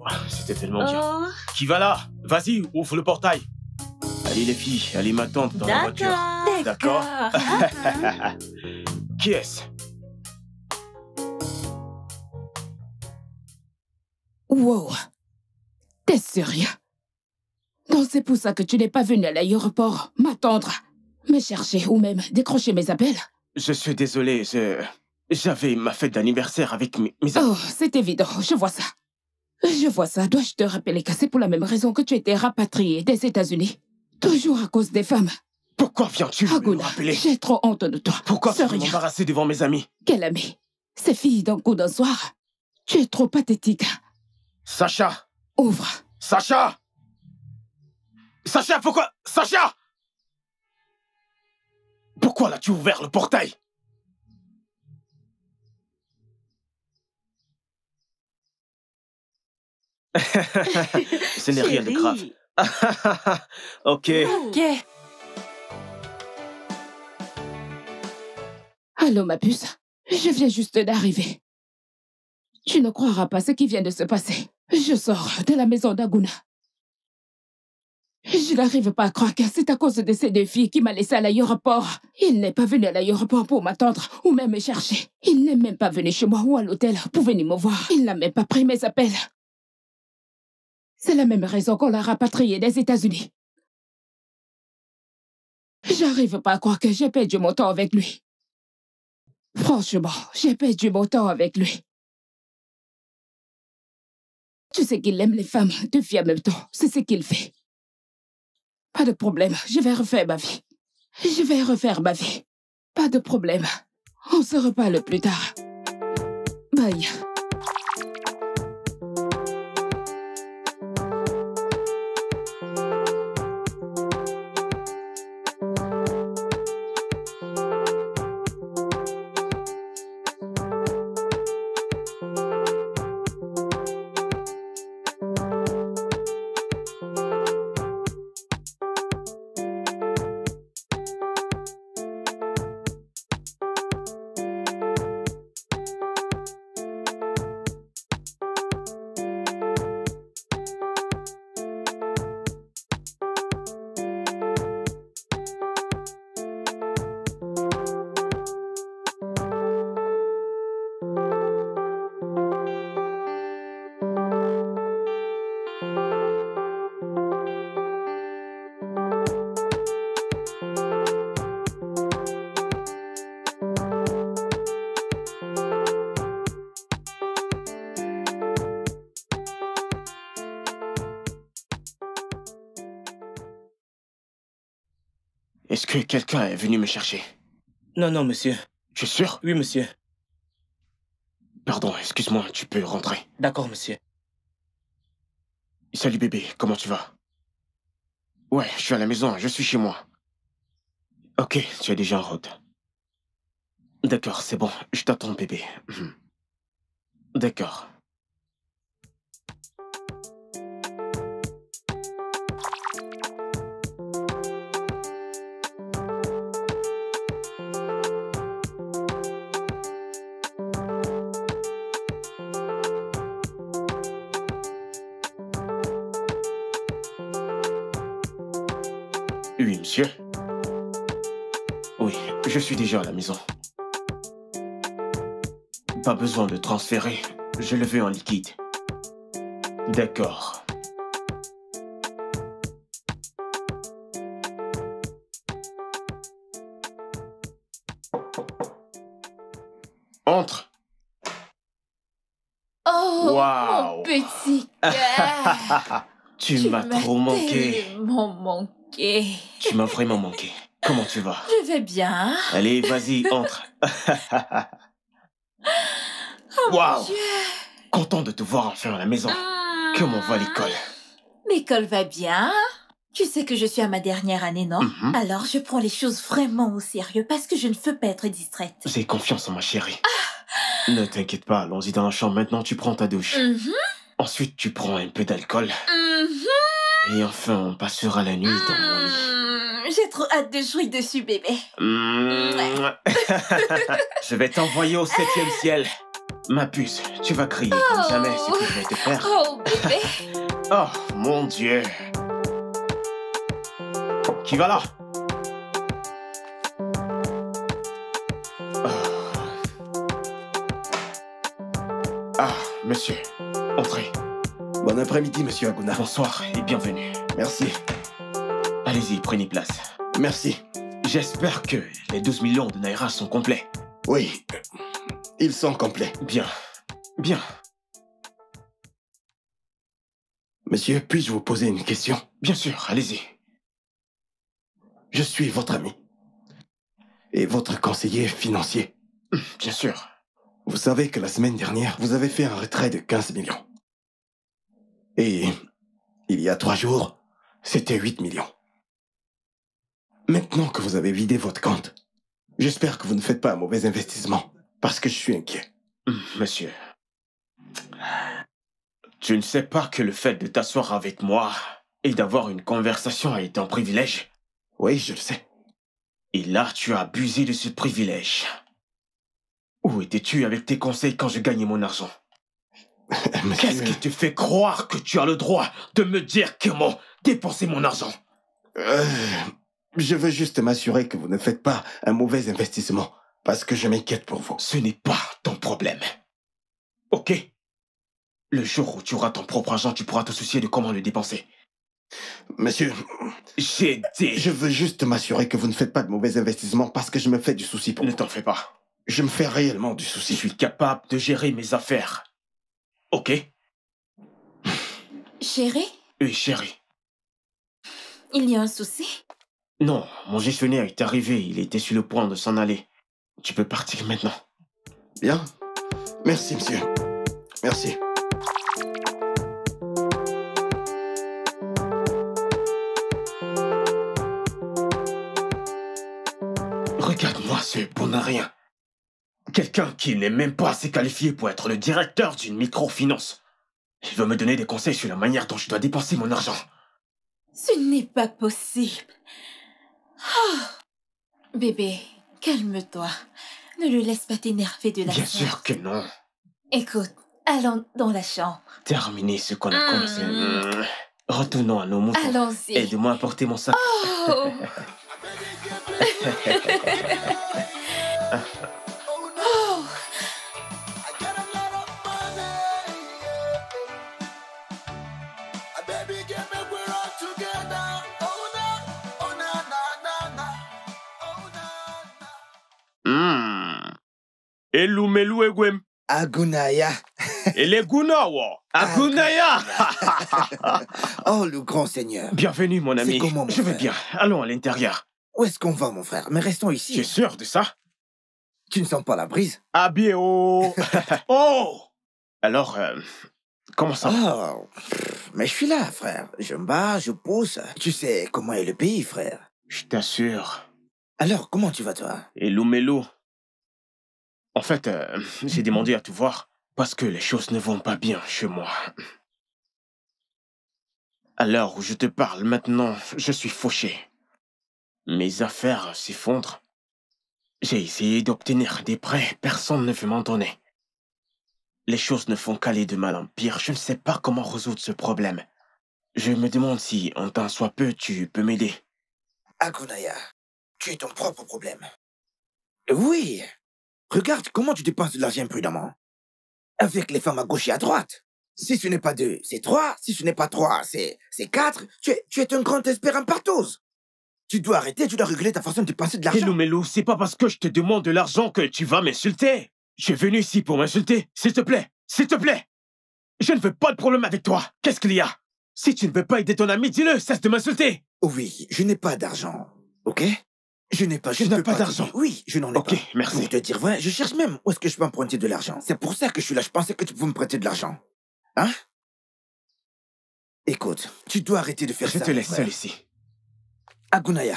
C'était tellement dur. Oh. Qui va là? Vas-y, ouvre le portail. Allez les filles, allez m'attendre dans la voiture. D'accord. Qui est-ce? Wow. T'es sérieux? Donc c'est pour ça que tu n'es pas venu à l'aéroport m'attendre, me chercher ou même décrocher mes appels? Je suis désolé, j'avais ma fête d'anniversaire avec mes amis. Oh, c'est évident, je vois ça. Je vois ça. Dois-je te rappeler que c'est pour la même raison que tu étais rapatrié des États-Unis? Toujours à cause des femmes. Pourquoi viens-tu me Aguna, rappeler? j'ai trop honte de toi. Pourquoi Sérieux? m'embarrasser devant mes amis? Quel ami? Ces filles d'un coup d'un soir? Tu es trop pathétique. Sacha! Ouvre. Sacha! Sacha, pourquoi? Sacha! Pourquoi l'as-tu ouvert le portail? Ce n'est rien de grave. Ok. Ok. Allô, ma puce. Je viens juste d'arriver. Tu ne croiras pas ce qui vient de se passer. Je sors de la maison d'Aguna. Je n'arrive pas à croire que c'est à cause de ces deux filles qui m'a laissé à l'aéroport. Il n'est pas venu à l'aéroport pour m'attendre ou même me chercher. Il n'est même pas venu chez moi ou à l'hôtel pour venir me voir. Il n'a même pas pris mes appels. C'est la même raison qu'on l'a rapatrié des États-Unis. J'arrive pas à croire que j'ai perdu mon temps avec lui. Franchement, j'ai perdu mon temps avec lui. Tu sais qu'il aime les femmes, deux filles en même temps. C'est ce qu'il fait. Pas de problème, je vais refaire ma vie. Je vais refaire ma vie. Pas de problème. On se reparle plus tard. Bye. Est-ce que quelqu'un est venu me chercher? Non, non, monsieur. Tu es sûr? Oui, monsieur. Pardon, excuse-moi, tu peux rentrer. D'accord, monsieur. Salut bébé, comment tu vas? Ouais, je suis à la maison, je suis chez moi. Ok, tu es déjà en route. D'accord, c'est bon, je t'attends bébé. D'accord. Oui, monsieur. Oui, je suis déjà à la maison. Pas besoin de transférer, je le veux en liquide. D'accord. Entre. Oh, Waouh. mon petit cœur. Tu m'as trop manqué. Tellement manqué. Tu m'as vraiment manqué. Comment tu vas? Je vais bien. Allez, vas-y, entre. Oh Waouh. mon Dieu. Content de te voir enfin à la maison. Comment va l'école? L'école va bien. Tu sais que je suis à ma dernière année, non? Alors je prends les choses vraiment au sérieux parce que je ne veux pas être distraite. J'ai confiance en ma chérie. Ne t'inquiète pas, allons-y dans la chambre. Maintenant, tu prends ta douche. Ensuite, tu prends un peu d'alcool. Et enfin, on passera la nuit dans mon lit. J'ai trop hâte de jouer dessus, bébé. Je vais t'envoyer au 7e ciel. Ma puce, tu vas crier comme jamais ce que je vais te faire. Oh, bébé. Oh, mon Dieu. Qui va là? Ah, monsieur, entrez. Bon après-midi, monsieur Aguna. Bonsoir et bienvenue. Merci. Allez-y, prenez place. Merci. J'espère que les 12 millions de Naira sont complets. Oui, ils sont complets. Bien, bien. Monsieur, puis-je vous poser une question? Bien sûr, allez-y. Je suis votre ami et votre conseiller financier. Bien sûr. Vous savez que la semaine dernière, vous avez fait un retrait de 15 millions. Et il y a 3 jours, c'était 8 millions. Maintenant que vous avez vidé votre compte, j'espère que vous ne faites pas un mauvais investissement, parce que je suis inquiet. Monsieur, tu ne sais pas que le fait de t'asseoir avec moi et d'avoir une conversation a été un privilège? Oui, je le sais. Et là, tu as abusé de ce privilège. Où étais-tu avec tes conseils quand je gagnais mon argent? Qu'est-ce qui te fait croire que tu as le droit de me dire comment dépenser mon argent? Je veux juste m'assurer que vous ne faites pas un mauvais investissement, parce que je m'inquiète pour vous. Ce n'est pas ton problème. Ok? Le jour où tu auras ton propre argent, tu pourras te soucier de comment le dépenser. Monsieur, j'ai dit... Je veux juste m'assurer que vous ne faites pas de mauvais investissements parce que je me fais du souci pour vous. Ne t'en fais pas. Je me fais réellement du Je souci. suis capable de gérer mes affaires. Ok? Chérie, Oui, chérie. il y a un souci? Non, mon gestionnaire est arrivé. Il était sur le point de s'en aller. Tu peux partir maintenant. Bien. Merci, monsieur. Merci. Regarde-moi ce bon à rien. Quelqu'un qui n'est même pas assez qualifié pour être le directeur d'une microfinance. Il veut me donner des conseils sur la manière dont je dois dépenser mon argent. Ce n'est pas possible. Oh. Bébé, calme-toi. Ne le laisse pas t'énerver de la Bien sorte. sûr que non. Écoute, allons dans la chambre. Terminer ce qu'on a commencé. Retournons à nos moutons. Allons-y. Aide-moi à porter mon sac. Oh. Oh. Elumelu egwem. Agunaya. Elegunawa. Agunaya. Oh, le grand seigneur. Bienvenue, mon ami. C'est comment, mon Je vais frère? bien. Allons à l'intérieur. Où est-ce qu'on va, mon frère? Mais restons ici. Tu es sûr de ça? Tu ne sens pas la brise? Ah bien, oh. Oh. Alors, comment ça va? Oh, mais je suis là, frère. Je me bats, je pousse. Tu sais comment est le pays, frère. Je t'assure. Alors, comment tu vas, toi? Elumelu. En fait, j'ai demandé à te voir parce que les choses ne vont pas bien chez moi. À l'heure où je te parle maintenant, je suis fauché. Mes affaires s'effondrent. J'ai essayé d'obtenir des prêts, personne ne veut m'en donner. Les choses ne font qu'aller de mal en pire, je ne sais pas comment résoudre ce problème. Je me demande si, en tant soit peu, tu peux m'aider. Agunaya, tu es ton propre problème. Oui. Regarde comment tu dépenses de l'argent imprudemment. Avec les femmes à gauche et à droite. Si ce n'est pas 2, c'est 3. Si ce n'est pas 3, c'est 4. Tu es un grand espérant partouze. Tu dois arrêter, tu dois réguler ta façon de dépenser de l'argent. Elumelu, c'est pas parce que je te demande de l'argent que tu vas m'insulter. Je suis venu ici pour m'insulter. S'il te plaît, s'il te plaît. Je ne veux pas de problème avec toi. Qu'est-ce qu'il y a? Si tu ne veux pas aider ton ami, dis-le, cesse de m'insulter. Oui, je n'ai pas d'argent, ok? Je n'ai pas... Tu n'as pas d'argent? Oui, je n'en ai pas. Ok, merci. Pour te dire vrai, je cherche même où est-ce que je peux emprunter de l'argent. C'est pour ça que je suis là, je pensais que tu pouvais me prêter de l'argent. Hein? Écoute, tu dois arrêter de faire ça. Je te laisse frère. seul ici. Agunaya.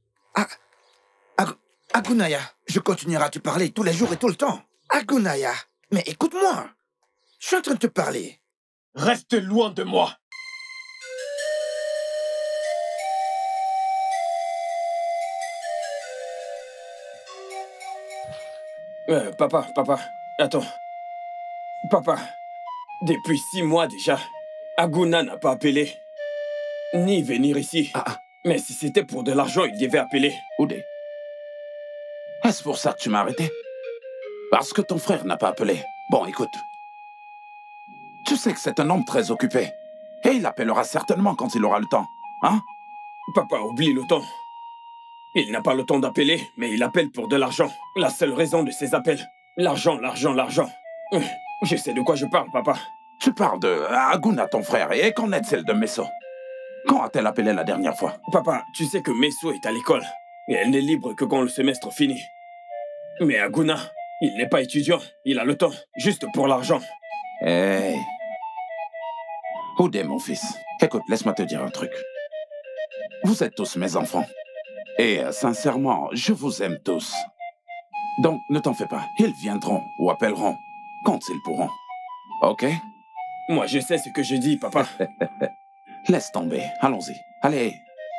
Agunaya, je continuerai à te parler tous les jours et tout le temps. Agunaya, mais écoute-moi. Je suis en train de te parler. Reste loin de moi. Papa, attends. Papa, depuis 6 mois déjà, Aguna n'a pas appelé. Ni venir ici. Mais si c'était pour de l'argent, il devait appeler. Oudé, est-ce pour ça que tu m'as arrêté? Parce que ton frère n'a pas appelé. Bon, écoute. Tu sais que c'est un homme très occupé. Et il appellera certainement quand il aura le temps. Hein? Papa, oublie le temps. Il n'a pas le temps d'appeler, mais il appelle pour de l'argent. La seule raison de ses appels. L'argent, l'argent, l'argent. Je sais de quoi je parle, papa. Tu parles de Aguna, ton frère, et qu'en est celle de Messo? Quand a-t-elle appelé la dernière fois? Papa, tu sais que Messo est à l'école. Et elle n'est libre que quand le semestre finit. Mais Aguna, il n'est pas étudiant. Il a le temps, juste pour l'argent. Hey. Oudé, mon fils. Écoute, laisse-moi te dire un truc. Vous êtes tous mes enfants. Et sincèrement, je vous aime tous. Donc, ne t'en fais pas. Ils viendront ou appelleront quand ils pourront. Ok? Moi, je sais ce que je dis, papa. Laisse tomber. Allons-y. Allez.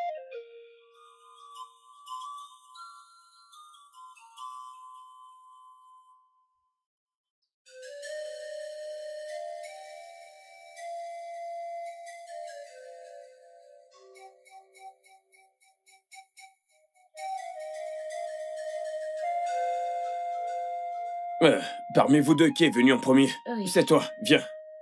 Parmi vous deux, qui est venu en premier? Oui. C'est toi, viens.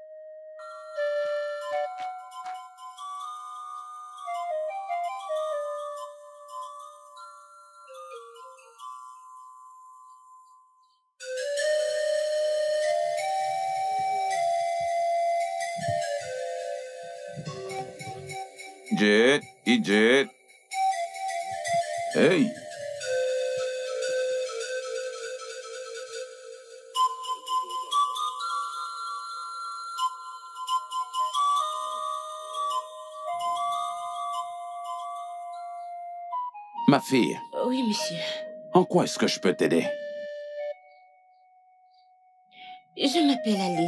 Jet, Jet. Hey. Ma fille. Oui, monsieur. En quoi est-ce que je peux t'aider? Je m'appelle Alice.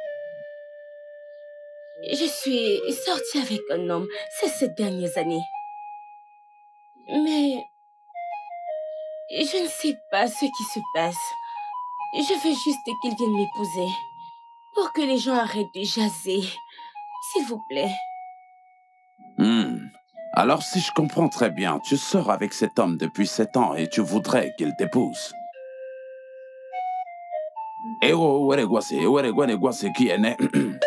Je suis sortie avec un homme ces dernières années. Mais je ne sais pas ce qui se passe. Je veux juste qu'il vienne m'épouser. Pour que les gens arrêtent de jaser. S'il vous plaît. Alors, si je comprends très bien, tu sors avec cet homme depuis 7 ans et tu voudrais qu'il t'épouse. Et qui est né?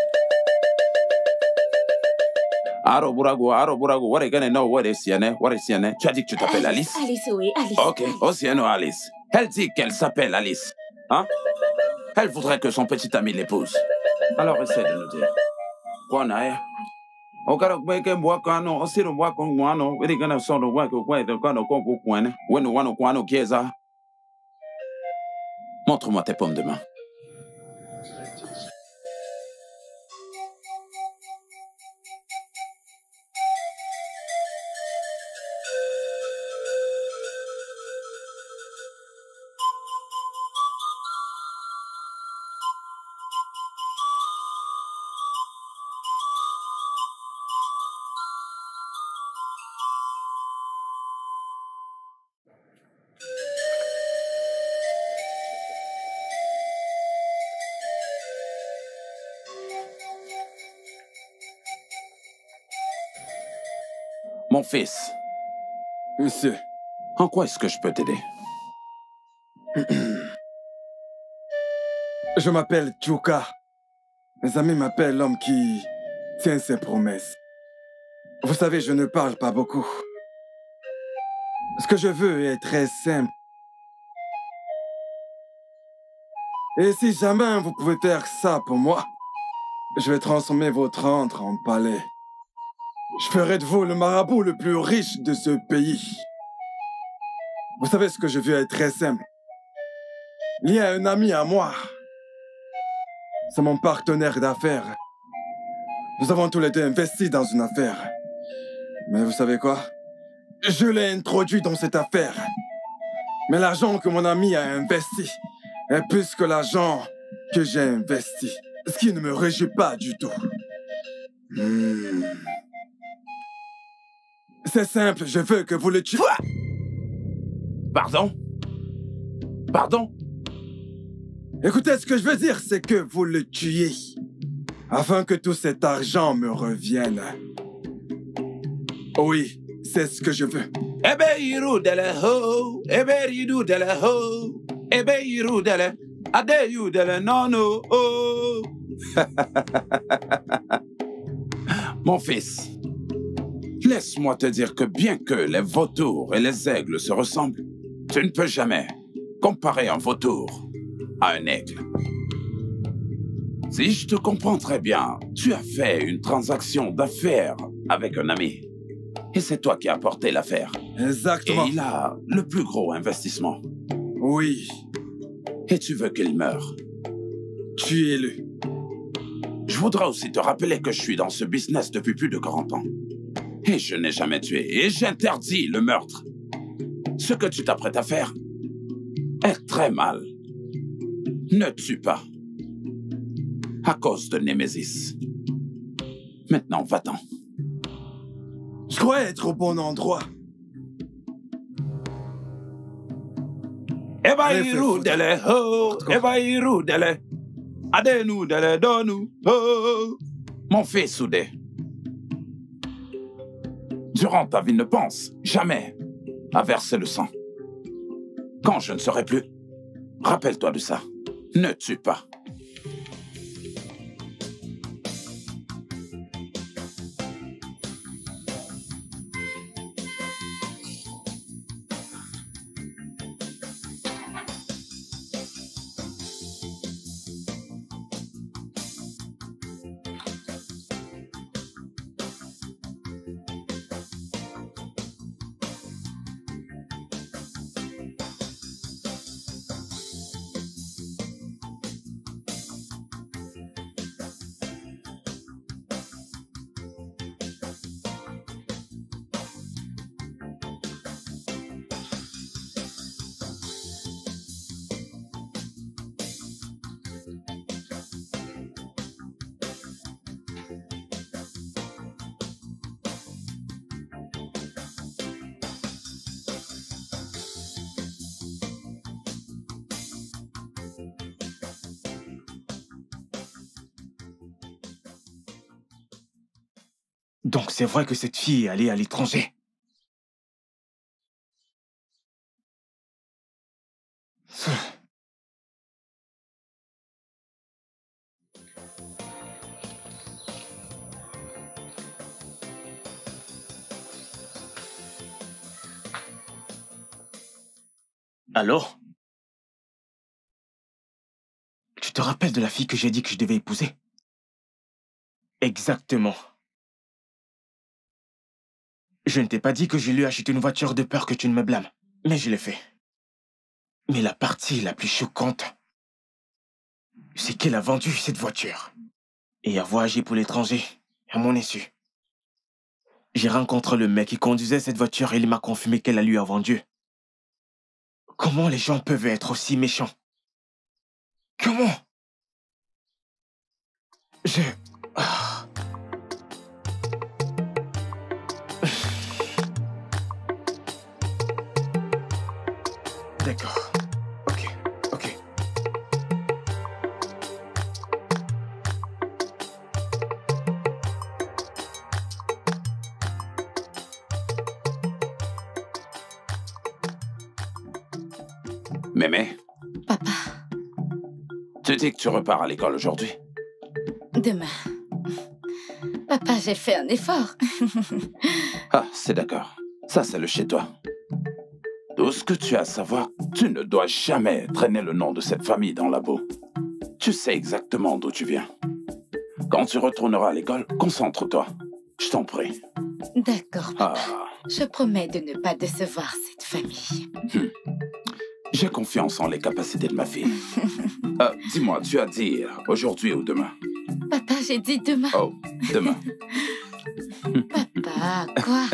Tu as dit que tu t'appelles Alice? Alice, oui, Alice. Ok, Osiano Alice. Elle dit qu'elle s'appelle Alice. Hein? Elle voudrait que son petit ami l'épouse. Alors essaie de nous dire. Quoi, Naya? Montre-moi tes pommes de main. Mon fils. Monsieur. En quoi est-ce que je peux t'aider? Je m'appelle Chuka. Mes amis m'appellent l'homme qui tient ses promesses. Vous savez, je ne parle pas beaucoup. Ce que je veux est très simple. Et si jamais vous pouvez faire ça pour moi, je vais transformer votre antre en palais. Je ferai de vous le marabout le plus riche de ce pays. Vous savez, ce que je veux est très simple. Il y a un ami à moi. C'est mon partenaire d'affaires. Nous avons tous les deux investi dans une affaire. Mais vous savez quoi? Je l'ai introduit dans cette affaire. Mais l'argent que mon ami a investi est plus que l'argent que j'ai investi. Ce qui ne me réjouit pas du tout. C'est simple, je veux que vous le tuiez. Pardon? Pardon? Écoutez, ce que je veux dire, c'est que vous le tuiez. Afin que tout cet argent me revienne. Oui, c'est ce que je veux. Ebeiru dele ho, eberidu dele ho, ebeiru dele, adeyu dele nono ho. Mon fils, laisse-moi te dire que bien que les vautours et les aigles se ressemblent, tu ne peux jamais comparer un vautour à un aigle. Si je te comprends très bien, tu as fait une transaction d'affaires avec un ami. Et c'est toi qui as porté l'affaire. Exactement. Et il a le plus gros investissement. Oui. Et tu veux qu'il meure. Tuez-le. Je voudrais aussi te rappeler que je suis dans ce business depuis plus de 40 ans. Et je n'ai jamais tué. Et j'interdis le meurtre. Ce que tu t'apprêtes à faire est très mal. Ne tue pas. À cause de Némésis. Maintenant, va-t'en. Je crois être au bon endroit. Ebairu dele ho, ebairu dele, adenu dele donu ho. Mon fils Soudé, durant ta vie, ne pense jamais à verser le sang. Quand je ne serai plus, rappelle-toi de ça. Ne tue pas. Donc c'est vrai que cette fille est allée à l'étranger. Alors? Tu te rappelles de la fille que j'ai dit que je devais épouser? Exactement. Je ne t'ai pas dit que je lui ai acheté une voiture de peur que tu ne me blâmes, mais je l'ai fait. Mais la partie la plus choquante, c'est qu'elle a vendu cette voiture et a voyagé pour l'étranger, à mon insu. J'ai rencontré le mec qui conduisait cette voiture et il m'a confirmé qu'elle la lui a vendue. Comment les gens peuvent être aussi méchants? Comment? D'accord. Ok. Mémé, Papa, tu dis que tu repars à l'école aujourd'hui? demain. Papa, j'ai fait un effort. Ah, c'est d'accord. Ça, c'est le chez-toi. Tout ce que tu as à savoir, tu ne dois jamais traîner le nom de cette famille dans la boue. Tu sais exactement d'où tu viens. Quand tu retourneras à l'école, concentre-toi. Je t'en prie. D'accord, papa. Ah. Je promets de ne pas décevoir cette famille. J'ai confiance en les capacités de ma fille. Dis-moi, tu as dit aujourd'hui ou demain? Papa, j'ai dit demain. Oh, demain. Papa, quoi?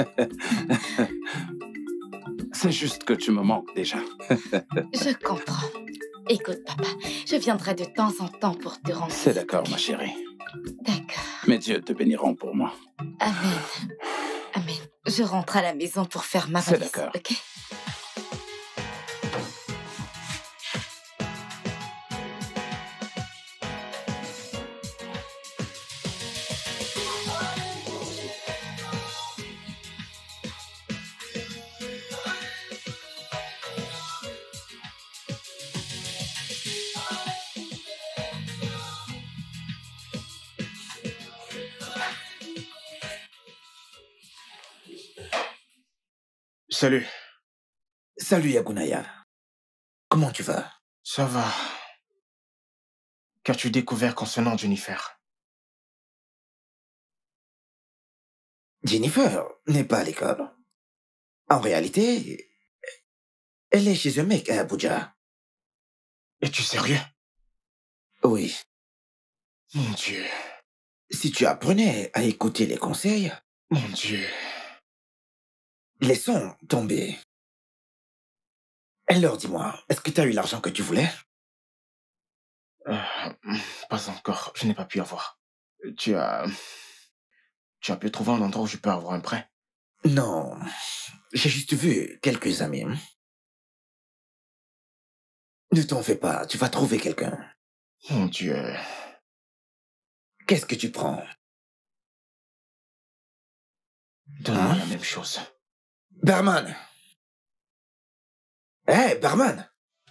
C'est juste que tu me manques déjà. Je comprends. Écoute, papa, je viendrai de temps en temps pour te rendre. C'est d'accord, ma chérie. D'accord. Mes dieux te béniront pour moi. Amen. Amen. Je rentre à la maison pour faire ma C'est valise, d'accord. ok? Salut. Salut Yagunaya. Comment tu vas? Ça va. Qu'as-tu découvert concernant Jennifer? Jennifer n'est pas à l'école. En réalité, elle est chez un mec à Abuja. Es-tu sérieux? Oui. Mon Dieu. Si tu apprenais à écouter les conseils... Mon Dieu. Laissons tomber. Alors dis-moi, est-ce que tu as eu l'argent que tu voulais? Pas encore, je n'ai pas pu avoir. Tu as pu trouver un endroit où je peux avoir un prêt? Non, j'ai juste vu quelques amis. Ne t'en fais pas, tu vas trouver quelqu'un. Mon Dieu. Qu'est-ce que tu prends? Donne-moi la même chose. Barman! Hé, barman!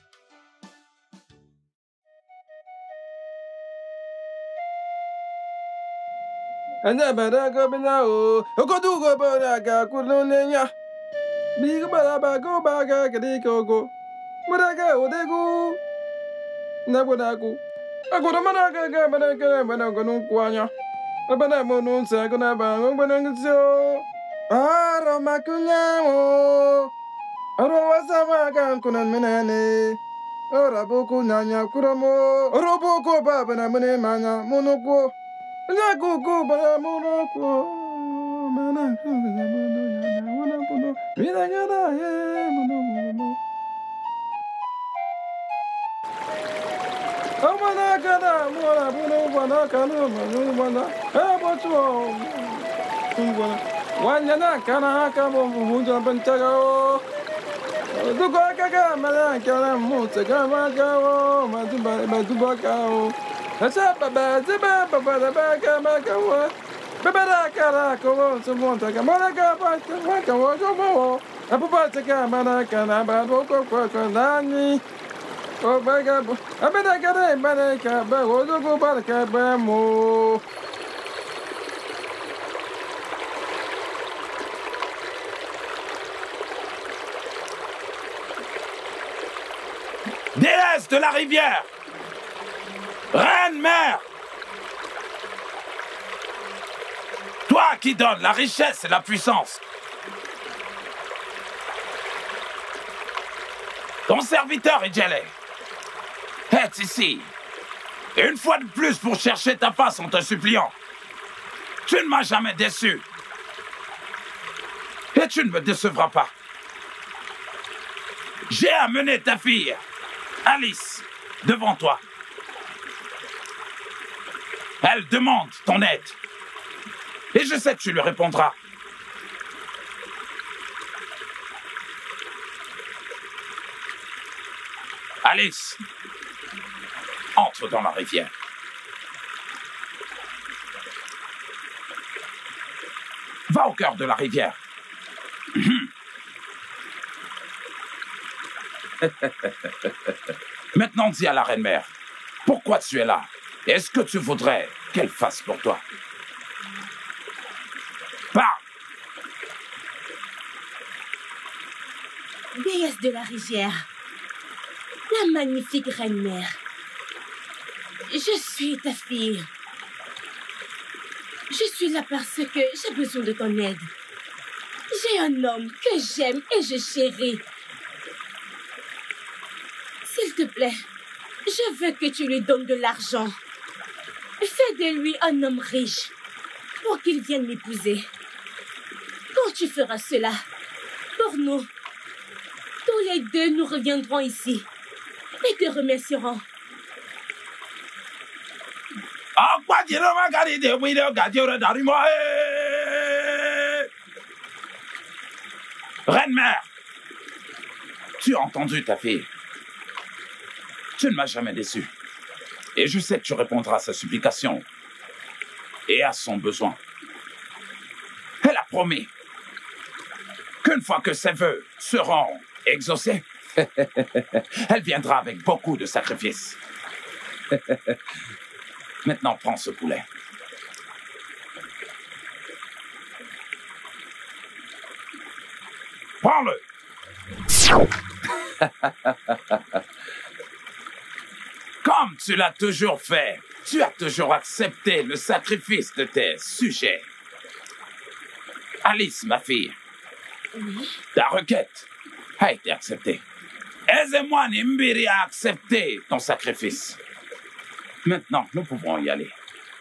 Anya baraga binao, okodugo baraga kulunenya. Bigo barabago baga kadikogo. Maraga odegu. Nabonaku. Agora maraga baraga baraga nunkwanya. Abana monunsa gona bango banangso. Aro makunyamo. Aro wasama kan kunan menane. Ora boku nanya kuramo. Oro boko baba na mene manya monoko. Nagugu bara monoko. Mana kuga mono nanya monoko. Vida gana ye mono. Amana gana mora mono bana kanu mono bana. Abocho. Kumbana. Wanyana kana kamo munja bantagao. Duga kaga mala kana mutsaga magao. Maduba kao. Asa baba zeba baba baba magawa. Baba kara ko so monta ga mala ga ba ka wa go mo. Apupa tsaka mala kana ba ko ko nani. Oh, baga, abena kare baraka ba ozo baraka ba mo. Déesse de la rivière, reine-mère, toi qui donnes la richesse et la puissance, ton serviteur Idjele est ici, une fois de plus pour chercher ta face en te suppliant. Tu ne m'as jamais déçu. Et tu ne me décevras pas. J'ai amené ta fille, Alice, devant toi. Elle demande ton aide. Et je sais que tu lui répondras. Alice, entre dans la rivière. Va au cœur de la rivière. Maintenant, dis à la reine-mère, pourquoi tu es là? Est-ce que tu voudrais qu'elle fasse pour toi? Parle! Déesse de la rivière, la magnifique reine-mère, je suis ta fille. Je suis là parce que j'ai besoin de ton aide. J'ai un homme que j'aime et je chéris. S'il te plaît, je veux que tu lui donnes de l'argent. Fais de lui un homme riche pour qu'il vienne m'épouser. Quand tu feras cela, pour nous, tous les deux nous reviendrons ici et te remercierons. Reine-mère, tu as entendu ta fille. Tu ne m'as jamais déçu. Et je sais que tu répondras à sa supplication et à son besoin. Elle a promis qu'une fois que ses vœux seront exaucés, elle viendra avec beaucoup de sacrifices. Maintenant, prends ce poulet. Prends-le. Comme tu l'as toujours fait, tu as toujours accepté le sacrifice de tes sujets. Alice, ma fille, Oui. ta requête a été acceptée. Aisez-moi, Nimbiri a accepté ton sacrifice. Maintenant, nous pouvons y aller.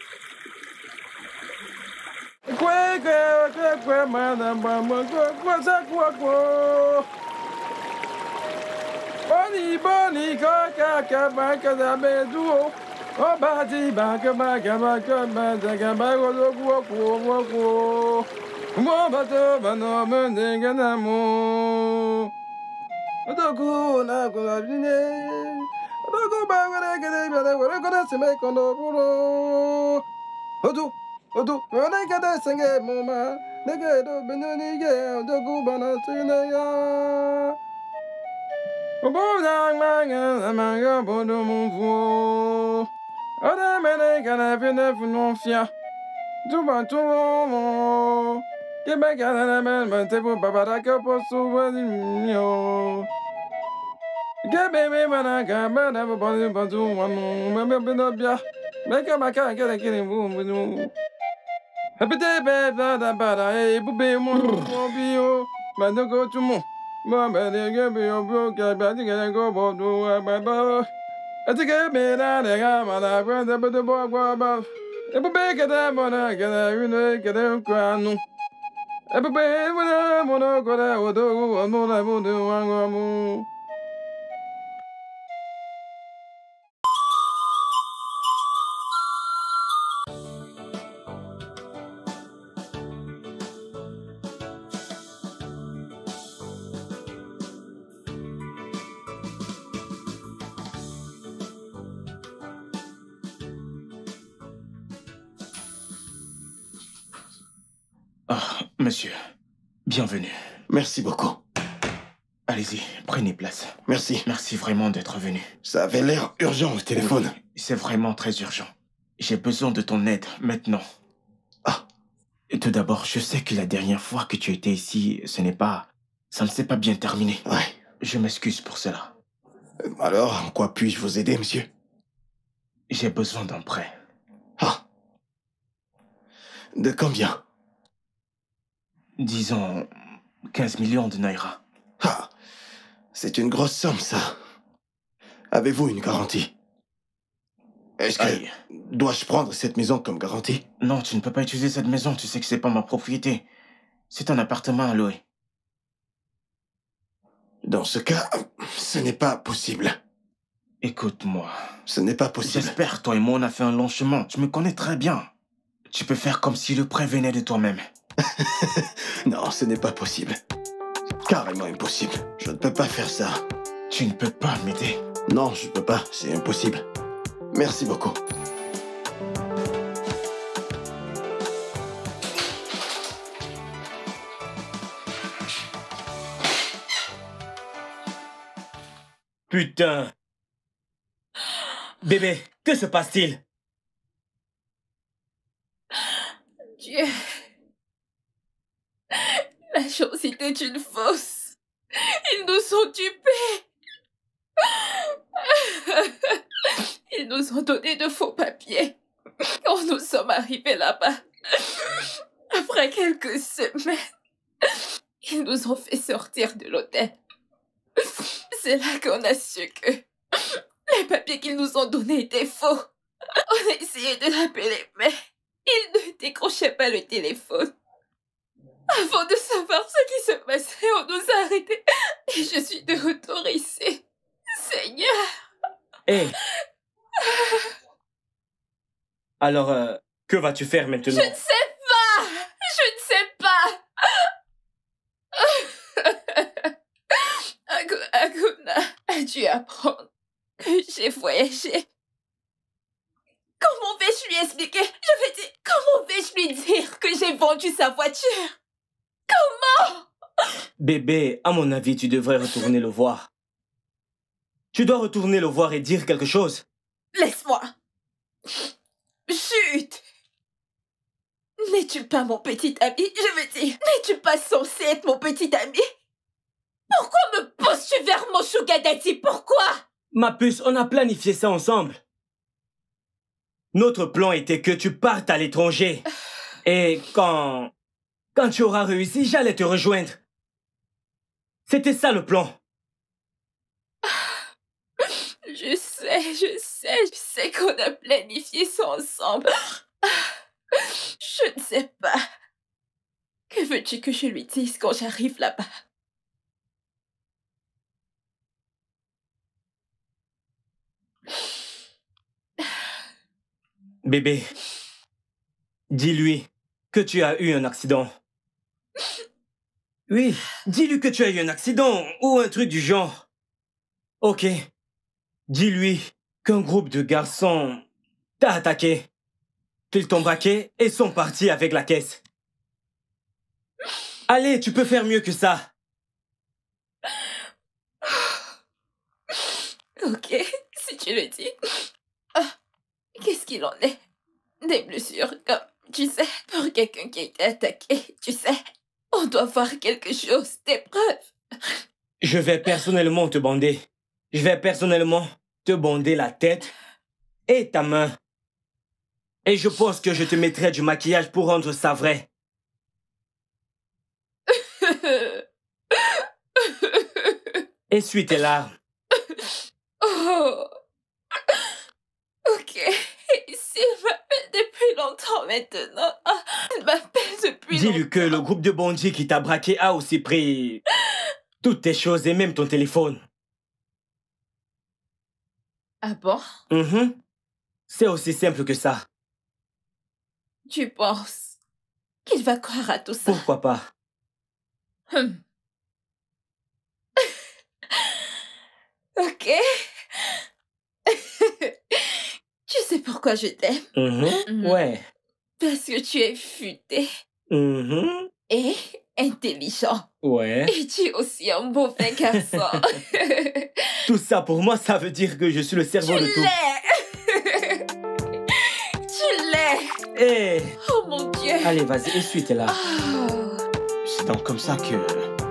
Monsieur, bienvenue. Merci beaucoup. Allez-y, prenez place. Merci. Merci vraiment d'être venu. Ça avait l'air urgent au téléphone. Oui, c'est vraiment très urgent. J'ai besoin de ton aide maintenant. Ah. Tout d'abord, je sais que la dernière fois que tu étais ici, ça ne s'est pas bien terminé. Ouais. Je m'excuse pour cela. Alors, en quoi puis-je vous aider, monsieur? J'ai besoin d'un prêt. Ah. De combien? Disons 15 millions de naira. Ah, c'est une grosse somme, ça. Avez-vous une garantie? Est-ce que... Dois-je prendre cette maison comme garantie? Non, tu ne peux pas utiliser cette maison. Tu sais que c'est pas ma propriété. C'est un appartement à louer. Dans ce cas, ce n'est pas possible. Écoute-moi. Ce n'est pas possible. J'espère, toi et moi, on a fait un long chemin. Tu me connais très bien. Tu peux faire comme si le prêt venait de toi-même. Non, ce n'est pas possible. Carrément impossible. Je ne peux pas faire ça. Tu ne peux pas m'aider? Non, je ne peux pas. C'est impossible. Merci beaucoup. Putain. Bébé, que se passe-t-il? Dieu. La chose était une fausse. Ils nous ont dupés. Ils nous ont donné de faux papiers. Quand nous sommes arrivés là-bas, après quelques semaines, ils nous ont fait sortir de l'hôtel. C'est là qu'on a su que les papiers qu'ils nous ont donnés étaient faux. On a essayé de l'appeler, mais il ne décrochait pas le téléphone. Avant de savoir ce qui se passait, on nous a arrêtés. Et je suis de retour ici. Seigneur. Hé. Alors, que vas-tu faire maintenant? Je ne sais pas. Aguna a dû apprendre que j'ai voyagé. Comment vais-je lui expliquer? Je veux dire, comment vais-je lui dire que j'ai vendu sa voiture? Comment? Bébé, à mon avis, tu devrais retourner le voir. Tu dois retourner le voir et dire quelque chose. Laisse-moi. Chut. N'es-tu pas mon petit ami? Je veux dire, n'es-tu pas censé être mon petit ami? Pourquoi me poses-tu vers mon sugar daddy? Pourquoi? Ma puce, on a planifié ça ensemble. Notre plan était que tu partes à l'étranger. Et quand tu auras réussi, j'allais te rejoindre. C'était ça le plan. Je sais qu'on a planifié ça ensemble. Je ne sais pas. Que veux-tu que je lui dise quand j'arrive là-bas? Bébé, dis-lui que tu as eu un accident. Oui, dis-lui que tu as eu un accident ou un truc du genre. Ok. Dis-lui qu'un groupe de garçons t'a attaqué, qu'ils t'ont braqué et sont partis avec la caisse. Allez, tu peux faire mieux que ça. Ok, si tu le dis. Qu'est-ce qu'il en est? Des blessures, comme, tu sais, pour quelqu'un qui a été attaqué, tu sais, on doit voir quelque chose, des preuves. Je vais personnellement te bander. Je vais personnellement te bander la tête et ta main. Et je pense que je te mettrai du maquillage pour rendre ça vrai. Essuie tes larmes. Oh. Ok. S'il m'appelle depuis longtemps maintenant. Il m'appelle depuis longtemps. Dis-lui que le groupe de bandits qui t'a braqué a aussi pris toutes tes choses et même ton téléphone. Ah bon? C'est aussi simple que ça. Tu penses qu'il va croire à tout ça? Pourquoi pas? Ok. Tu sais pourquoi je t'aime? Ouais. Parce que tu es futé. Et intelligent. Ouais. Et tu es aussi un mauvais garçon. Tout ça pour moi, ça veut dire que je suis le cerveau de tout. Tu l'es. Hey. Oh mon Dieu. Allez, vas-y, essuie tes larmes. C'est donc comme ça que...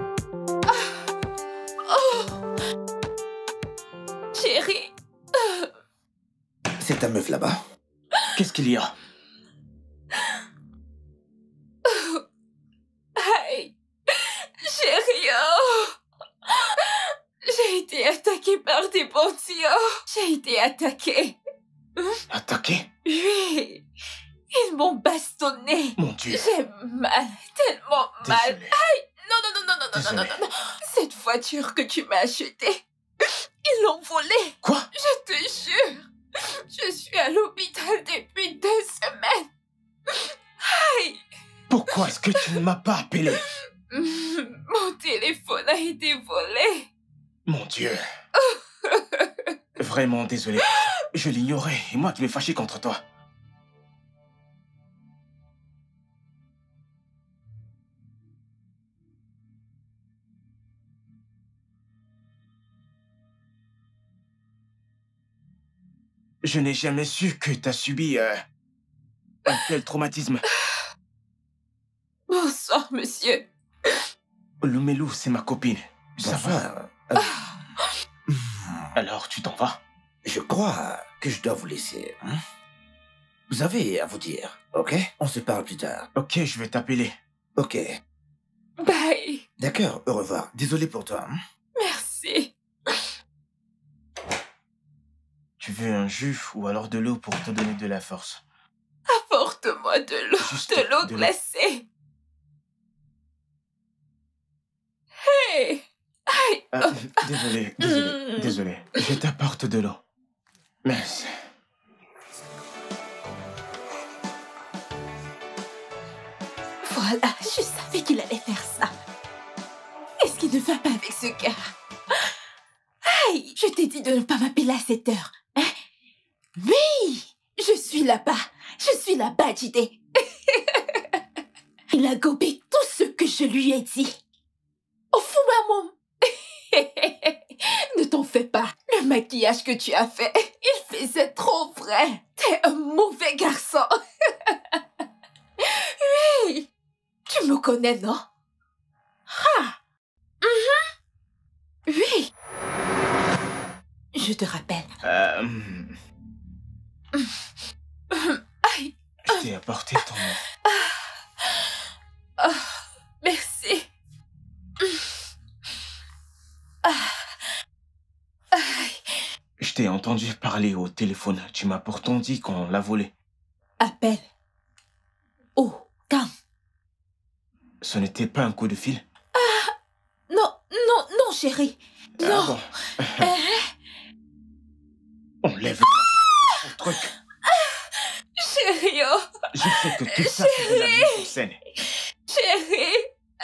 Chérie. C'est ta meuf là-bas. Qu'est-ce qu'il y a? Aïe. Chérie. J'ai été attaquée par des bandits. J'ai été attaquée. Attaquée? Oui. Ils m'ont bastonné. Mon Dieu. J'ai mal. Tellement mal. Désolé. Aïe. Non. Cette voiture que tu m'as achetée, ils l'ont volée. Quoi? Je te jure. Je suis à l'hôpital depuis 2 semaines. Aïe. Pourquoi est-ce que tu ne m'as pas appelé? Mon téléphone a été volé. Mon Dieu. Vraiment désolé. Je l'ignorais et moi qui m'ai fâché contre toi. Je n'ai jamais su que tu as subi un tel traumatisme. Bonsoir, monsieur. Lumelou, c'est ma copine. Ça va? Alors, tu t'en vas? Je crois que je dois vous laisser. Vous avez à vous dire, ok? On se parle plus tard. Ok, je vais t'appeler. Ok. Bye. D'accord, au revoir. Désolé pour toi. Merci. Tu veux un jus ou alors de l'eau pour te donner de la force? Apporte-moi de l'eau. De l'eau glacée. Hey. Aïe. Désolé. Je t'apporte de l'eau. Merci. Voilà, je savais qu'il allait faire ça. Qu'est-ce qui ne va pas avec ce gars? Aïe, je t'ai dit de ne pas m'appeler à cette heure. Hein? Oui, je suis là-bas. Je suis là-bas, JD. Il a gobé tout ce que je lui ai dit. Au fond, maman. Ne t'en fais pas. Le maquillage que tu as fait, il faisait trop vrai. T'es un mauvais garçon. Oui. Tu me connais, non? te rappelle. Je t'ai apporté ton nom. Merci. Je t'ai entendu parler au téléphone. Tu m'as pourtant dit qu'on l'a volé. Appelle. Oh, calme. Ce n'était pas un coup de fil? Non, chérie. Non. Bon. On lève le truc. Chérie, oh. Je sais que tout ça, c'est de la mise en scène. Chérie.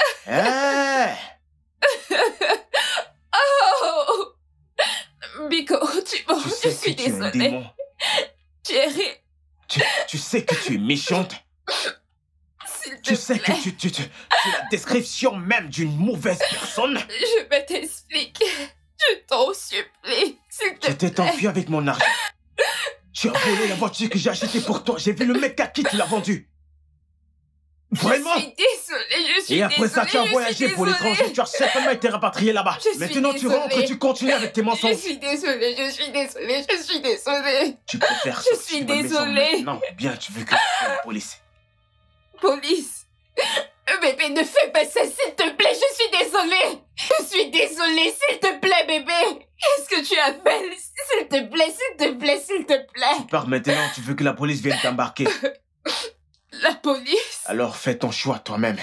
Oh. Biko, Tu sais je suis que tu es un désolée. démon. Chérie. Tu sais que tu es méchante. S'il te Tu sais plaît. que tu es la description même d'une mauvaise personne. Je vais t'expliquer. Je t'en supplie. S'il te Tu t'es plaît. enfui avec mon argent. Tu as volé la voiture que j'ai achetée pour toi. J'ai vu le mec à qui tu l'as vendue. Vraiment? Je suis désolée, je suis Et après ça, tu as désolée, voyagé pour l'étranger. Tu as certainement été rapatrié là-bas. Je suis Maintenant, tu désolée. rentres et tu continues avec tes Je mensonges. suis désolée, je suis désolée, je suis désolée. Tu préfères Je sortir suis de ma maison désolée. maintenant, ou bien tu veux que je fasse la police? Police. Bébé, ne fais pas ça, s'il te plaît, je suis désolée. Je suis désolée, s'il te plaît, bébé. Qu'est-ce que tu as fait? S'il te plaît, s'il te plaît, s'il te plaît. Tu pars maintenant, tu veux que la police vienne t'embarquer. La police? Alors fais ton choix toi-même.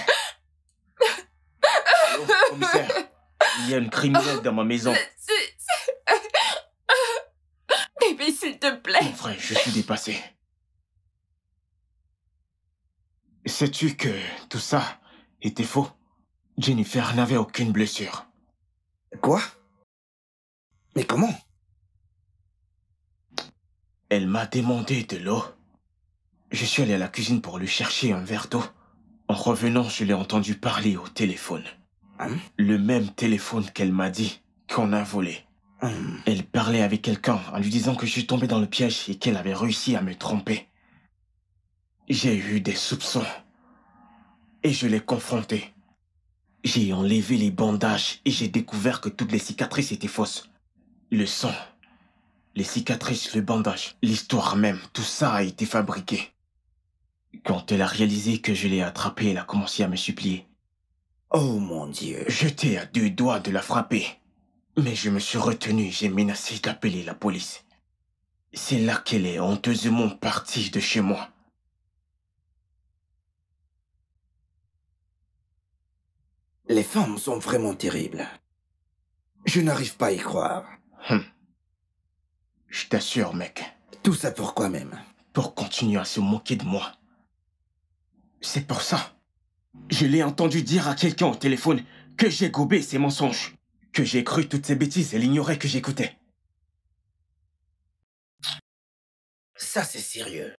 Allô, commissaire, il y a une criminelle dans ma maison. Bébé, s'il te plaît. Mon frère, je suis dépassé. Sais-tu que tout ça était faux? Jennifer n'avait aucune blessure. Quoi? Mais comment? Elle m'a demandé de l'eau. Je suis allé à la cuisine pour lui chercher un verre d'eau. En revenant, je l'ai entendu parler au téléphone. Le même téléphone qu'elle m'a dit qu'on a volé. Elle parlait avec quelqu'un en lui disant que je suis tombé dans le piège et qu'elle avait réussi à me tromper. J'ai eu des soupçons et je l'ai confrontée. J'ai enlevé les bandages et j'ai découvert que toutes les cicatrices étaient fausses. Le sang, les cicatrices, le bandage, l'histoire même, tout ça a été fabriqué. Quand elle a réalisé que je l'ai attrapée, elle a commencé à me supplier. Oh mon Dieu. J'étais à 2 doigts de la frapper. Mais je me suis retenu, j'ai menacé d'appeler la police. C'est là qu'elle est honteusement partie de chez moi. Les femmes sont vraiment terribles. Je n'arrive pas à y croire. Je t'assure, mec. Tout ça pourquoi même? Pour continuer à se moquer de moi. C'est pour ça. Je l'ai entendu dire à quelqu'un au téléphone que j'ai gobé ses mensonges. Que j'ai cru toutes ces bêtises, elle ignorait que j'écoutais. Ça, c'est sérieux.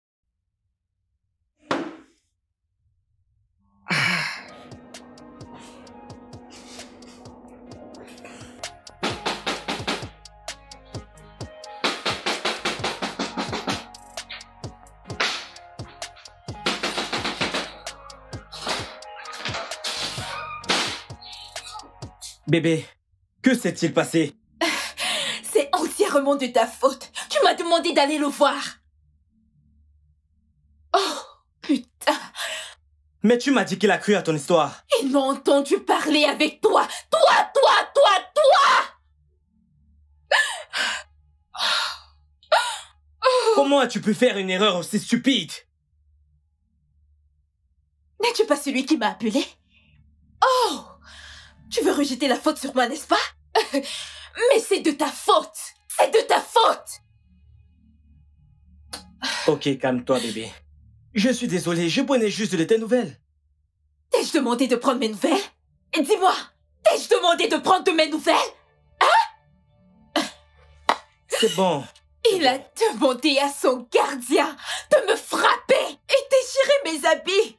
Bébé, que s'est-il passé? C'est entièrement de ta faute. Tu m'as demandé d'aller le voir. Oh, putain. Mais tu m'as dit qu'il a cru à ton histoire. Ils m'ont entendu parler avec toi. Toi. Comment as-tu pu faire une erreur aussi stupide? N'es-tu pas celui qui m'a appelé? Oh! Tu veux rejeter la faute sur moi, n'est-ce pas? Mais c'est de ta faute! C'est de ta faute! Ok, calme-toi, bébé. Je suis désolé, je prenais juste de tes nouvelles. T'ai-je demandé de prendre mes nouvelles? Dis-moi, t'ai-je demandé de prendre de mes nouvelles? Hein? C'est bon. Il a demandé à son gardien de me frapper et déchirer mes habits.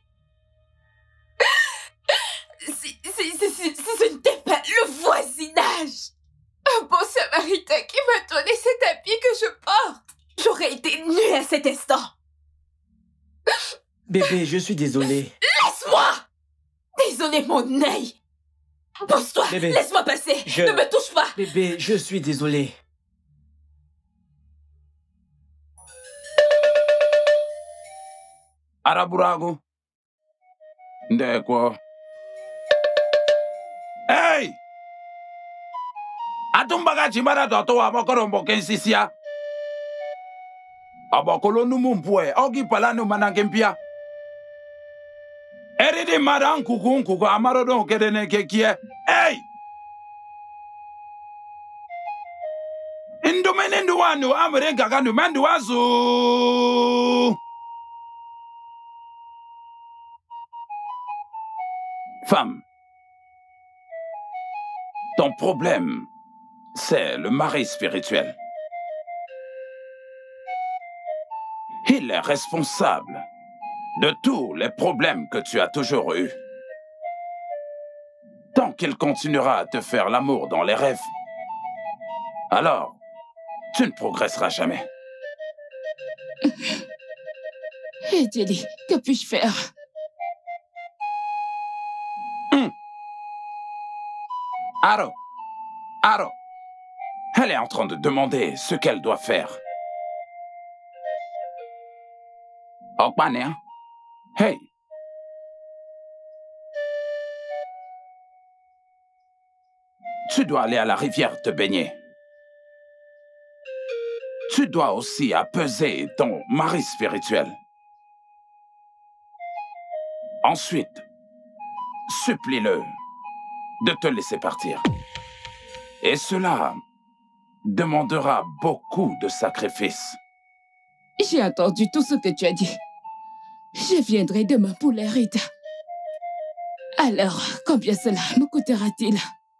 Ce n'était pas le voisinage. Un bon samaritain qui m'a donné cet habit que je porte. J'aurais été nue à cet instant. Bébé, je suis désolé. Laisse-moi! Désolé, mon œil. Pousse-toi, Bébé, laisse-moi passer. Ne me touche pas. Bébé, je suis désolé. Araburago. De quoi? Hey! Atumbaga chimara toto abokoro mbokensisia. Abokolo numumpue, ogi palano manangempia. Eridi maran kuku amarodon kedene kekie. Hey! Indomenendu wanu amrenga kanu mandu wazu. Femme, ton problème, c'est le mari spirituel. Il est responsable de tous les problèmes que tu as toujours eus. Tant qu'il continuera à te faire l'amour dans les rêves, alors, tu ne progresseras jamais. Hé, Jelly, que puis-je faire? Aro, elle est en train de demander ce qu'elle doit faire. Okpania, hey. Tu dois aller à la rivière te baigner. Tu dois aussi apaiser ton mari spirituel. Ensuite, supplie-le de te laisser partir. Et cela demandera beaucoup de sacrifices. J'ai entendu tout ce que tu as dit. Je viendrai demain pour les rites. Alors, combien cela me coûtera-t-il?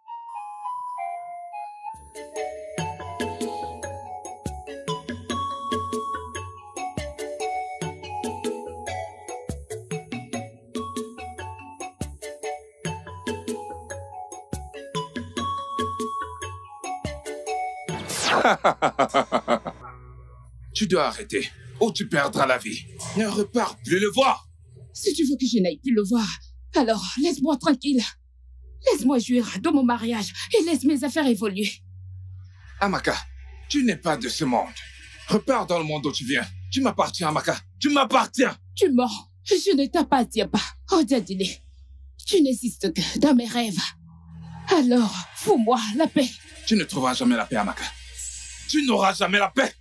Tu dois arrêter, ou tu perdras la vie. Ne repars plus le voir. Si tu veux que je n'aille plus le voir, alors laisse-moi tranquille. Laisse-moi jouir de mon mariage et laisse mes affaires évoluer. Amaka, tu n'es pas de ce monde. Repars dans le monde d'où tu viens. Tu m'appartiens, Amaka. Tu m'appartiens. Tu mens. Je ne t'appartiens pas. Oh, Dadile, tu n'existes que dans mes rêves. Alors, fous-moi la paix. Tu ne trouveras jamais la paix, Amaka. Tu n'auras jamais la paix.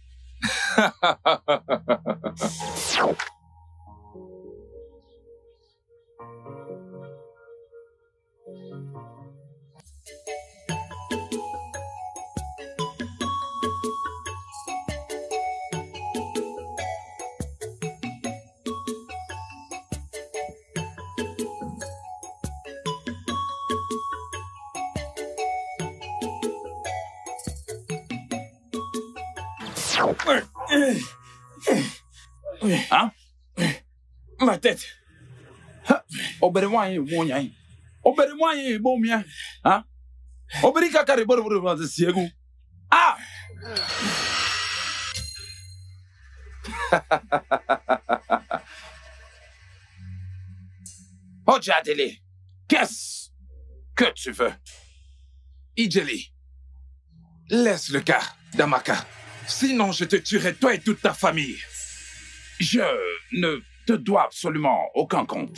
Hein? Ma tête. Oberemoye wonyai. Oberemoye bomia. Hein? Oberika kare boroboro de siegu. Ah! Oh, Jadele, qu'est-ce que tu veux? Ijeli, laisse le cas d'Amaka. Sinon, je te tuerai toi et toute ta famille. Je ne te dois absolument aucun compte.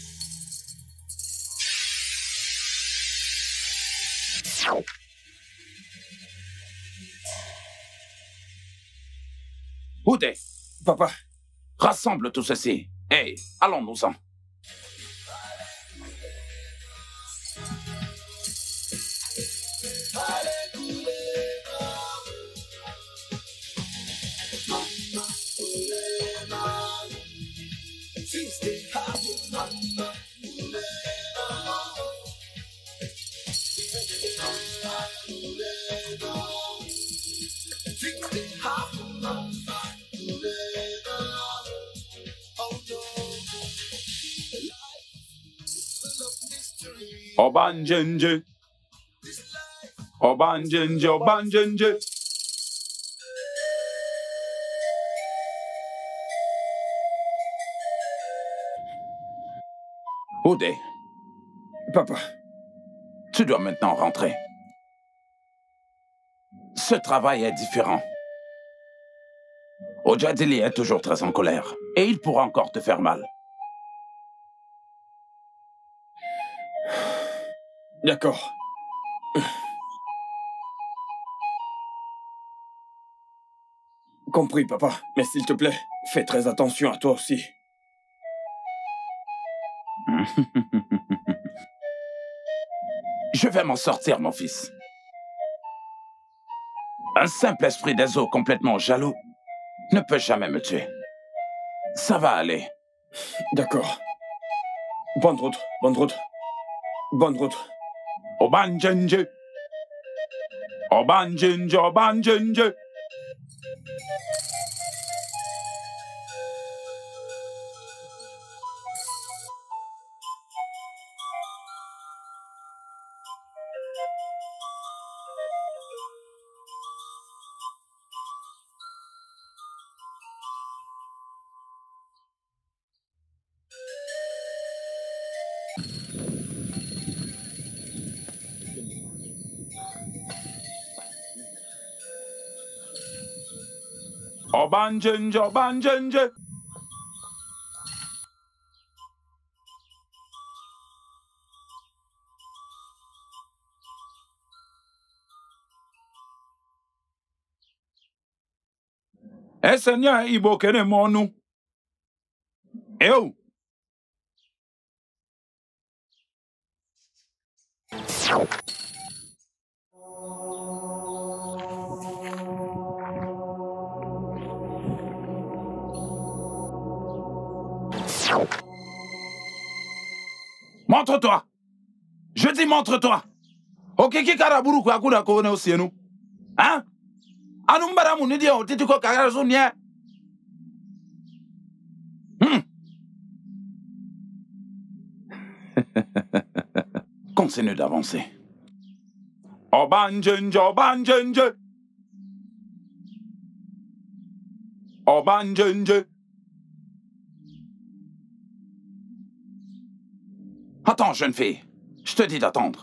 Oudé, papa, rassemble tout ceci. Hey, allons-nous-en. Obanjenje. Obanjenje, Obanjenje. Oudé. Papa. Tu dois maintenant rentrer. Ce travail est différent. Ojadili est toujours très en colère, et il pourra encore te faire mal. D'accord. Compris, papa. Mais s'il te plaît, fais très attention à toi aussi. Je vais m'en sortir, mon fils. Un simple esprit des eaux complètement jaloux ne peut jamais me tuer. Ça va aller. D'accord. Bonne route, bonne route. Bonne route. Obanjenje. Obanjenje, Obanjenje. Obanjenje, Obanjenje. Seigneur Ibo kene monu. Oh. Montre-toi. Je dis montre-toi. Ok, qui karaburu kwa kuda kone osienu. Hein? Anumbara munidi o titi ko kagarazunia. Continue d'avancer. Obanjenje, Obanjenje. Obanjenje. Attends, jeune fille. Je te dis d'attendre.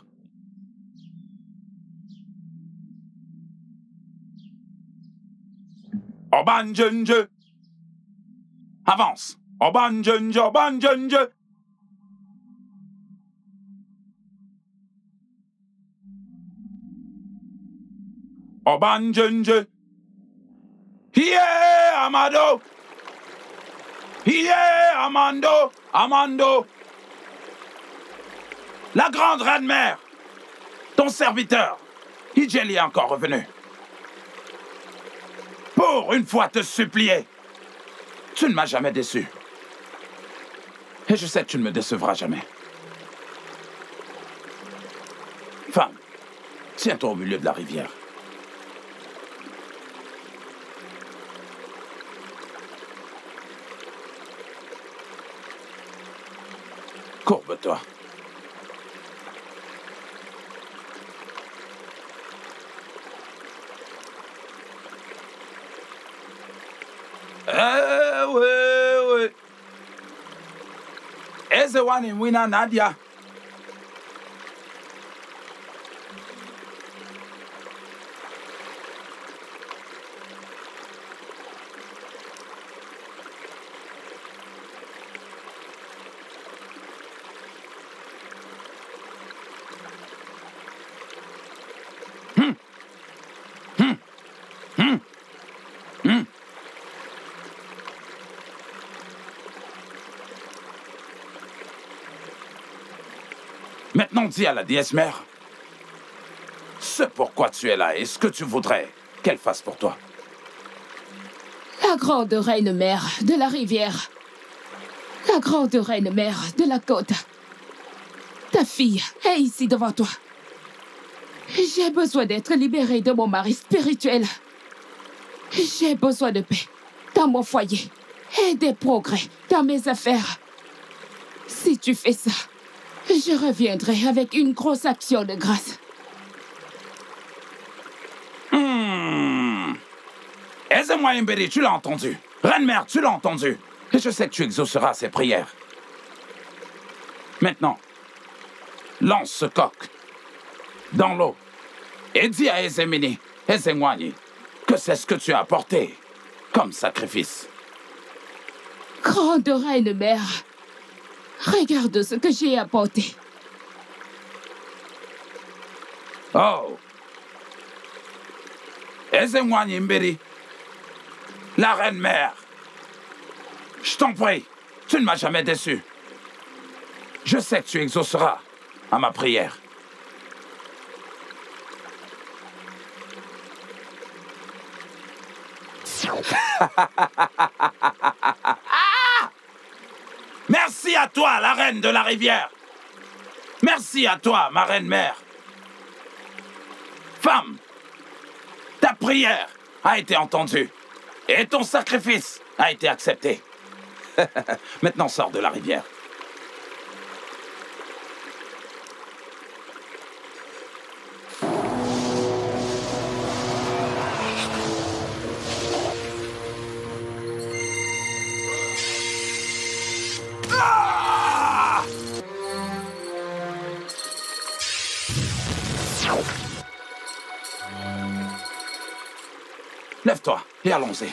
Obanjenje. Avance. Obanjenje, Obanjenje. Obanjenje. Yeah, Amado. Yeah, Amando. Amando. La grande reine-mère. Ton serviteur. Ijeli est encore revenu. Pour une fois te supplier. Tu ne m'as jamais déçu. Et je sais que tu ne me décevras jamais. Femme, tiens-toi au milieu de la rivière. Courbe-toi. Oui. Ezewani Mwina Nadia. Maintenant, dis à la déesse mère ce pourquoi tu es là et ce que tu voudrais qu'elle fasse pour toi. La grande reine mère de la rivière. La grande reine mère de la côte. Ta fille est ici devant toi. J'ai besoin d'être libérée de mon mari spirituel. J'ai besoin de paix dans mon foyer et des progrès dans mes affaires. Si tu fais ça, je reviendrai avec une grosse action de grâce. Eze-moi Mberi, tu l'as entendu. Reine-mère, tu l'as entendu. Et je sais que tu exauceras ses prières. Maintenant, lance ce coq dans l'eau et dis à Ezemini, Ezengwani, que c'est ce que tu as apporté comme sacrifice? Grande reine mère, regarde ce que j'ai apporté. Oh! Ezengwani Mberi, la reine mère. Je t'en prie, tu ne m'as jamais déçu. Je sais que tu exauceras à ma prière. Merci à toi, la reine de la rivière. Merci à toi, ma reine mère. Femme, ta prière a été entendue et ton sacrifice a été accepté. Maintenant, sors de la rivière. Lève-toi et allons-y.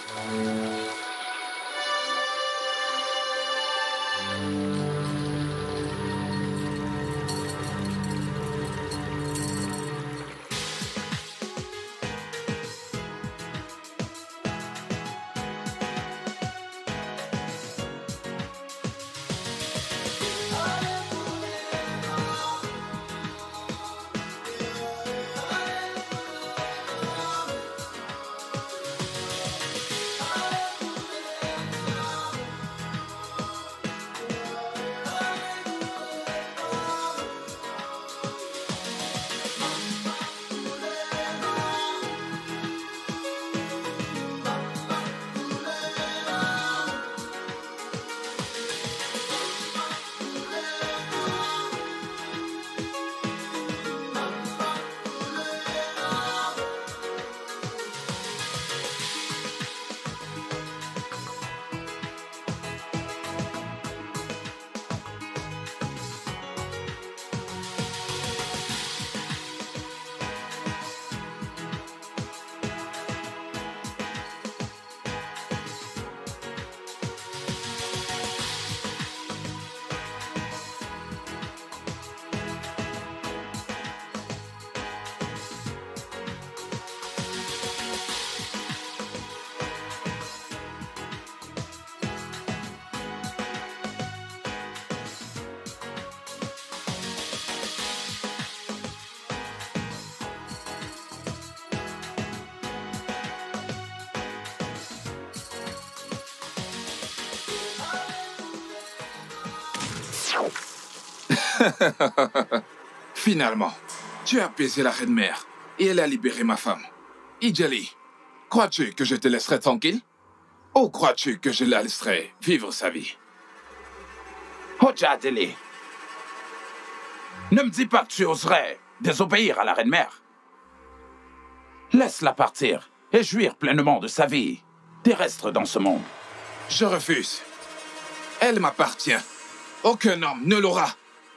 Finalement, tu as apaisé la reine mère et elle a libéré ma femme. Ijali, crois-tu que je te laisserai tranquille? Ou crois-tu que je la laisserai vivre sa vie? Ojadili, ne me dis pas que tu oserais désobéir à la reine mère. Laisse-la partir et jouir pleinement de sa vie terrestre dans ce monde. Je refuse. Elle m'appartient. Aucun homme ne l'aura.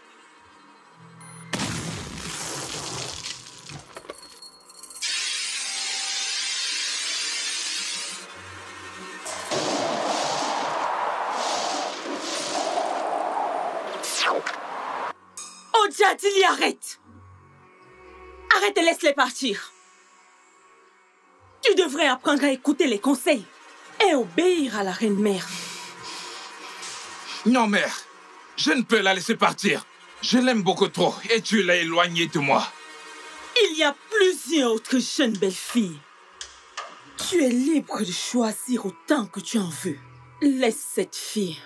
Ojadili, arrête! Arrête et laisse-les partir. Tu devrais apprendre à écouter les conseils et obéir à la reine mère. Non, mère. Je ne peux la laisser partir. Je l'aime beaucoup trop et tu l'as éloignée de moi. Il y a plusieurs autres jeunes belles filles. Tu es libre de choisir autant que tu en veux. Laisse cette fille.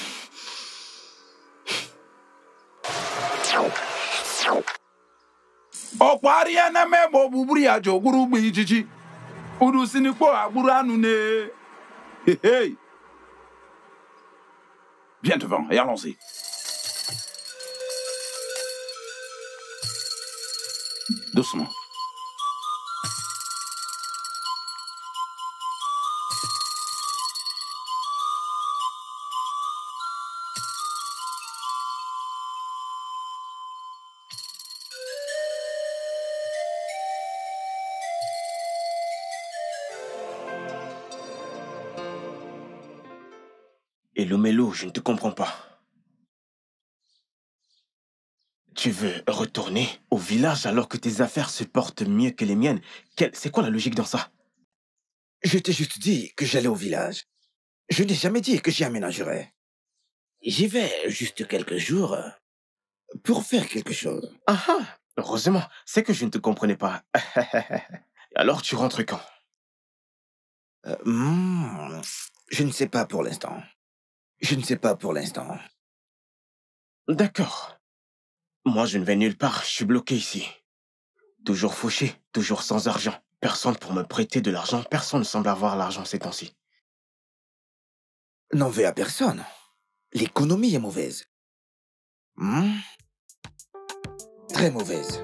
Okpariana mebo buburi ajo guru gbi jiji. Udu sinipo agburu anu ne. Hey. Viens devant et allons-y. Doucement. Et Lomelo, je ne te comprends pas. Tu veux retourner au village alors que tes affaires se portent mieux que les miennes? C'est quoi la logique dans ça? Je t'ai juste dit que j'allais au village. Je n'ai jamais dit que j'y aménagerais. J'y vais juste quelques jours pour faire quelque chose. Ah ah, heureusement, c'est que je ne te comprenais pas. Alors tu rentres quand? Je ne sais pas pour l'instant. Je ne sais pas pour l'instant. D'accord. Moi, je ne vais nulle part, je suis bloqué ici. Toujours fauché, toujours sans argent. Personne pour me prêter de l'argent, personne ne semble avoir l'argent ces temps-ci. N'en veux à personne. L'économie est mauvaise. Très mauvaise.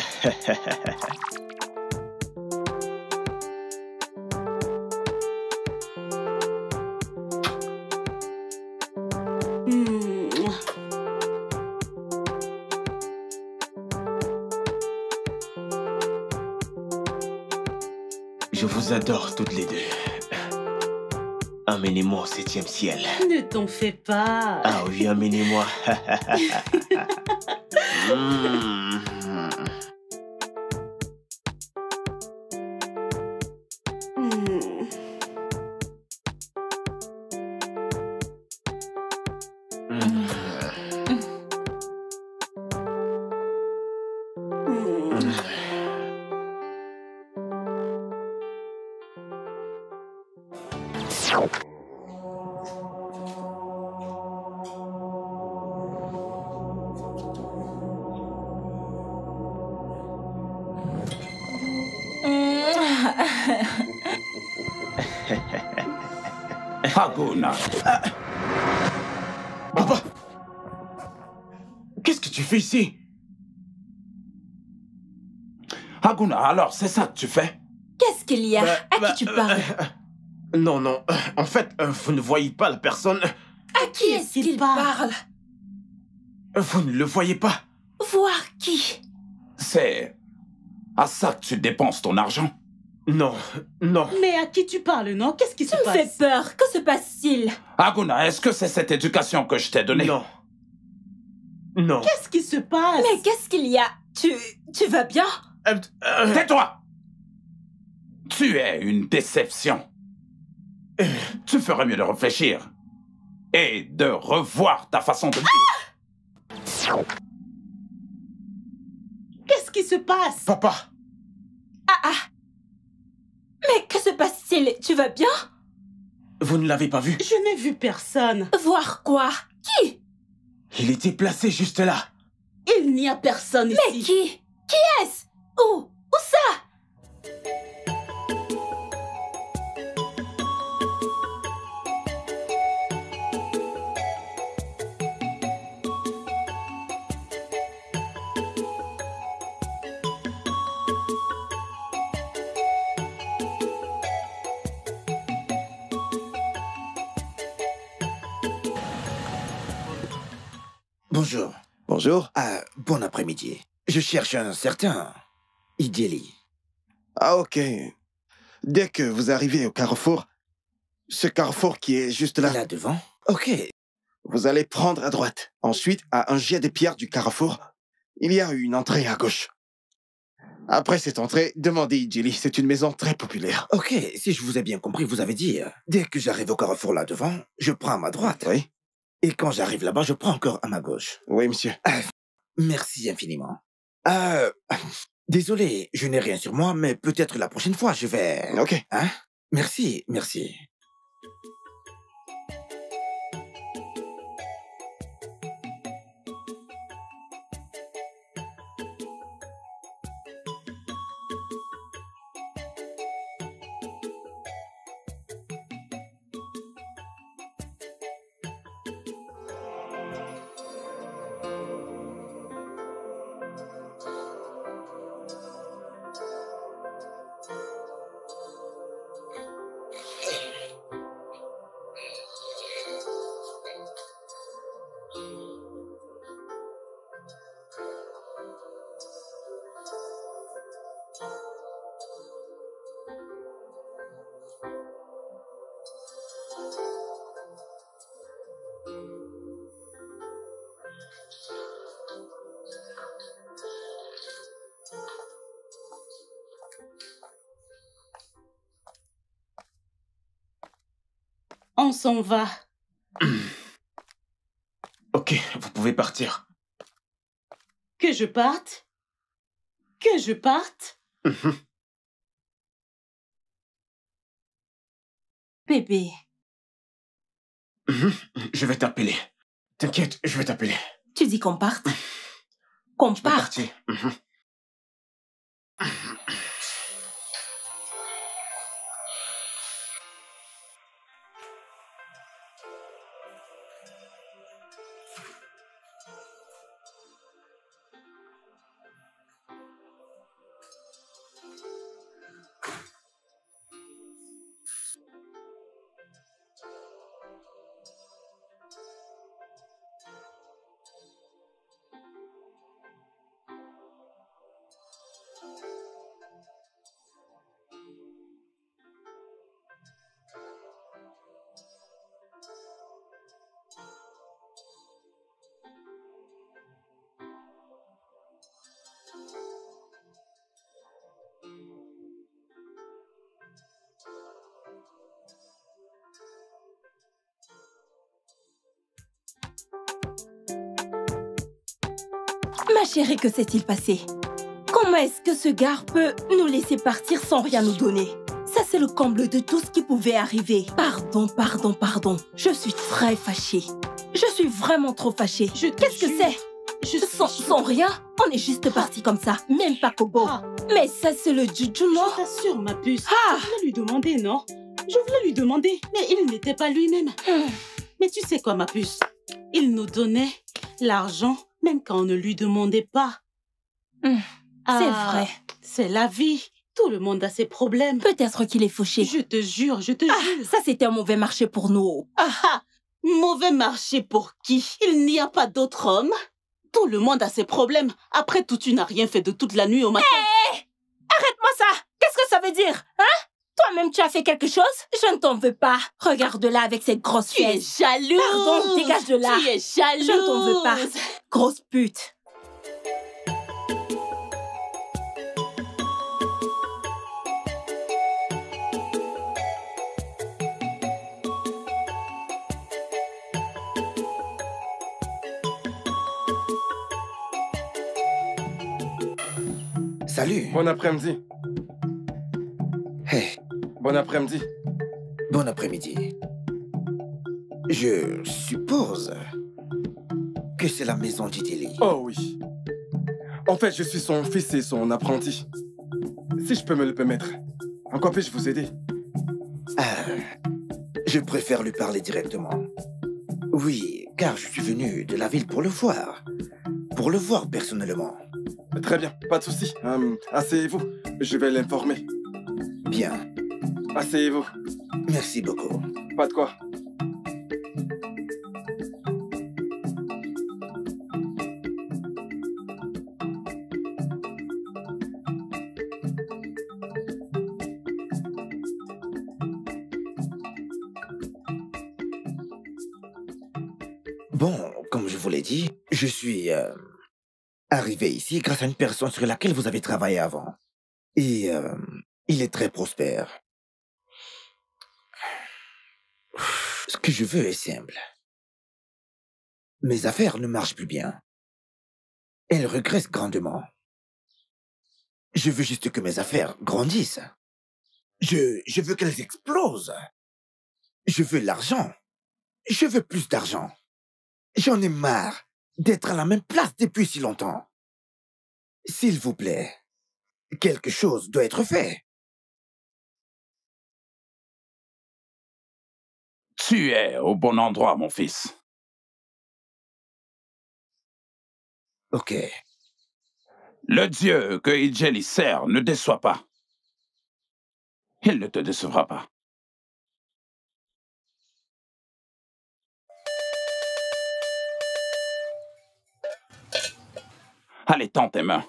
Je vous adore toutes les deux. Amenez-moi au 7e ciel. Ne t'en fais pas. Ah oui, amenez-moi. Aguna. Papa! Qu'est-ce que tu fais ici? Aguna, alors c'est ça que tu fais? Qu'est-ce qu'il y a? À qui tu parles? Non, non. En fait, vous ne voyez pas la personne. À qui est-ce qu'il parle? Vous ne le voyez pas. Voir qui? C'est à ça que tu dépenses ton argent? Non, non. Mais à qui tu parles, non? Qu'est-ce qui se passe? Tu me fais peur. Que se passe-t-il? Aguna, est-ce que c'est cette éducation que je t'ai donnée? Non. Non. Qu'est-ce qui se passe? Mais qu'est-ce qu'il y a? Tu vas bien? Tais-toi! Tu es une déception. Tu ferais mieux de réfléchir et de revoir ta façon de vivre. Qu'est-ce qui se passe? Papa! Mais que se passe-t-il? Tu vas bien? Vous ne l'avez pas vu? Je n'ai vu personne. Voir quoi? Qui? Il était placé juste là. Il n'y a personne ici. Mais qui? Qui est-ce? Où ça? Bonjour. Bonjour. Bon après-midi. Je cherche un certain Idjeli. Ah, ok. Dès que vous arrivez au carrefour, ce carrefour qui est juste là. Là devant? Ok. Vous allez prendre à droite. Ensuite, à un jet de pierre du carrefour, il y a une entrée à gauche. Après cette entrée, demandez Idjeli. C'est une maison très populaire. Ok, si je vous ai bien compris, vous avez dit, dès que j'arrive au carrefour là devant, je prends à ma droite. Oui. Et quand j'arrive là-bas, je prends encore à ma gauche. Oui, monsieur. Merci infiniment. Désolé, je n'ai rien sur moi, mais peut-être la prochaine fois, je vais... Ok. Hein? Merci, merci. On s'en va. Ok, vous pouvez partir. Que je parte? Que je parte? Bébé. Je vais t'appeler. T'inquiète, je vais t'appeler. Tu dis qu'on parte? Qu'on parte? Ma chérie, que s'est-il passé? Comment est-ce que ce gars peut nous laisser partir sans rien nous donner? Ça, c'est le comble de tout ce qui pouvait arriver. Pardon. Je suis très fâchée. Je suis vraiment trop fâchée. Qu'est-ce que c'est? Sans rien, on est juste parti comme ça. Même pas Kobo. Mais ça, c'est le juju, non? Je t'assure, ma puce. Je voulais lui demander, non? Je voulais lui demander, mais il n'était pas lui-même. Mais tu sais quoi, ma puce? Il nous donnait l'argent même quand on ne lui demandait pas. C'est vrai. C'est la vie. Tout le monde a ses problèmes. Peut-être qu'il est fauché. Je te jure, je te jure. Ça, c'était un mauvais marché pour nous. Mauvais marché pour qui? Il n'y a pas d'autre homme. Tout le monde a ses problèmes. Après tout, tu n'as rien fait de toute la nuit au matin. Hé! Arrête-moi ça! Qu'est-ce que ça veut dire? Hein? Toi-même, tu as fait quelque chose? Je ne t'en veux pas. Regarde-la avec cette grosse fesse. Tu es jalouse. Pardon, dégage de là. Tu es jalouse. Je ne t'en veux pas. Grosse pute. Salut. Bon après-midi. Hey. Bon après-midi. Bon après-midi. Je suppose que c'est la maison d'Idélie. Oh oui. En fait, je suis son fils et son apprenti. Si je peux me le permettre, en quoi puis-je vous aider? Je préfère lui parler directement. Oui, car je suis venu de la ville pour le voir. Pour le voir personnellement. Très bien, pas de souci. Asseyez-vous, je vais l'informer. Bien. Asseyez-vous. Merci beaucoup. Pas de quoi. Bon, comme je vous l'ai dit, je suis arrivé ici grâce à une personne sur laquelle vous avez travaillé avant. Et il est très prospère. Ce que je veux est simple. Mes affaires ne marchent plus bien. Elles regressent grandement. Je veux juste que mes affaires grandissent. Je veux qu'elles explosent. Je veux l'argent. Je veux plus d'argent. J'en ai marre d'être à la même place depuis si longtemps. S'il vous plaît, quelque chose doit être fait. Tu es au bon endroit, mon fils. Ok. Le Dieu que Idjeli sert ne déçoit pas. Il ne te décevra pas. Allez, tends tes mains.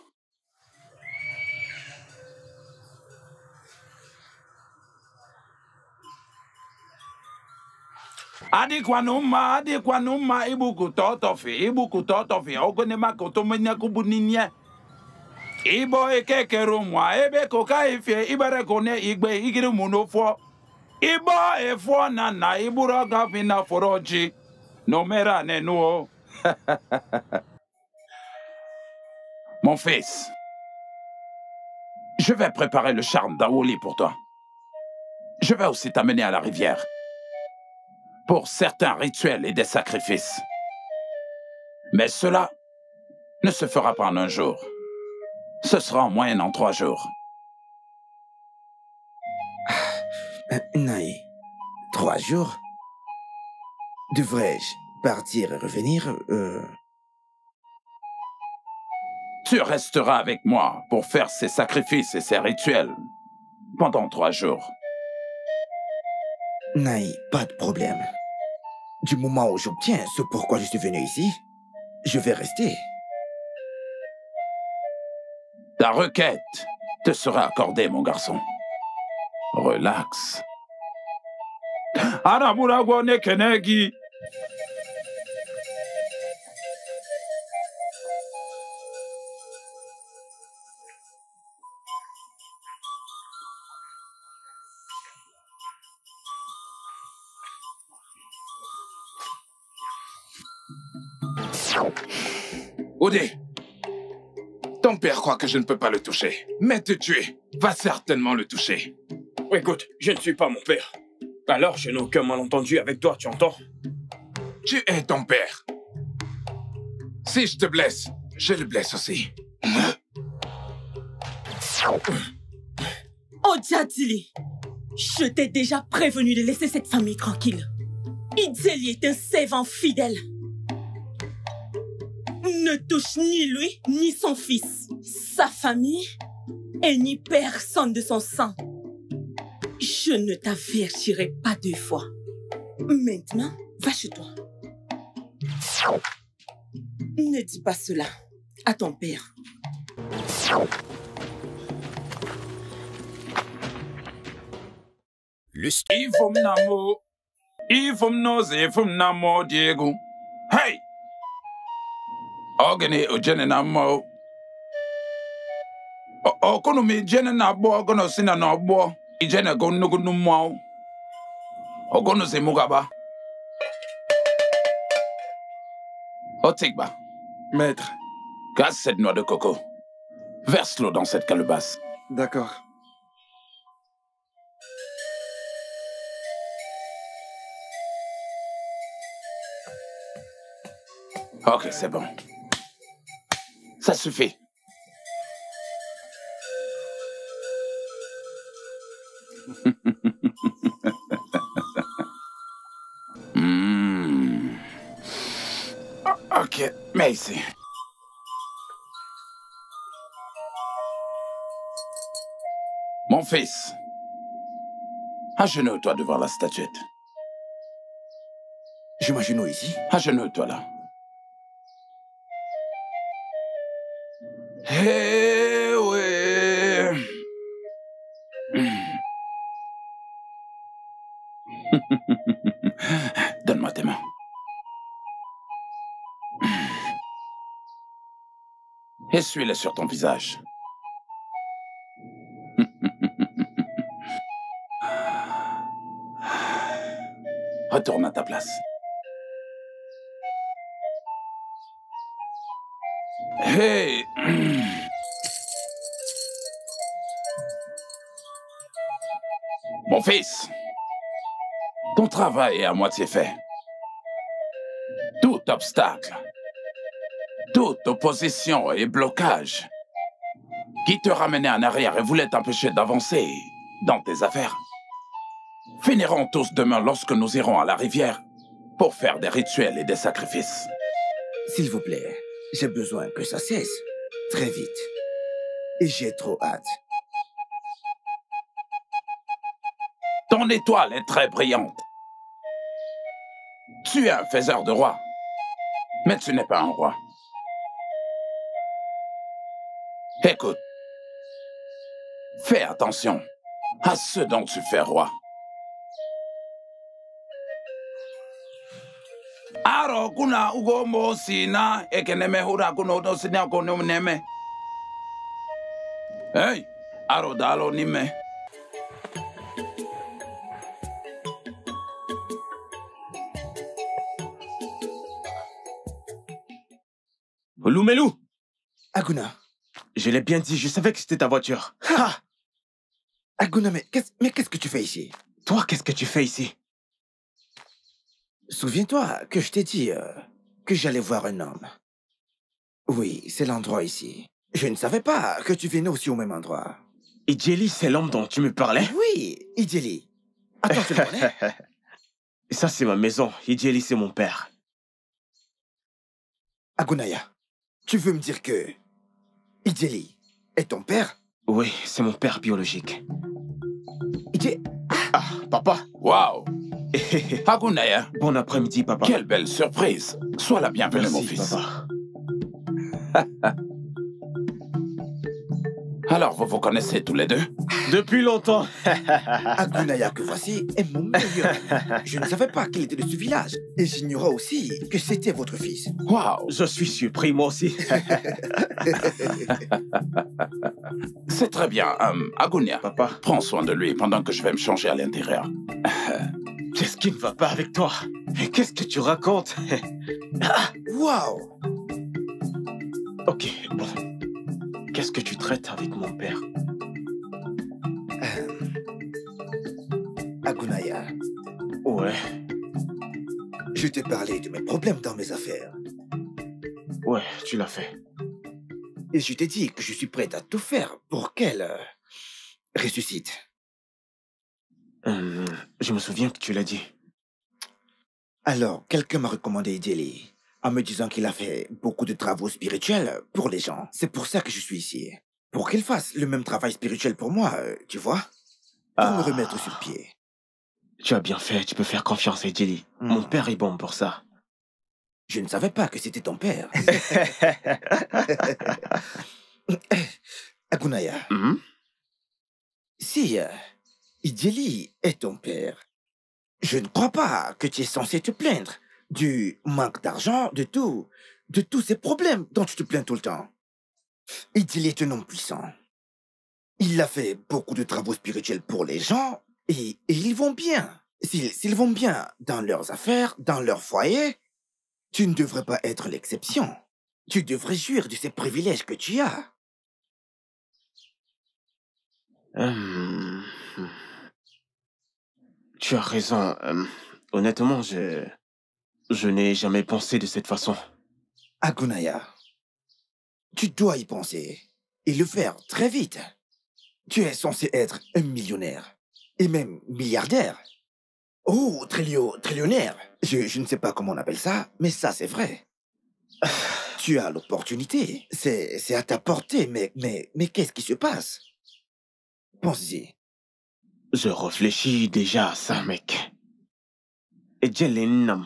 Adikwanuma, ibuku totofi, ogonema kotomenya kubuninya. Ibo ekekerumwa, ebe koka ifie, ibere kone igbe, igiri munofo. Iba efona na ibura gavina foroji. Nomera nenuo. Mon fils, je vais préparer le charme d'Aouli pour toi. Je vais aussi t'amener à la rivière pour certains rituels et des sacrifices. Mais cela ne se fera pas en un jour. Ce sera en moyenne en 3 jours. Naï, 3 jours? Devrais-je partir et revenir Tu resteras avec moi pour faire ces sacrifices et ces rituels pendant 3 jours. Naï, pas de problème. Du moment où j'obtiens ce pourquoi je suis venu ici, je vais rester. Ta requête te sera accordée, mon garçon. Relax. Anamurago nekenegi. Oudé, ton père croit que je ne peux pas le toucher. Mais te tuer va certainement le toucher. Écoute, je ne suis pas mon père. Alors je n'ai aucun malentendu avec toi, tu entends? Tu es ton père. Si je te blesse, je le blesse aussi. Oh, Djadili, je t'ai déjà prévenu de laisser cette famille tranquille. Idzeli est un servant fidèle. Ne touche ni lui, ni son fils, sa famille, et ni personne de son sang. Je ne t'avertirai pas 2 fois. Maintenant, va chez toi. Ne dis pas cela à ton père. Ifum namo. Ifum noze, ifum namo, Diego. Hey! Ogene ojene namo. Okono mi jene na bo, okono sina na bo. Ijene go nugu numwa. Okono se mugaba. Otigba. Maître. Casse cette noix de coco. Verse l'eau dans cette calebasse. D'accord. Ok, c'est bon. Ça suffit. Ok, mais ici. Mon fils, agenouille-toi devant la statuette. Je m'agenouille ici? Agenouille-toi là. Eh ouais. Donne-moi tes mains. Essuie-les sur ton visage. Retourne à ta place. Hey! Mon fils, ton travail est à moitié fait. Tout obstacle, toute opposition et blocage qui te ramenait en arrière et voulait t'empêcher d'avancer dans tes affaires finiront tous demain lorsque nous irons à la rivière pour faire des rituels et des sacrifices. S'il vous plaît, j'ai besoin que ça cesse très vite. Et j'ai trop hâte. Ton étoile est très brillante. Tu es un faiseur de rois, mais tu n'es pas un roi. Écoute, fais attention à ce dont tu fais roi. Aro kuna ugomo sina ekeneme hura kuno do sina kono neme. Hey, aro dalo nime. Loumelou! Aguna. Je l'ai bien dit, je savais que c'était ta voiture. Ah! Aguna, mais qu'est-ce que tu fais ici? Toi, qu'est-ce que tu fais ici? Souviens-toi que je t'ai dit que j'allais voir un homme. Oui, c'est l'endroit ici. Je ne savais pas que tu venais aussi au même endroit. Idjeli, c'est l'homme dont tu me parlais? Oui, Idjeli. Attends, tu le connais? Ça, c'est ma maison. Idjeli, c'est mon père. Agunaya, tu veux me dire que Idjeli est ton père? Oui, c'est mon père biologique. Ah, papa. Waouh. Agunaya. Bon après-midi, papa. Quelle belle surprise. Sois la bienvenue, mon fils. Papa. Alors, vous vous connaissez tous les deux? Depuis longtemps. Agunaya que voici est mon meilleur ami. Je ne savais pas qu'il était de ce village. Et j'ignorais aussi que c'était votre fils. Waouh. Je suis surpris, moi aussi. C'est très bien. Agunia, papa, prends soin de lui pendant que je vais me changer à l'intérieur. Qu'est-ce qui ne va pas avec toi? Qu'est-ce que tu racontes? Waouh. Ok, bon. Qu'est-ce que tu traites avec mon père? Agunaya. Ouais. Je t'ai parlé de mes problèmes dans mes affaires. Ouais, tu l'as fait. Et je t'ai dit que je suis prêt à tout faire pour qu'elle ressuscite. Je me souviens que tu l'as dit. Alors, quelqu'un m'a recommandé Idjeli, en me disant qu'il a fait beaucoup de travaux spirituels pour les gens. C'est pour ça que je suis ici. Pour qu'il fasse le même travail spirituel pour moi, tu vois? Pour me remettre sur pied. Tu as bien fait, tu peux faire confiance à Idjeli. Mon père est bon pour ça. Je ne savais pas que c'était ton père. Agunaya. Si Idjeli est ton père, je ne crois pas que tu es censé te plaindre du manque d'argent, de tous ces problèmes dont tu te plains tout le temps. Idjeli est un homme puissant. Il a fait beaucoup de travaux spirituels pour les gens et ils vont bien. S'ils vont bien dans leurs affaires, dans leur foyer, tu ne devrais pas être l'exception. Tu devrais jouir de ces privilèges que tu as. Tu as raison. Honnêtement, je n'ai jamais pensé de cette façon. Agunaya, tu dois y penser et le faire très vite. Tu es censé être un millionnaire et même milliardaire. Oh, trillionnaire. Je ne sais pas comment on appelle ça, mais ça c'est vrai. Tu as l'opportunité. C'est à ta portée, mais qu'est-ce qui se passe? Pense-y. Je réfléchis déjà à ça, mec. Et Jelenam.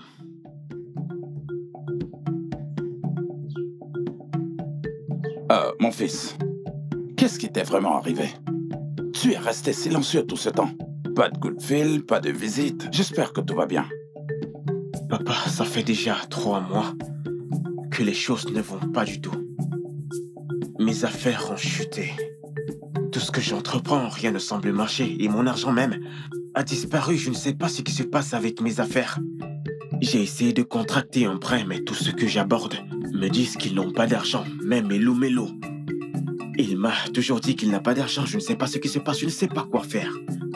Mon fils, qu'est-ce qui t'est vraiment arrivé? Tu es resté silencieux tout ce temps. Pas de coup de fil, pas de visite. J'espère que tout va bien. Papa, ça fait déjà 3 mois que les choses ne vont pas du tout. Mes affaires ont chuté. Tout ce que j'entreprends, rien ne semble marcher. Et mon argent même a disparu. Je ne sais pas ce qui se passe avec mes affaires. J'ai essayé de contracter un prêt, mais tous ceux que j'aborde me disent qu'ils n'ont pas d'argent. Même Melo. Il m'a toujours dit qu'il n'a pas d'argent. Je ne sais pas ce qui se passe. Je ne sais pas quoi faire.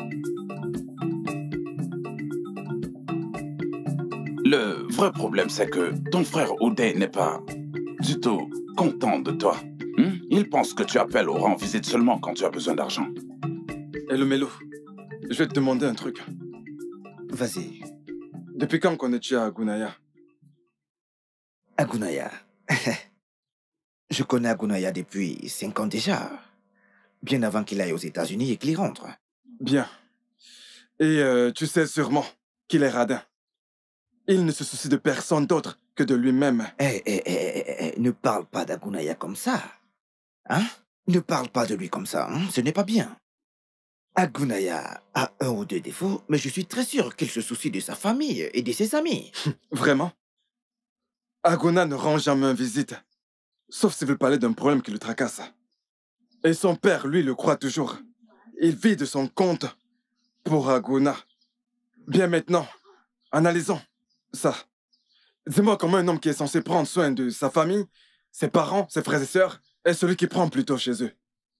Le vrai problème, c'est que ton frère Oudé n'est pas du tout content de toi. Il pense que tu appelles ou rends visite seulement quand tu as besoin d'argent. Hello Melo, je vais te demander un truc. Vas-y. Depuis quand connais-tu Agunaya? Agunaya. Je connais Agunaya depuis 5 ans déjà. Bien avant qu'il aille aux États-Unis et qu'il y rentre. Bien. Et tu sais sûrement qu'il est radin. Il ne se soucie de personne d'autre que de lui-même. Ne parle pas d'Agunaya comme ça. Hein? Ne parle pas de lui comme ça, hein? Ce n'est pas bien. Agunaya a 1 ou 2 défauts, mais je suis très sûr qu'il se soucie de sa famille et de ses amis. Vraiment? Aguna ne rend jamais visite, sauf s'il veut parler d'un problème qui le tracasse. Et son père, lui, le croit toujours. Il vit de son compte pour Aguna. Bien maintenant, analysons ça. Dis-moi comment un homme qui est censé prendre soin de sa famille ses parents, ses frères et sœurs, et celui qui prend plutôt chez eux.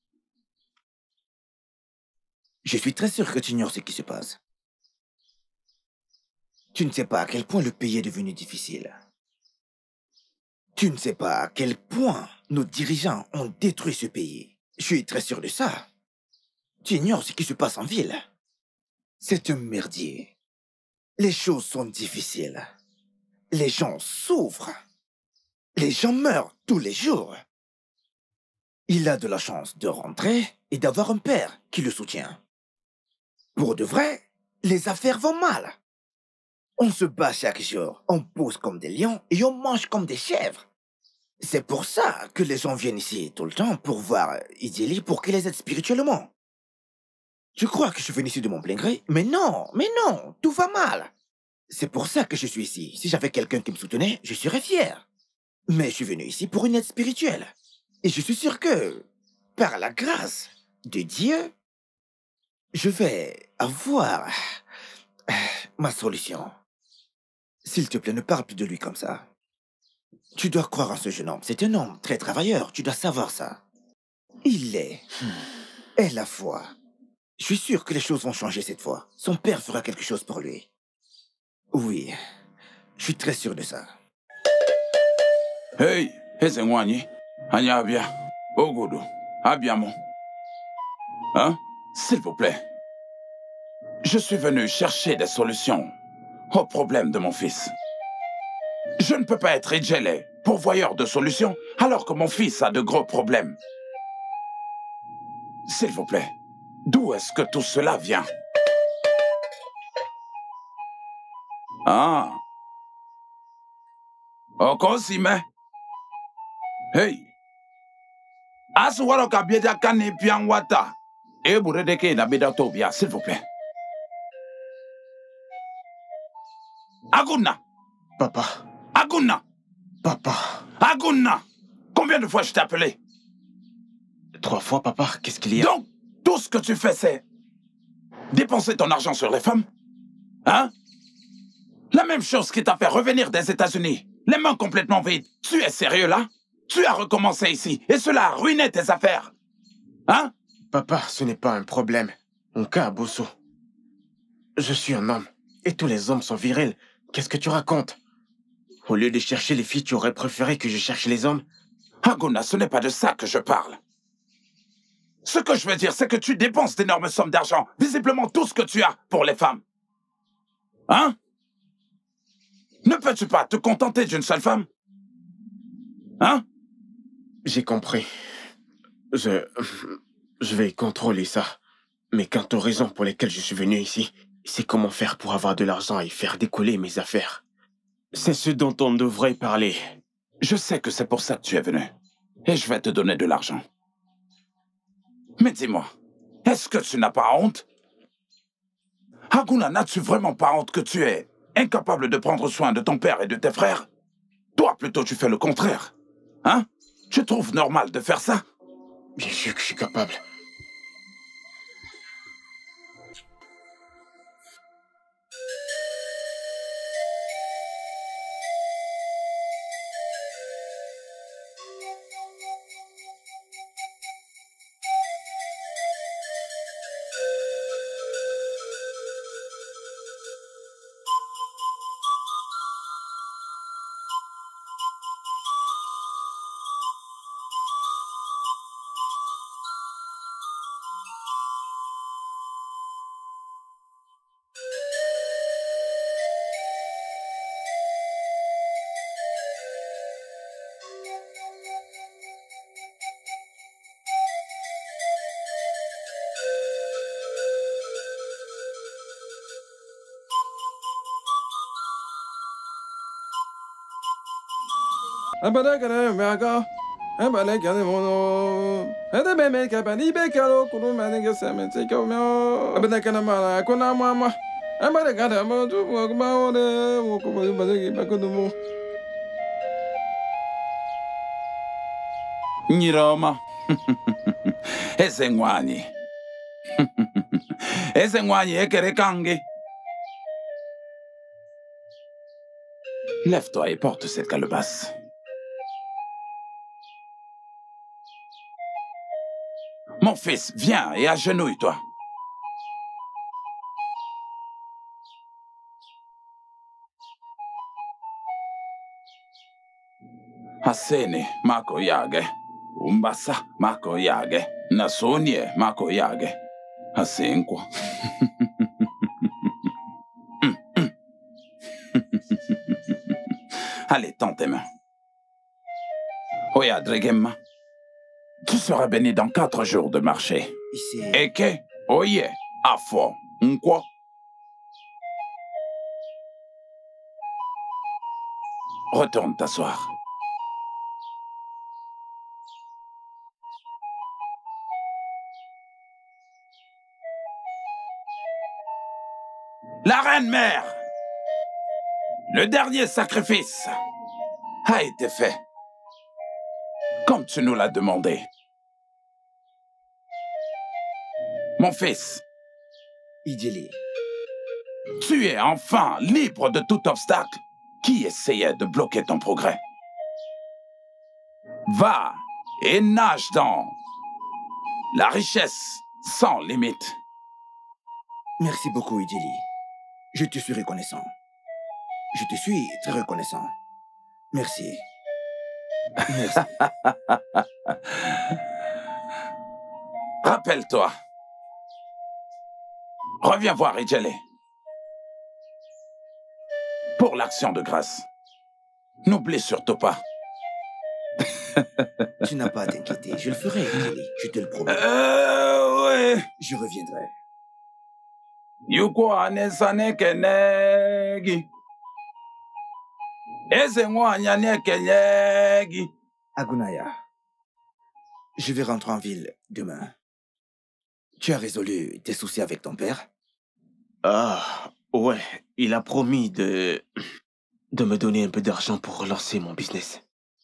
Je suis très sûr que tu ignores ce qui se passe. Tu ne sais pas à quel point le pays est devenu difficile. Tu ne sais pas à quel point nos dirigeants ont détruit ce pays. Je suis très sûr de ça. Tu ignores ce qui se passe en ville. C'est un merdier. Les choses sont difficiles. Les gens souffrent. Les gens meurent tous les jours. Il a de la chance de rentrer et d'avoir un père qui le soutient. Pour de vrai, les affaires vont mal. On se bat chaque jour, on pousse comme des lions et on mange comme des chèvres. C'est pour ça que les gens viennent ici tout le temps pour voir Idjali pour qu'il les aide spirituellement. Tu crois que je suis venu ici de mon plein gré? Mais non, tout va mal. C'est pour ça que je suis ici. Si j'avais quelqu'un qui me soutenait, je serais fier. Mais je suis venu ici pour une aide spirituelle. Et je suis sûr que, par la grâce de Dieu, je vais avoir ma solution. S'il te plaît, ne parle plus de lui comme ça. Tu dois croire en ce jeune homme. C'est un homme très travailleur. Tu dois savoir ça. Il est la foi. Je suis sûr que les choses vont changer cette fois. Son père fera quelque chose pour lui. Oui, je suis très sûr de ça. Hey, Ezengwani, Anyabia, Ogodo, Abiamo. Hein? S'il vous plaît. Je suis venu chercher des solutions au problème de mon fils. Je ne peux pas être Idjali, pourvoyeur de solutions, alors que mon fils a de gros problèmes. S'il vous plaît, d'où est-ce que tout cela vient? Ah. Okosime. Hey. Aswaro kabieda kane pianwata. Eburedeke na beda tobia, s'il vous plaît. Aguna. Papa. Aguna. Papa. Aguna. Combien de fois je t'ai appelé? 3 fois, papa. Qu'est-ce qu'il y a? Donc, tout ce que tu fais, c'est dépenser ton argent sur les femmes? Hein? La même chose qui t'a fait revenir des États-Unis, les mains complètement vides. Tu es sérieux, là? Tu as recommencé ici, et cela a ruiné tes affaires. Hein? Papa, ce n'est pas un problème. Mon cas, Bosso. Je suis un homme, et tous les hommes sont virils. Qu'est-ce que tu racontes? Au lieu de chercher les filles, tu aurais préféré que je cherche les hommes? Aguna, ce n'est pas de ça que je parle. Ce que je veux dire, c'est que tu dépenses d'énormes sommes d'argent, visiblement tout ce que tu as pour les femmes. Hein? Ne peux-tu pas te contenter d'une seule femme? Hein? J'ai compris. Je vais contrôler ça. Mais quant aux raisons pour lesquelles je suis venu ici, c'est comment faire pour avoir de l'argent et faire décoller mes affaires. C'est ce dont on devrait parler. Je sais que c'est pour ça que tu es venu. Et je vais te donner de l'argent. Mais dis-moi, est-ce que tu n'as pas honte? Aguna, n'as-tu vraiment pas honte que tu es incapable de prendre soin de ton père et de tes frères? Toi, plutôt, tu fais le contraire. Hein? Tu trouves normal de faire ça? Bien sûr que je suis capable. Nyiroma. Ezengwani. Ezengwani ekerekange. Lève-toi et porte cette calebasse. Mon fils, viens et agenouille-toi. Hasene mako yage. Umbasa mako yage. Nasonie mako yage. Hasenkwa. Allez, tends tes mains. Oya Dregemma. Tu seras béni dans 4 jours de marché. Eke, oye, afo, nkwo. Retourne t'asseoir. La reine-mère, le dernier sacrifice a été fait, comme tu nous l'as demandé. Mon fils, Idjili, tu es enfin libre de tout obstacle qui essayait de bloquer ton progrès. Va et nage dans la richesse sans limite. Merci beaucoup, Idjili. Je te suis reconnaissant. Je te suis très reconnaissant. Merci. Merci. Rappelle-toi. Reviens voir Idjele. Pour l'action de grâce. N'oublie surtout pas. Tu n'as pas à t'inquiéter. Je le ferai, Idjili. Je te le promets. Ouais. Je reviendrai. Yuko anesane kenegi. Eze mwanyane kenyegi. Agunaya, je vais rentrer en ville demain. Tu as résolu tes soucis avec ton père? Ah, ouais. Il a promis de me donner un peu d'argent pour relancer mon business.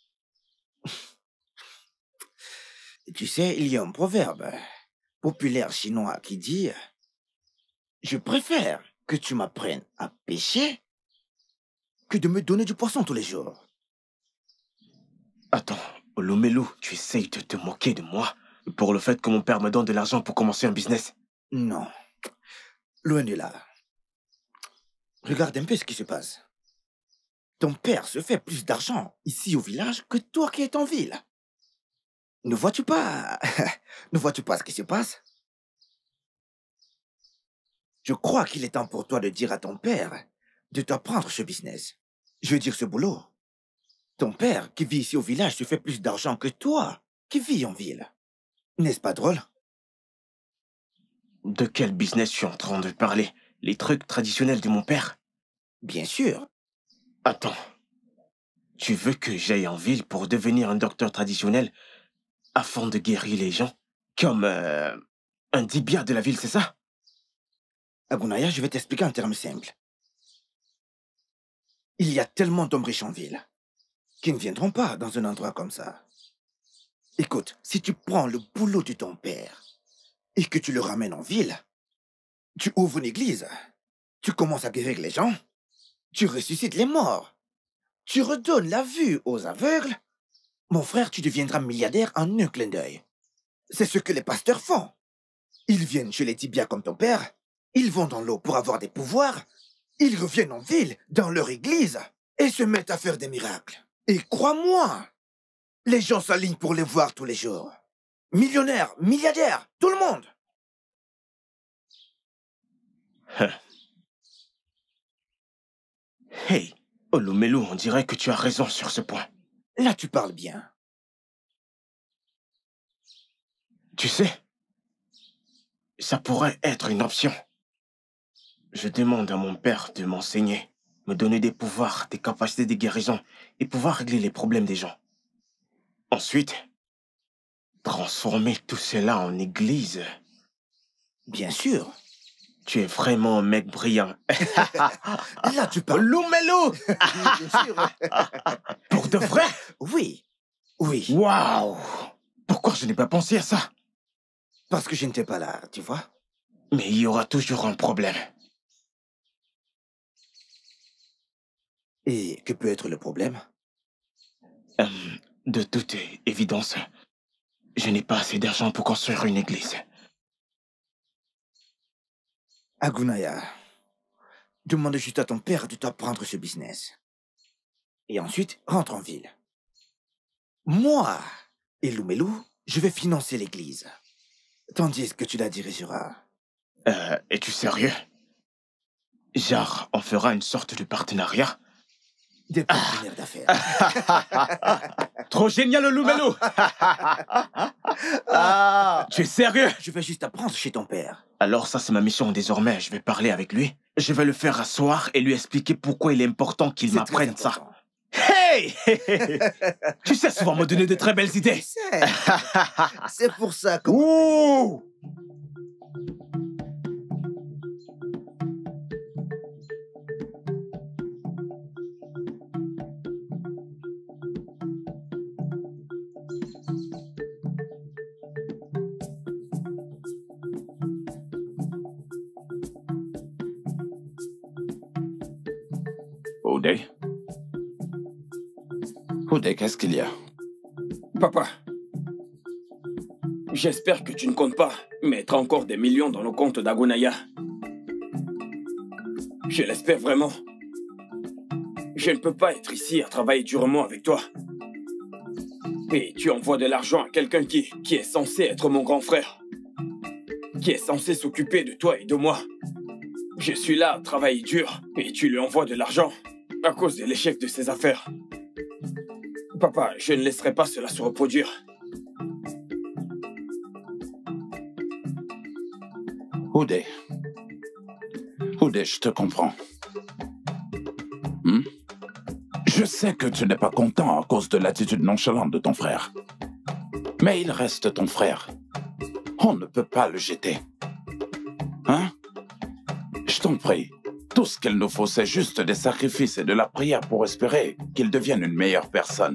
Tu sais, il y a un proverbe populaire chinois qui dit « Je préfère que tu m'apprennes à pêcher que de me donner du poisson tous les jours. » Attends, Olomelu, tu essayes de te moquer de moi pour le fait que mon père me donne de l'argent pour commencer un business? Non. Loin de là. Regarde un peu ce qui se passe. Ton père se fait plus d'argent ici au village que toi qui es en ville. Ne vois-tu pas... ne vois-tu pas ce qui se passe? Je crois qu'il est temps pour toi de dire à ton père de t'apprendre ce business. Je veux dire ce boulot. Ton père qui vit ici au village se fait plus d'argent que toi qui vis en ville. N'est-ce pas drôle? De quel business je suis en train de parler? Les trucs traditionnels de mon père? Bien sûr. Attends. Tu veux que j'aille en ville pour devenir un docteur traditionnel afin de guérir les gens? Comme un dibia de la ville, c'est ça? Agunaya, je vais t'expliquer en termes simples. Il y a tellement d'hommes riches en ville qui ne viendront pas dans un endroit comme ça. Écoute, si tu prends le boulot de ton père et que tu le ramènes en ville, tu ouvres une église, tu commences à guérir les gens, tu ressuscites les morts, tu redonnes la vue aux aveugles, mon frère, tu deviendras milliardaire en un clin d'œil. C'est ce que les pasteurs font. Ils viennent chez les tibias comme ton père, ils vont dans l'eau pour avoir des pouvoirs, ils reviennent en ville, dans leur église, et se mettent à faire des miracles. Et crois-moi, les gens s'alignent pour les voir tous les jours. Millionnaires, milliardaires, tout le monde. Hey, Olomelu, on dirait que tu as raison sur ce point. Là, tu parles bien. Tu sais, ça pourrait être une option. Je demande à mon père de m'enseigner, me donner des pouvoirs, des capacités de guérison et pouvoir régler les problèmes des gens. Ensuite, transformer tout cela en église. Bien sûr. Tu es vraiment un mec brillant. Là, tu parles. Olomelu. Bien sûr. Pour de vrai? Oui. Oui. Waouh! Pourquoi je n'ai pas pensé à ça? Parce que je n'étais pas là, tu vois. Mais il y aura toujours un problème. Et que peut être le problème? De toute évidence, Je n'ai pas assez d'argent pour construire une église. Agunaya, demande juste à ton père de t'apprendre ce business. Et ensuite, rentre en ville. Moi, Elumelu, je vais financer l'église. Tandis que tu la dirigeras. Es-tu sérieux? Genre, on fera une sorte de partenariat? Des partenaires d'affaires. Trop génial, Elumelu! Tu es sérieux? Je vais juste apprendre chez ton père. Alors ça, c'est ma mission désormais. Je vais parler avec lui. Je vais le faire asseoir et lui expliquer pourquoi il est important qu'il m'apprenne ça. Hey! Tu sais souvent me donner de très belles idées. C'est pour ça que... Ouh! Oudé? Oudé, qu'est-ce qu'il y a? Papa, j'espère que tu ne comptes pas mettre encore des millions dans le compte d'Agunaya. Je l'espère vraiment. Je ne peux pas être ici à travailler durement avec toi. Et tu envoies de l'argent à quelqu'un qui est censé être mon grand frère. Qui est censé s'occuper de toi et de moi. Je suis là à travailler dur et tu lui envoies de l'argent à cause de l'échec de ses affaires. Papa, je ne laisserai pas cela se reproduire. Oudé. Oudé, je te comprends. Je sais que tu n'es pas content à cause de l'attitude nonchalante de ton frère. Mais il reste ton frère. On ne peut pas le jeter. Hein? Je t'en prie. Tout ce qu'il nous faut, c'est juste des sacrifices et de la prière pour espérer qu'il devienne une meilleure personne.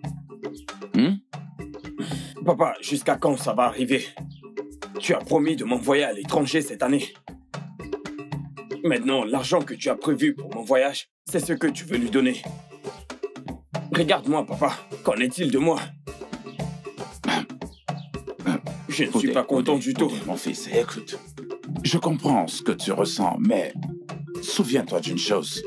Papa, jusqu'à quand ça va arriver? Tu as promis de m'envoyer à l'étranger cette année. Maintenant, l'argent que tu as prévu pour mon voyage, c'est ce que tu veux lui donner. Regarde-moi, papa. Qu'en est-il de moi? Je ne suis pas content du tout. Mon fils, écoute. Je comprends ce que tu ressens, mais souviens-toi d'une chose.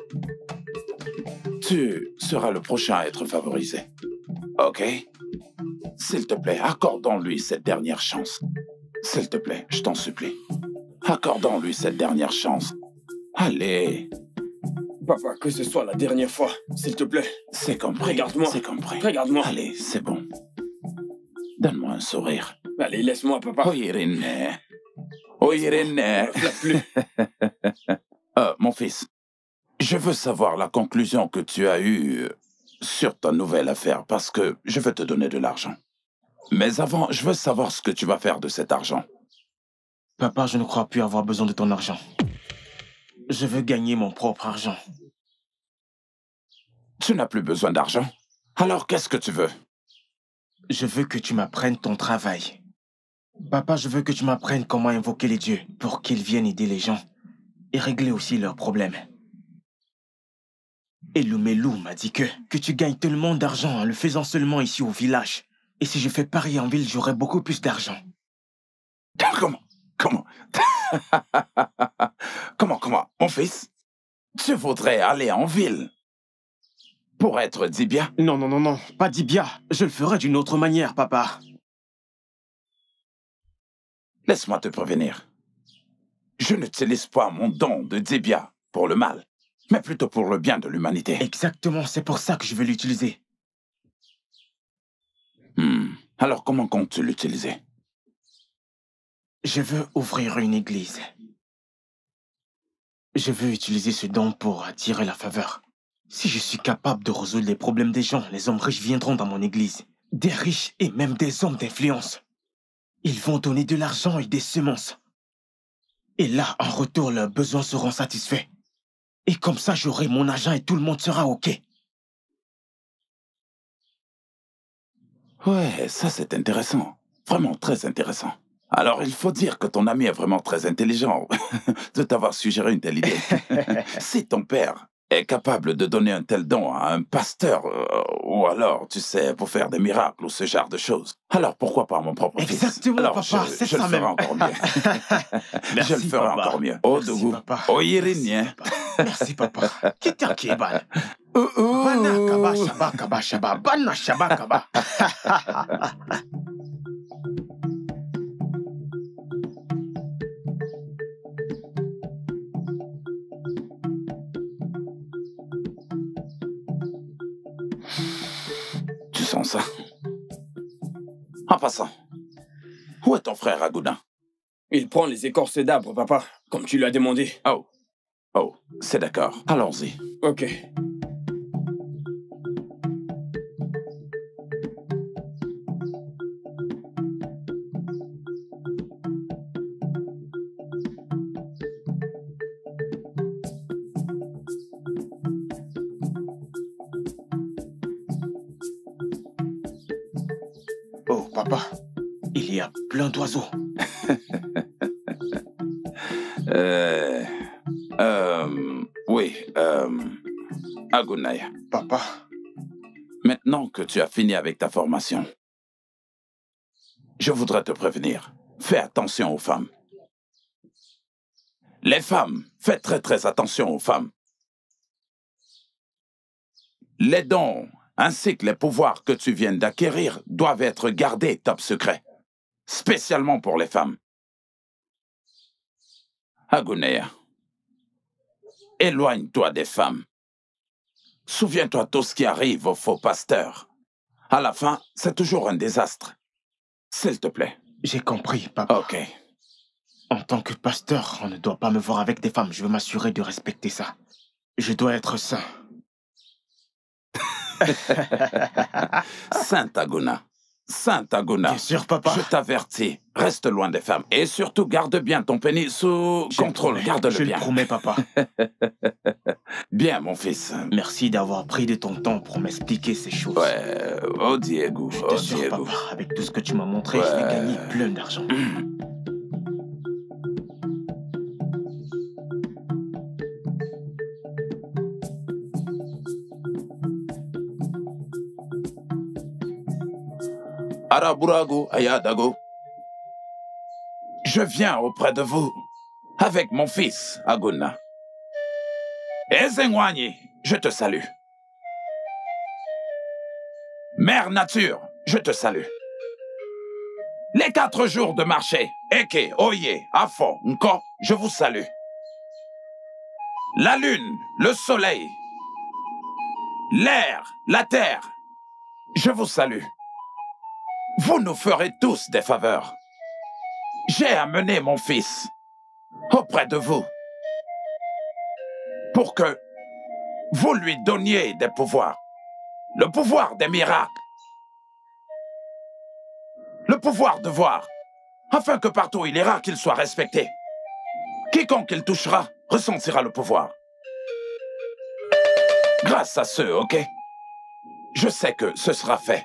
Tu seras le prochain à être favorisé. Ok? S'il te plaît, accordons-lui cette dernière chance. S'il te plaît, je t'en supplie. Accordons-lui cette dernière chance. Allez. Papa, que ce soit la dernière fois, s'il te plaît. C'est compris. Regarde-moi. C'est compris. Regarde-moi. Allez, c'est bon. Donne-moi un sourire. Allez, laisse-moi, papa. Oirine. Oirine. Plus. Mon fils, je veux savoir la conclusion que tu as eue sur ta nouvelle affaire parce que je veux te donner de l'argent. Mais avant, je veux savoir ce que tu vas faire de cet argent. Papa, je ne crois plus avoir besoin de ton argent. Je veux gagner mon propre argent. Tu n'as plus besoin d'argent? Alors qu'est-ce que tu veux? Je veux que tu m'apprennes ton travail. Papa, je veux que tu m'apprennes comment invoquer les dieux pour qu'ils viennent aider les gens et régler aussi leurs problèmes. Elumelu m'a dit que tu gagnes tellement d'argent en le faisant seulement ici au village. Et si je fais pareil en ville, j'aurai beaucoup plus d'argent. Comment Mon fils, tu voudrais aller en ville pour être Dibia? Non, pas Dibia. Je le ferai d'une autre manière, papa. Laisse-moi te prévenir. Je n'utilise pas mon don de Dibia pour le mal, mais plutôt pour le bien de l'humanité. Exactement, c'est pour ça que je vais l'utiliser. Alors comment comptes-tu l'utiliser? Je veux ouvrir une église. Je veux utiliser ce don pour attirer la faveur. Si je suis capable de résoudre les problèmes des gens, les hommes riches viendront dans mon église. Des riches et même des hommes d'influence. Ils vont donner de l'argent et des semences. Et là, en retour, leurs besoins seront satisfaits. Et comme ça, j'aurai mon argent et tout le monde sera OK. Ouais, ça c'est intéressant. Vraiment très intéressant. Alors, il faut dire que ton ami est vraiment très intelligent de t'avoir suggéré une telle idée. Si ton père est capable de donner un tel don à un pasteur, ou alors, tu sais, pour faire des miracles ou ce genre de choses. Alors pourquoi pas mon propre fils? Exactement, alors, papa, c'est je ça le ferai même. encore mieux. Merci, je le ferai papa. encore mieux. Oh, Merci, Dougou. papa. Oh, Irinien. Merci, papa. Kita kebal. Bana kaba shaba kaba shaba. Bana shaba kaba. Tu sens ça? En passant, où est ton frère Agouda? Il prend les écorces d'arbres, papa, comme tu l'as demandé. Oh. Oh, c'est d'accord. Allons-y. Ok. Oh, papa, il y a plein d'oiseaux. Oui, Agounaya. Papa. Maintenant que tu as fini avec ta formation, je voudrais te prévenir. Fais attention aux femmes. Les femmes, fais très attention aux femmes. Les dons ainsi que les pouvoirs que tu viens d'acquérir doivent être gardés top secret, spécialement pour les femmes. Agounaya, éloigne-toi des femmes. Souviens-toi de tout ce qui arrive aux faux pasteurs. À la fin, c'est toujours un désastre. S'il te plaît. J'ai compris, papa. Ok. En tant que pasteur, on ne doit pas me voir avec des femmes. Je veux m'assurer de respecter ça. Je dois être saint. Saint Agona. Saint Agona. Bien sûr, papa. Je t'avertis, reste loin des femmes. Et surtout, garde bien ton pénis sous contrôle. Garde-le bien. Je le promets, papa. Bien, mon fils. Merci d'avoir pris de ton temps pour m'expliquer ces choses. Ouais, oh Diego, je t'assure, papa, avec tout ce que tu m'as montré, je vais gagner plein d'argent. Araburago Ayadago. Je viens auprès de vous avec mon fils, Aguna. Ezengwani, je te salue. Mère Nature, je te salue. Les 4 jours de marché, Eke, Oye, Afo, Nko, je vous salue. La lune, le soleil, l'air, la terre, je vous salue. Vous nous ferez tous des faveurs. J'ai amené mon fils auprès de vous pour que vous lui donniez des pouvoirs. Le pouvoir des miracles. Le pouvoir de voir, afin que partout où il ira, qu'il soit respecté. Quiconque il touchera ressentira le pouvoir. Grâce à ceux, ok? Je sais que ce sera fait.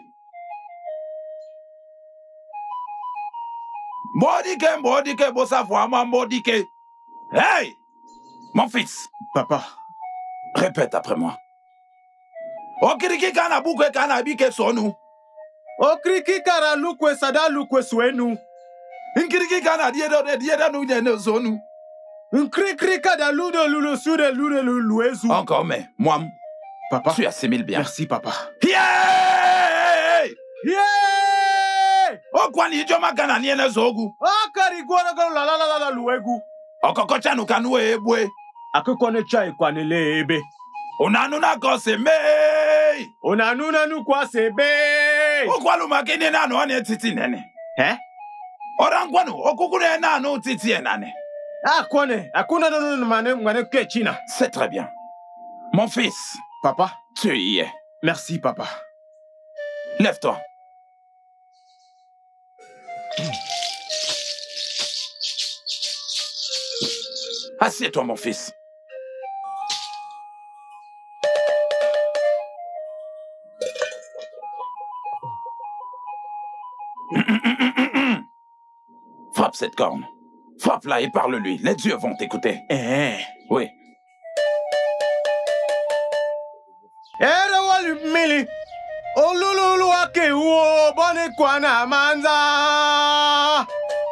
Modike, Modike. Hey! Mon fils. Papa. Répète après moi. Okriki kana bukwe kana bike sonu. Okriki kara lukwe sada lukwe suenu. Nkiriki kana dieda nu dieda sonu. Nkrikri kada lude lulu sude lude luluezu. Encore mais, moi. Papa. Tu assimile bien. Merci, papa. Yeah! Yeah! Okwani ijoma kana niene zogu. Akari gwana kana la luegu. Okokocha nu kanu ebwe. Akukone chai kwanele ebe. Onanuna kose me. Onanuna nu kwa sebe. Okwalu makini nanu ane titi nene. Orangwanu okukune nanu titi enane. Akwane, akuna nanu mane ke china. C'est très bien. Mon fils. Papa. Tu y es. Merci, papa. Lève-toi. Assieds-toi, mon fils. Frappe cette corne. Frappe-la et parle-lui. Les dieux vont t'écouter. Eh. Oui. Ere wali mili. Olululu ake wo bone kwana manza.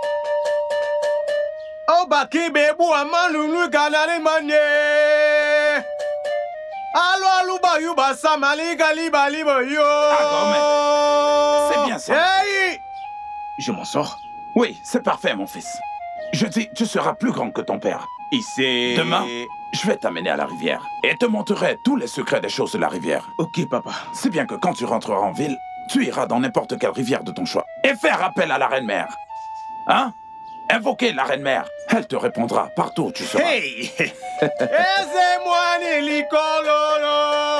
Obaki bebu amalulu kanare manye. Alo aluba yuba samali galiba libo yo. C'est bien ça. Hey! Je m'en sors. Oui, c'est parfait, mon fils. Je dis, tu seras plus grand que ton père. Ici. Demain, je vais t'amener à la rivière et te montrerai tous les secrets des choses de la rivière. Ok, papa. C'est bien que quand tu rentreras en ville, tu iras dans n'importe quelle rivière de ton choix et faire appel à la reine-mère. Hein? Invoquer la reine-mère. Elle te répondra partout où tu seras. Hey! Eze mwani likololo.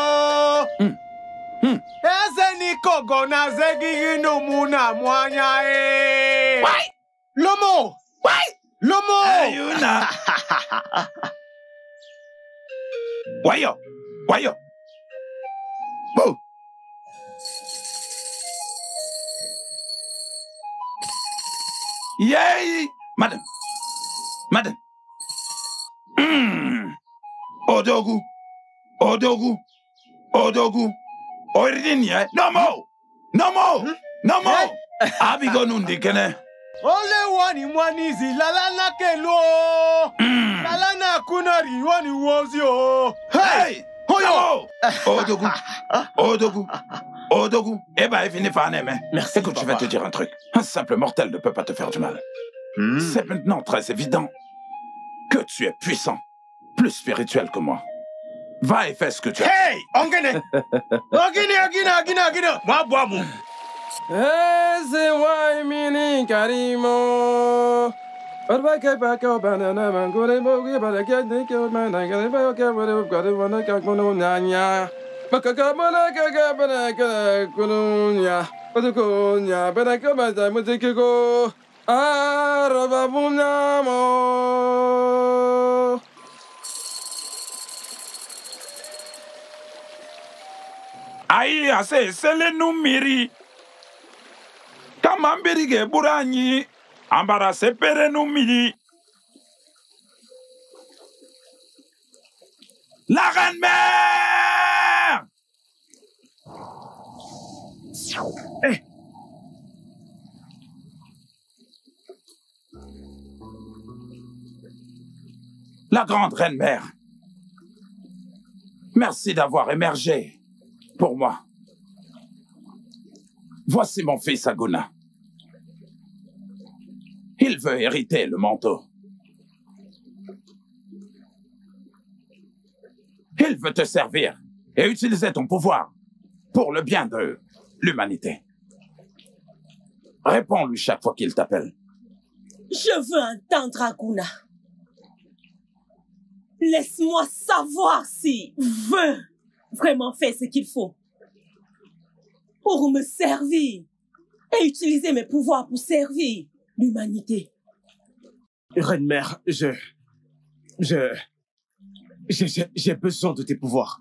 Eze nikogo na zegi no muna mwanya e. Ouais! Lomo! Ouais! Lomo! Ayuna! Wayo! Wayo! Bouh! Yay! Madame! Madame! Odogu! Odogu! Odogu! Oirinia! No more! No more! No more! Abigo nundi kene! Ole wani mwanizi lalana kelo. Lalana kunari wani wozio. Hey! Hoyo! Odogu! Odogu! Odogu! Eh ben, fini Faneme. Merci. Écoute, je vais te dire un truc. Un simple mortel ne peut pas te faire du mal. C'est maintenant très évident que tu es puissant, plus spirituel que moi. Va et fais ce que tu as. Hey! Ongene! Ogine! Wabuamu! Eze wai mini karimo. Arbake bako banana mangore bogi barake dikyo managare bako wale gare wana kakuno nyanya. Bakaka manaka baraka kununya. Batukunya baraka bata muzikiko. Arababunamo. Aïe, assez, c'est le numiri. Kamambiri ge buranyi. Embarrassé pere numiri. La reine-mère! Hey! La grande reine-mère. Merci d'avoir émergé pour moi. Voici mon fils Aguna. Il veut hériter le manteau. Il veut te servir et utiliser ton pouvoir pour le bien de l'humanité. Réponds-lui chaque fois qu'il t'appelle. Je veux entendre Aguna. Laisse-moi savoir s'il veut vraiment faire ce qu'il faut pour me servir et utiliser mes pouvoirs pour servir l'humanité. Reine-mère, j'ai besoin de tes pouvoirs.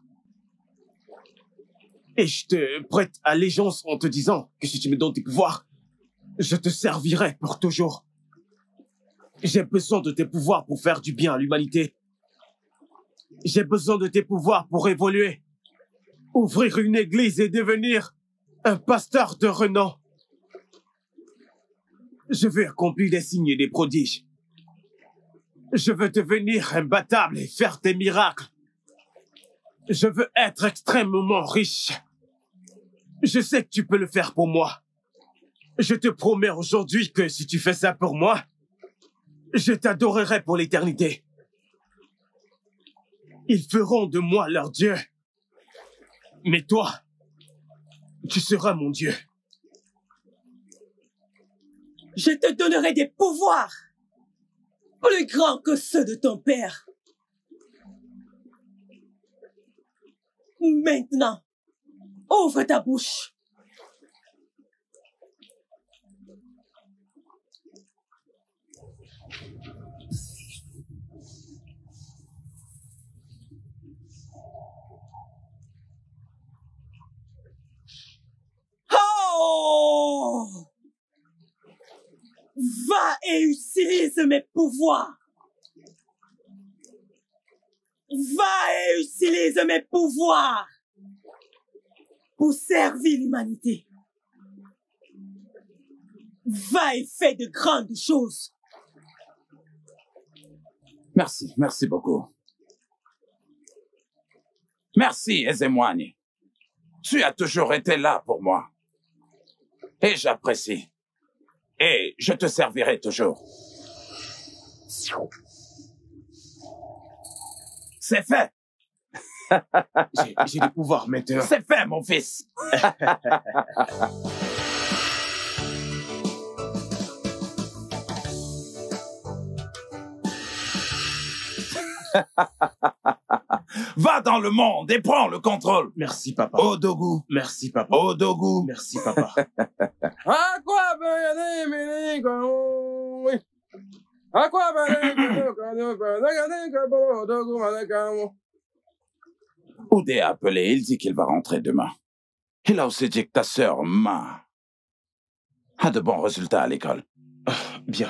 Et je te prête allégeance en te disant que si tu me donnes tes pouvoirs, je te servirai pour toujours. J'ai besoin de tes pouvoirs pour faire du bien à l'humanité. J'ai besoin de tes pouvoirs pour évoluer, ouvrir une église et devenir un pasteur de renom. Je veux accomplir des signes et des prodiges. Je veux devenir imbattable et faire des miracles. Je veux être extrêmement riche. Je sais que tu peux le faire pour moi. Je te promets aujourd'hui que si tu fais ça pour moi, je t'adorerai pour l'éternité. Ils feront de moi leur Dieu. Mais toi, tu seras mon Dieu. Je te donnerai des pouvoirs plus grands que ceux de ton père. Maintenant, ouvre ta bouche. Oh! Va et utilise mes pouvoirs. Va et utilise mes pouvoirs. pour servir l'humanité. Va et fais de grandes choses. Merci, merci beaucoup. Merci, Ezemwani. Tu as toujours été là pour moi. Et j'apprécie. Et je te servirai toujours. C'est fait. J'ai du pouvoir maintenant. C'est fait, mon fils. Va dans le monde et prends le contrôle. Merci, papa. Odogu. Merci, papa. Odogu. Merci, papa. Oudé a appelé, il dit qu'il va rentrer demain. Il a aussi dit que ta sœur, Ma, a de bons résultats à l'école. Bien.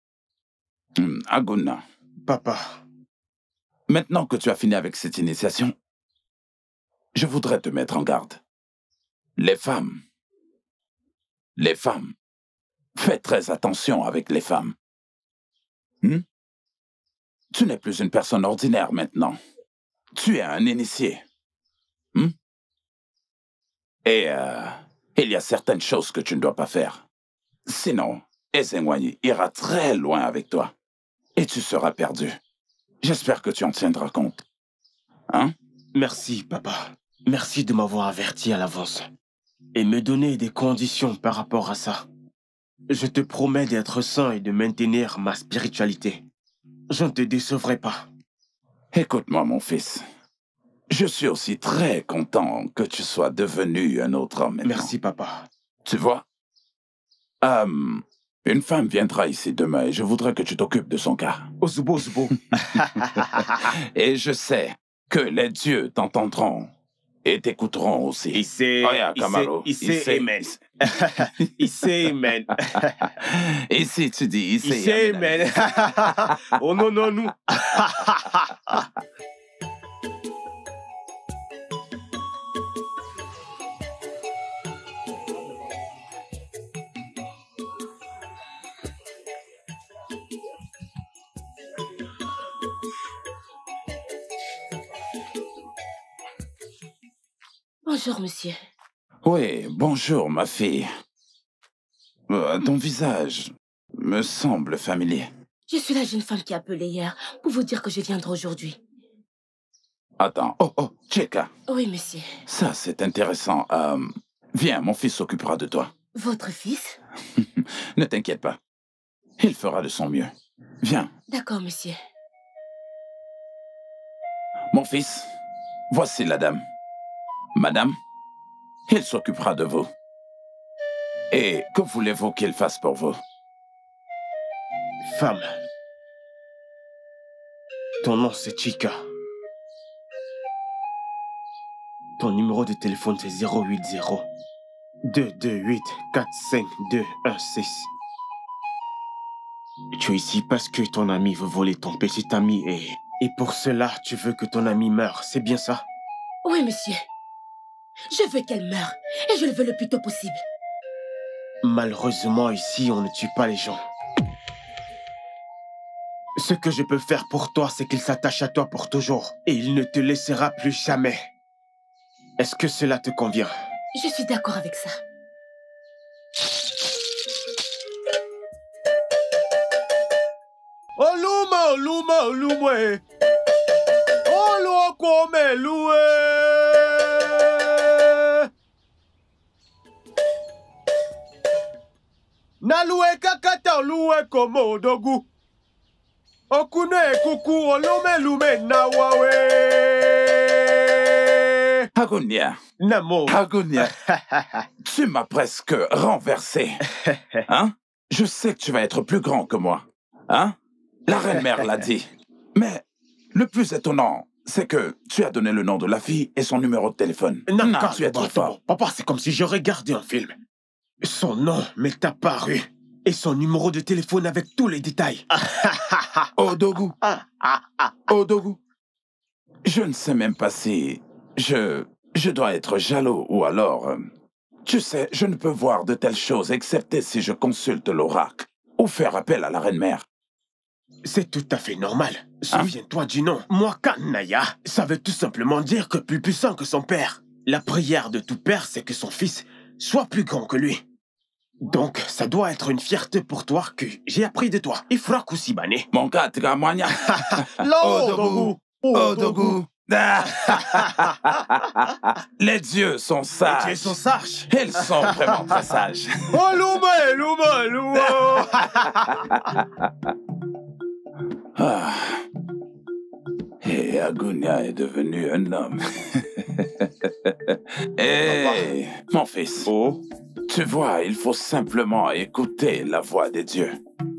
Aguna. Papa. Maintenant que tu as fini avec cette initiation, je voudrais te mettre en garde. Les femmes, fais très attention avec les femmes. Tu n'es plus une personne ordinaire maintenant. Tu es un initié. Et il y a certaines choses que tu ne dois pas faire. Sinon, Ezemwani ira très loin avec toi. Et tu seras perdu. J'espère que tu en tiendras compte. Hein? Merci, papa. Merci de m'avoir averti à l'avance. Et me donner des conditions par rapport à ça. Je te promets d'être saint et de maintenir ma spiritualité. Je ne te décevrai pas. Écoute-moi, mon fils. Je suis aussi très content que tu sois devenu un autre homme maintenant. Merci, papa. Tu vois, une femme viendra ici demain et je voudrais que tu t'occupes de son cas. Ozubo. Et je sais que les dieux t'entendront et t'écouteront aussi. Ici, amen. Amen. Ici, tu dis ici, amen. Oh non, nous. Bonjour, monsieur. Oui, bonjour, ma fille. Ton visage me semble familier. Je suis la jeune femme qui a appelé hier pour vous dire que je viendrai aujourd'hui. Attends, oh, Cheka. Oui, monsieur. Ça, c'est intéressant. Viens, mon fils s'occupera de toi. Votre fils? Ne t'inquiète pas. Il fera de son mieux. Viens. D'accord, monsieur. Mon fils, voici la dame. Madame, il s'occupera de vous. Et que voulez-vous qu'il fasse pour vous? Femme. Ton nom, c'est Chika. Ton numéro de téléphone, c'est 080 228 45216. Tu es ici parce que ton ami veut voler ton petit ami et pour cela, tu veux que ton ami meure, c'est bien ça? Oui, monsieur. Je veux qu'elle meure et je le veux le plus tôt possible. Malheureusement, ici, on ne tue pas les gens. Ce que je peux faire pour toi, c'est qu'il s'attache à toi pour toujours et il ne te laissera plus jamais. Est-ce que cela te convient? Je suis d'accord avec ça. Oluma. Nalue kakata luwe komo odogu. Okune kuku olome lume nawawe. Agunia. Namo. Agunia. Tu m'as presque renversé. Hein? Je sais que tu vas être plus grand que moi. Hein? La reine-mère l'a dit. Mais le plus étonnant, c'est que tu as donné le nom de la fille et son numéro de téléphone. Non, tu es trop fort. Papa, c'est comme si je regardais un film. Son nom m'est apparu et son numéro de téléphone avec tous les détails. Odogu. Odogu. Je ne sais même pas si je je dois être jaloux ou alors... tu sais, je ne peux voir de telles choses excepté si je consulte l'oracle ou faire appel à la reine-mère. C'est tout à fait normal. Souviens-toi du nom. Moakan Naya. Ça veut tout simplement dire que plus puissant que son père. La prière de tout père, c'est que son fils soit plus grand que lui. Donc, ça doit être une fierté pour toi que j'ai appris de toi. Ifra Kusibane. Mon gars, Tgamania. Odogu. Odogu. Les dieux sont sages. Les dieux sont sages. Ils sont vraiment très sages. Oh, Louma, Louma, Louma. Ah. Et Agunia est devenu un homme. Hé, mon fils. Oh. Tu vois, il faut simplement écouter la voix des dieux.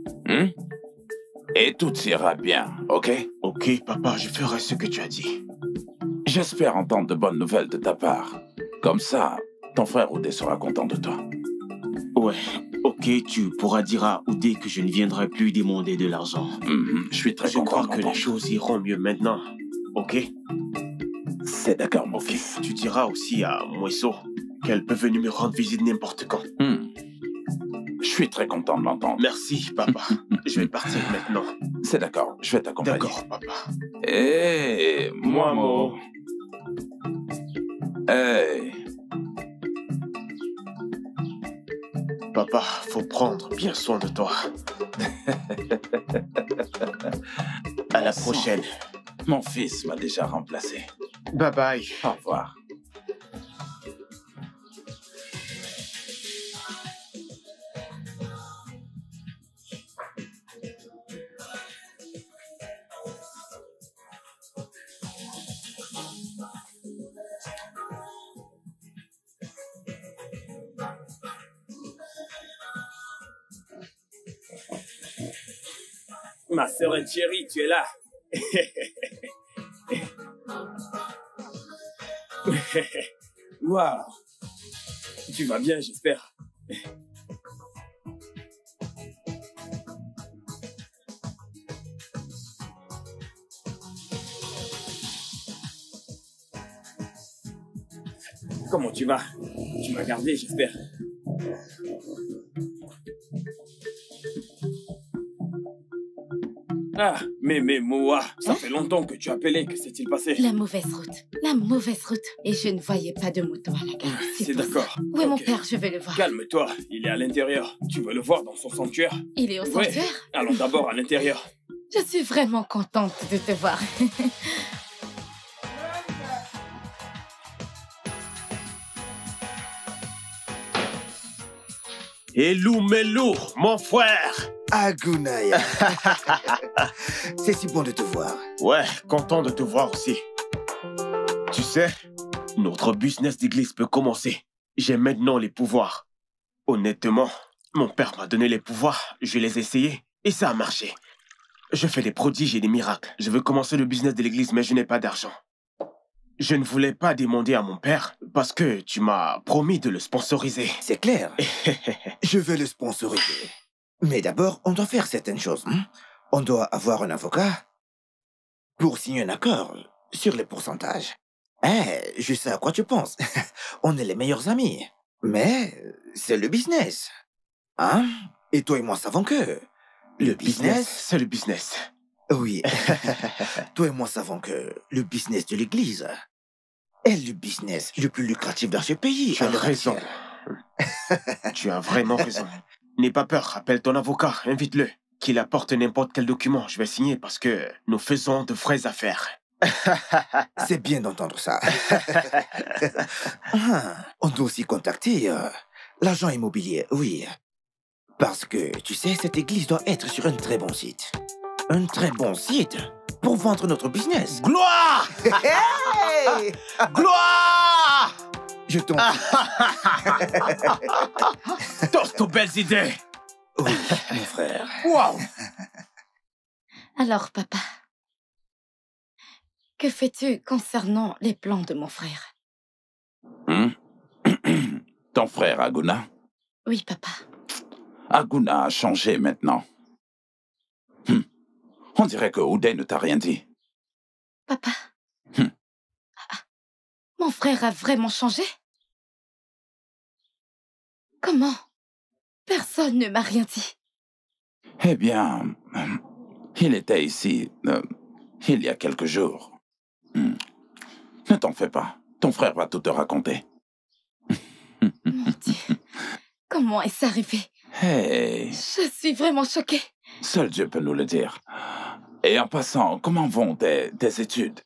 Et tout ira bien, ok? Ok, papa, je ferai ce que tu as dit. J'espère entendre de bonnes nouvelles de ta part. Comme ça, ton frère Oudé sera content de toi. Ouais, ok, tu pourras dire à Oudé que je ne viendrai plus demander de l'argent. Je suis très content. Je crois que les choses iront mieux maintenant, ok? C'est d'accord, mon fils. Tu diras aussi à Mouesso qu'elle peut venir me rendre visite n'importe quand. Je suis très content de l'entendre. Merci, papa. Je vais partir maintenant. C'est d'accord, je vais t'accompagner. D'accord, papa. Hé, Moamo. Hey. Papa, faut prendre bien soin de toi. À la prochaine. Mon fils m'a déjà remplacé. Bye bye. Au revoir. Ma sœur Thierry, tu es là. Waouh. Tu vas bien, j'espère. Comment tu vas? Tu m'as gardé, j'espère. Ah, mais Moa, ça fait longtemps que tu as appelé. Que s'est-il passé? La mauvaise route. La mauvaise route. Et je ne voyais pas de moto à la gare. C'est d'accord. Où est mon père? Je vais le voir. Calme-toi, il est à l'intérieur. Tu veux le voir dans son sanctuaire? Il est au sanctuaire? Ouais. Allons d'abord à l'intérieur. Je suis vraiment contente de te voir. Elou Melou, mon frère. Agunaya. C'est si bon de te voir. Ouais, content de te voir aussi. Tu sais, notre business d'église peut commencer. J'ai maintenant les pouvoirs. Honnêtement, mon père m'a donné les pouvoirs, je les ai essayés et ça a marché. Je fais des prodiges et des miracles. Je veux commencer le business de l'église, mais je n'ai pas d'argent. Je ne voulais pas demander à mon père parce que tu m'as promis de le sponsoriser. C'est clair. Je vais le sponsoriser. Mais d'abord, on doit faire certaines choses. On doit avoir un avocat pour signer un accord sur les pourcentages. Je sais à quoi tu penses. On est les meilleurs amis. Mais c'est le business. Et toi et moi savons que le business... C'est le business. Oui. Toi et moi savons que le business de l'église est le business le plus lucratif dans ce pays. Tu as raison. Tu as vraiment raison. N'aie pas peur, appelle ton avocat, invite-le. Qu'il apporte n'importe quel document, je vais signer parce que nous faisons de vraies affaires. C'est bien d'entendre ça. On doit aussi contacter l'agent immobilier, oui. Parce que, tu sais, cette église doit être sur un très bon site. Un très bon site pour vendre notre business. Gloire! Hey! Gloire! Je t'en Tous tes belles idées. Oui, mon frère. Waouh! Alors, papa, que fais-tu concernant les plans de mon frère? Ton frère Aguna? Oui, papa. Aguna a changé maintenant. On dirait que Oudé ne t'a rien dit. Papa. Mon frère a vraiment changé? Comment? Personne ne m'a rien dit. Eh bien, il était ici il y a quelques jours. Ne t'en fais pas. Ton frère va tout te raconter. Mon Dieu. Comment est-ce arrivé? Hey. Je suis vraiment choquée. Seul Dieu peut nous le dire. Et en passant, comment vont tes études?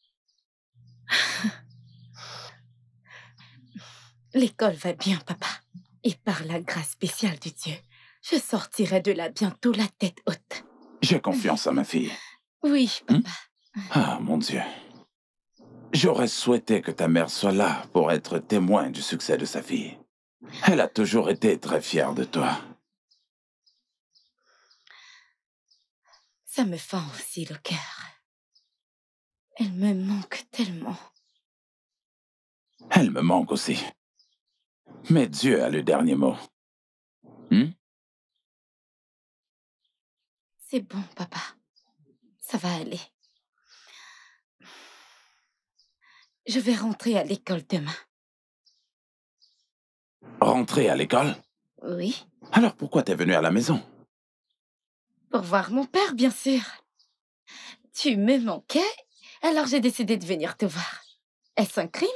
L'école va bien, papa. Et par la grâce spéciale de Dieu, je sortirai de là bientôt la tête haute. J'ai confiance à ma fille. Oui, papa. Ah, mon Dieu. J'aurais souhaité que ta mère soit là pour être témoin du succès de sa fille. Elle a toujours été très fière de toi. Ça me fend aussi le cœur. Elle me manque tellement. Elle me manque aussi. Mais Dieu a le dernier mot. C'est bon, papa. Ça va aller. Je vais rentrer à l'école demain. Rentrer à l'école? Oui. Alors pourquoi t'es venue à la maison? Pour voir mon père, bien sûr. Tu me manquais, alors j'ai décidé de venir te voir. Est-ce un crime?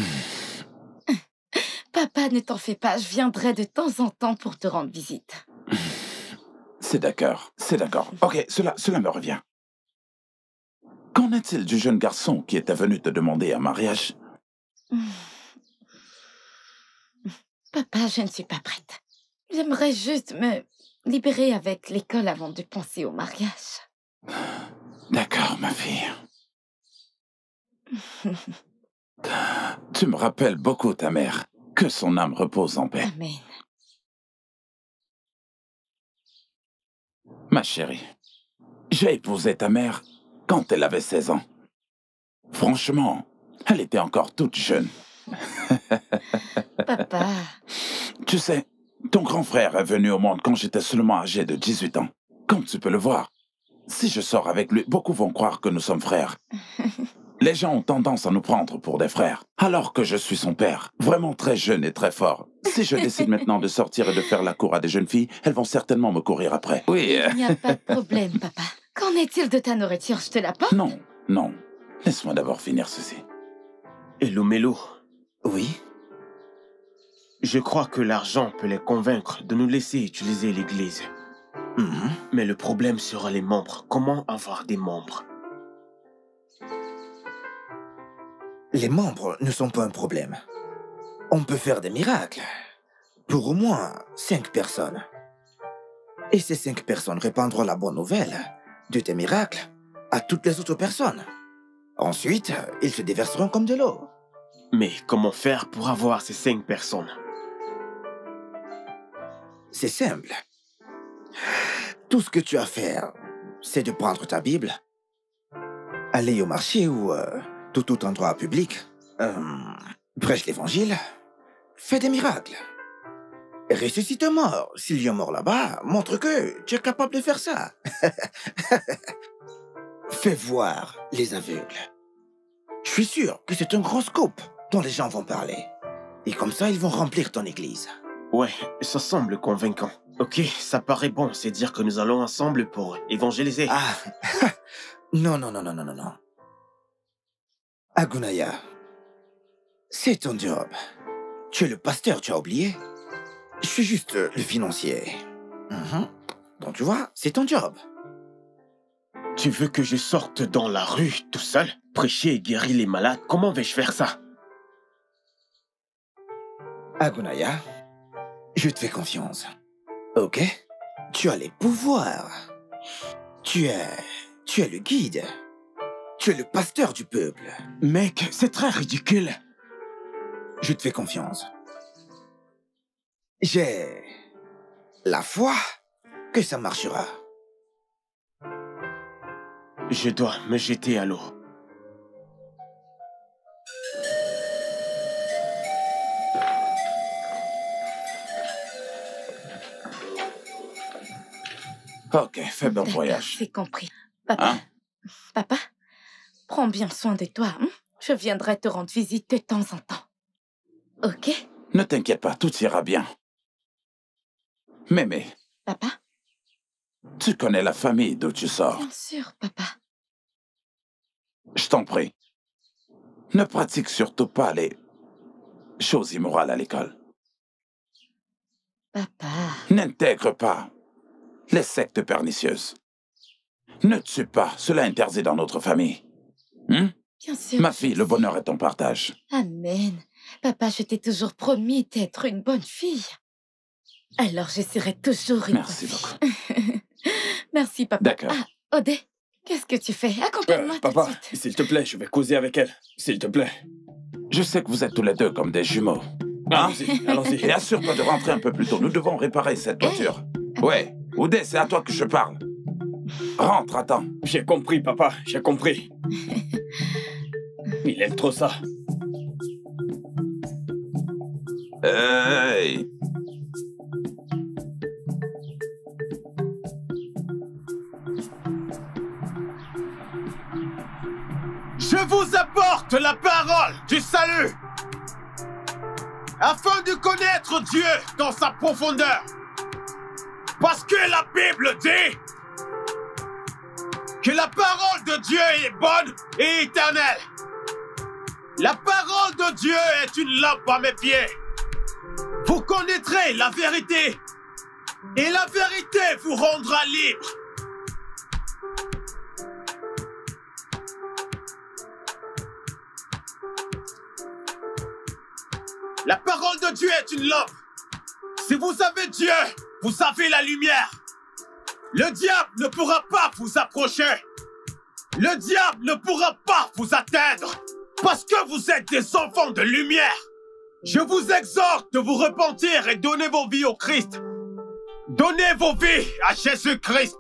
Papa, ne t'en fais pas, je viendrai de temps en temps pour te rendre visite. C'est d'accord, c'est d'accord. Ok, cela me revient. Qu'en est-il du jeune garçon qui était venu te demander un mariage? Papa, je ne suis pas prête. J'aimerais juste me libérer avec l'école avant de penser au mariage. D'accord, ma fille. Tu me rappelles beaucoup ta mère. Que son âme repose en paix. Amen. Ma chérie, j'ai épousé ta mère quand elle avait 16 ans. Franchement, elle était encore toute jeune. Papa. Tu sais, ton grand frère est venu au monde quand j'étais seulement âgé de 18 ans. Comme tu peux le voir, si je sors avec lui, beaucoup vont croire que nous sommes frères. Les gens ont tendance à nous prendre pour des frères, alors que je suis son père, vraiment très jeune et très fort. Si je décide maintenant de sortir et de faire la cour à des jeunes filles, elles vont certainement me courir après. Oui. Il n'y a pas de problème, papa. Qu'en est-il de ta nourriture? Je te l'apporte? Non, non. Laisse-moi d'abord finir ceci. Hello, Mélo. Oui? Je crois que l'argent peut les convaincre de nous laisser utiliser l'église. Mais le problème sera les membres. Comment avoir des membres? Les membres ne sont pas un problème. On peut faire des miracles. Pour au moins 5 personnes. Et ces 5 personnes répandront la bonne nouvelle de tes miracles à toutes les autres personnes. Ensuite, ils se déverseront comme de l'eau. Mais comment faire pour avoir ces 5 personnes? C'est simple. Tout ce que tu as à faire, c'est de prendre ta Bible, aller au marché ou tout endroit public, prêche l'évangile, fais des miracles. Ressuscite un mort. S'il y a un mort là-bas, montre que tu es capable de faire ça. Fais voir les aveugles. Je suis sûr que c'est un gros scoop dont les gens vont parler. Et comme ça, ils vont remplir ton église. Ouais, ça semble convaincant. Ok, ça paraît bon, c'est dire que nous allons ensemble pour évangéliser. Ah, non. Agunaya, c'est ton job. Tu es le pasteur, tu as oublié? Je suis juste le financier. Donc tu vois, c'est ton job. Tu veux que je sorte dans la rue tout seul, prêcher et guérir les malades? Comment vais-je faire ça? Agunaya, je te fais confiance. Ok? Tu as les pouvoirs. Tu es le guide. Tu es le pasteur du peuple. Mec, c'est très ridicule. Je te fais confiance. J'ai la foi que ça marchera. Je dois me jeter à l'eau. Ok, fais bon voyage. C'est compris. Papa, Papa, prends bien soin de toi. Je viendrai te rendre visite de temps en temps. Ok? Ne t'inquiète pas, tout ira bien. Mémé. Papa? Tu connais la famille d'où tu sors. Bien sûr, papa. Je t'en prie. Ne pratique surtout pas les choses immorales à l'école. Papa... N'intègre pas les sectes pernicieuses. Ne tue pas, cela est interdit dans notre famille. Bien sûr. Ma fille, le bonheur est ton partage. Amen. Papa, je t'ai toujours promis d'être une bonne fille. Alors, je serai toujours une bonne fille. Merci beaucoup. Merci, papa. D'accord. Ah, Odé, qu'est-ce que tu fais? Accompagne-moi tout de Papa, suite. s'il te plaît, je vais causer avec elle. S'il te plaît. Je sais que vous êtes tous les deux comme des jumeaux. Allons-y, allons-y. Et assure-toi de rentrer un peu plus tôt. Nous devons réparer cette voiture. Ouais, Oudé, c'est à toi que je parle. Rentre, attends. J'ai compris, papa, j'ai compris. Il aime trop ça. Hey! Je vous apporte la parole du salut, afin de connaître Dieu dans sa profondeur. Parce que la Bible dit que la parole de Dieu est bonne et éternelle. La parole de Dieu est une lampe à mes pieds. Vous connaîtrez la vérité, et la vérité vous rendra libre. La parole de Dieu est une lampe. Si vous avez Dieu, vous avez la lumière. Le diable ne pourra pas vous approcher. Le diable ne pourra pas vous atteindre. Parce que vous êtes des enfants de lumière. Je vous exhorte de vous repentir et donner vos vies au Christ. Donnez vos vies à Jésus-Christ.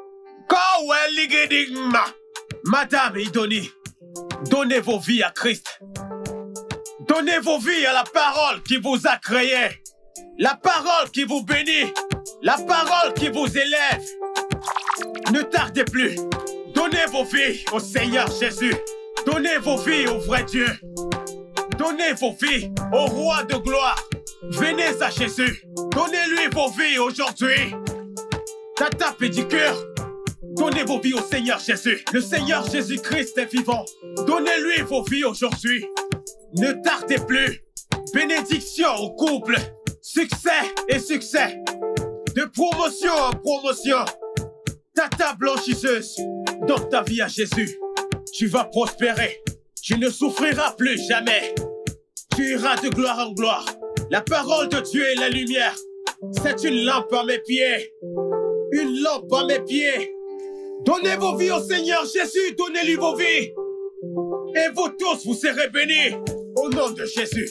Madame Idoni, donnez vos vies à Christ. Donnez vos vies à la parole qui vous a créé. La parole qui vous bénit. La parole qui vous élève. Ne tardez plus. Donnez vos vies au Seigneur Jésus. Donnez vos vies au vrai Dieu. Donnez vos vies au Roi de gloire. Venez à Jésus. Donnez-lui vos vies aujourd'hui. Tata pédicure. Donnez vos vies au Seigneur Jésus. Le Seigneur Jésus-Christ est vivant. Donnez-lui vos vies aujourd'hui. Ne tardez plus. Bénédiction au couple. Succès et succès. De promotion en promotion. Tata blanchisseuse. Donne ta vie à Jésus. Tu vas prospérer. Tu ne souffriras plus jamais. Tu iras de gloire en gloire. La parole de Dieu est la lumière. C'est une lampe à mes pieds. Une lampe à mes pieds. Donnez vos vies au Seigneur Jésus. Donnez-lui vos vies. Et vous tous, vous serez bénis. Au nom de Jésus.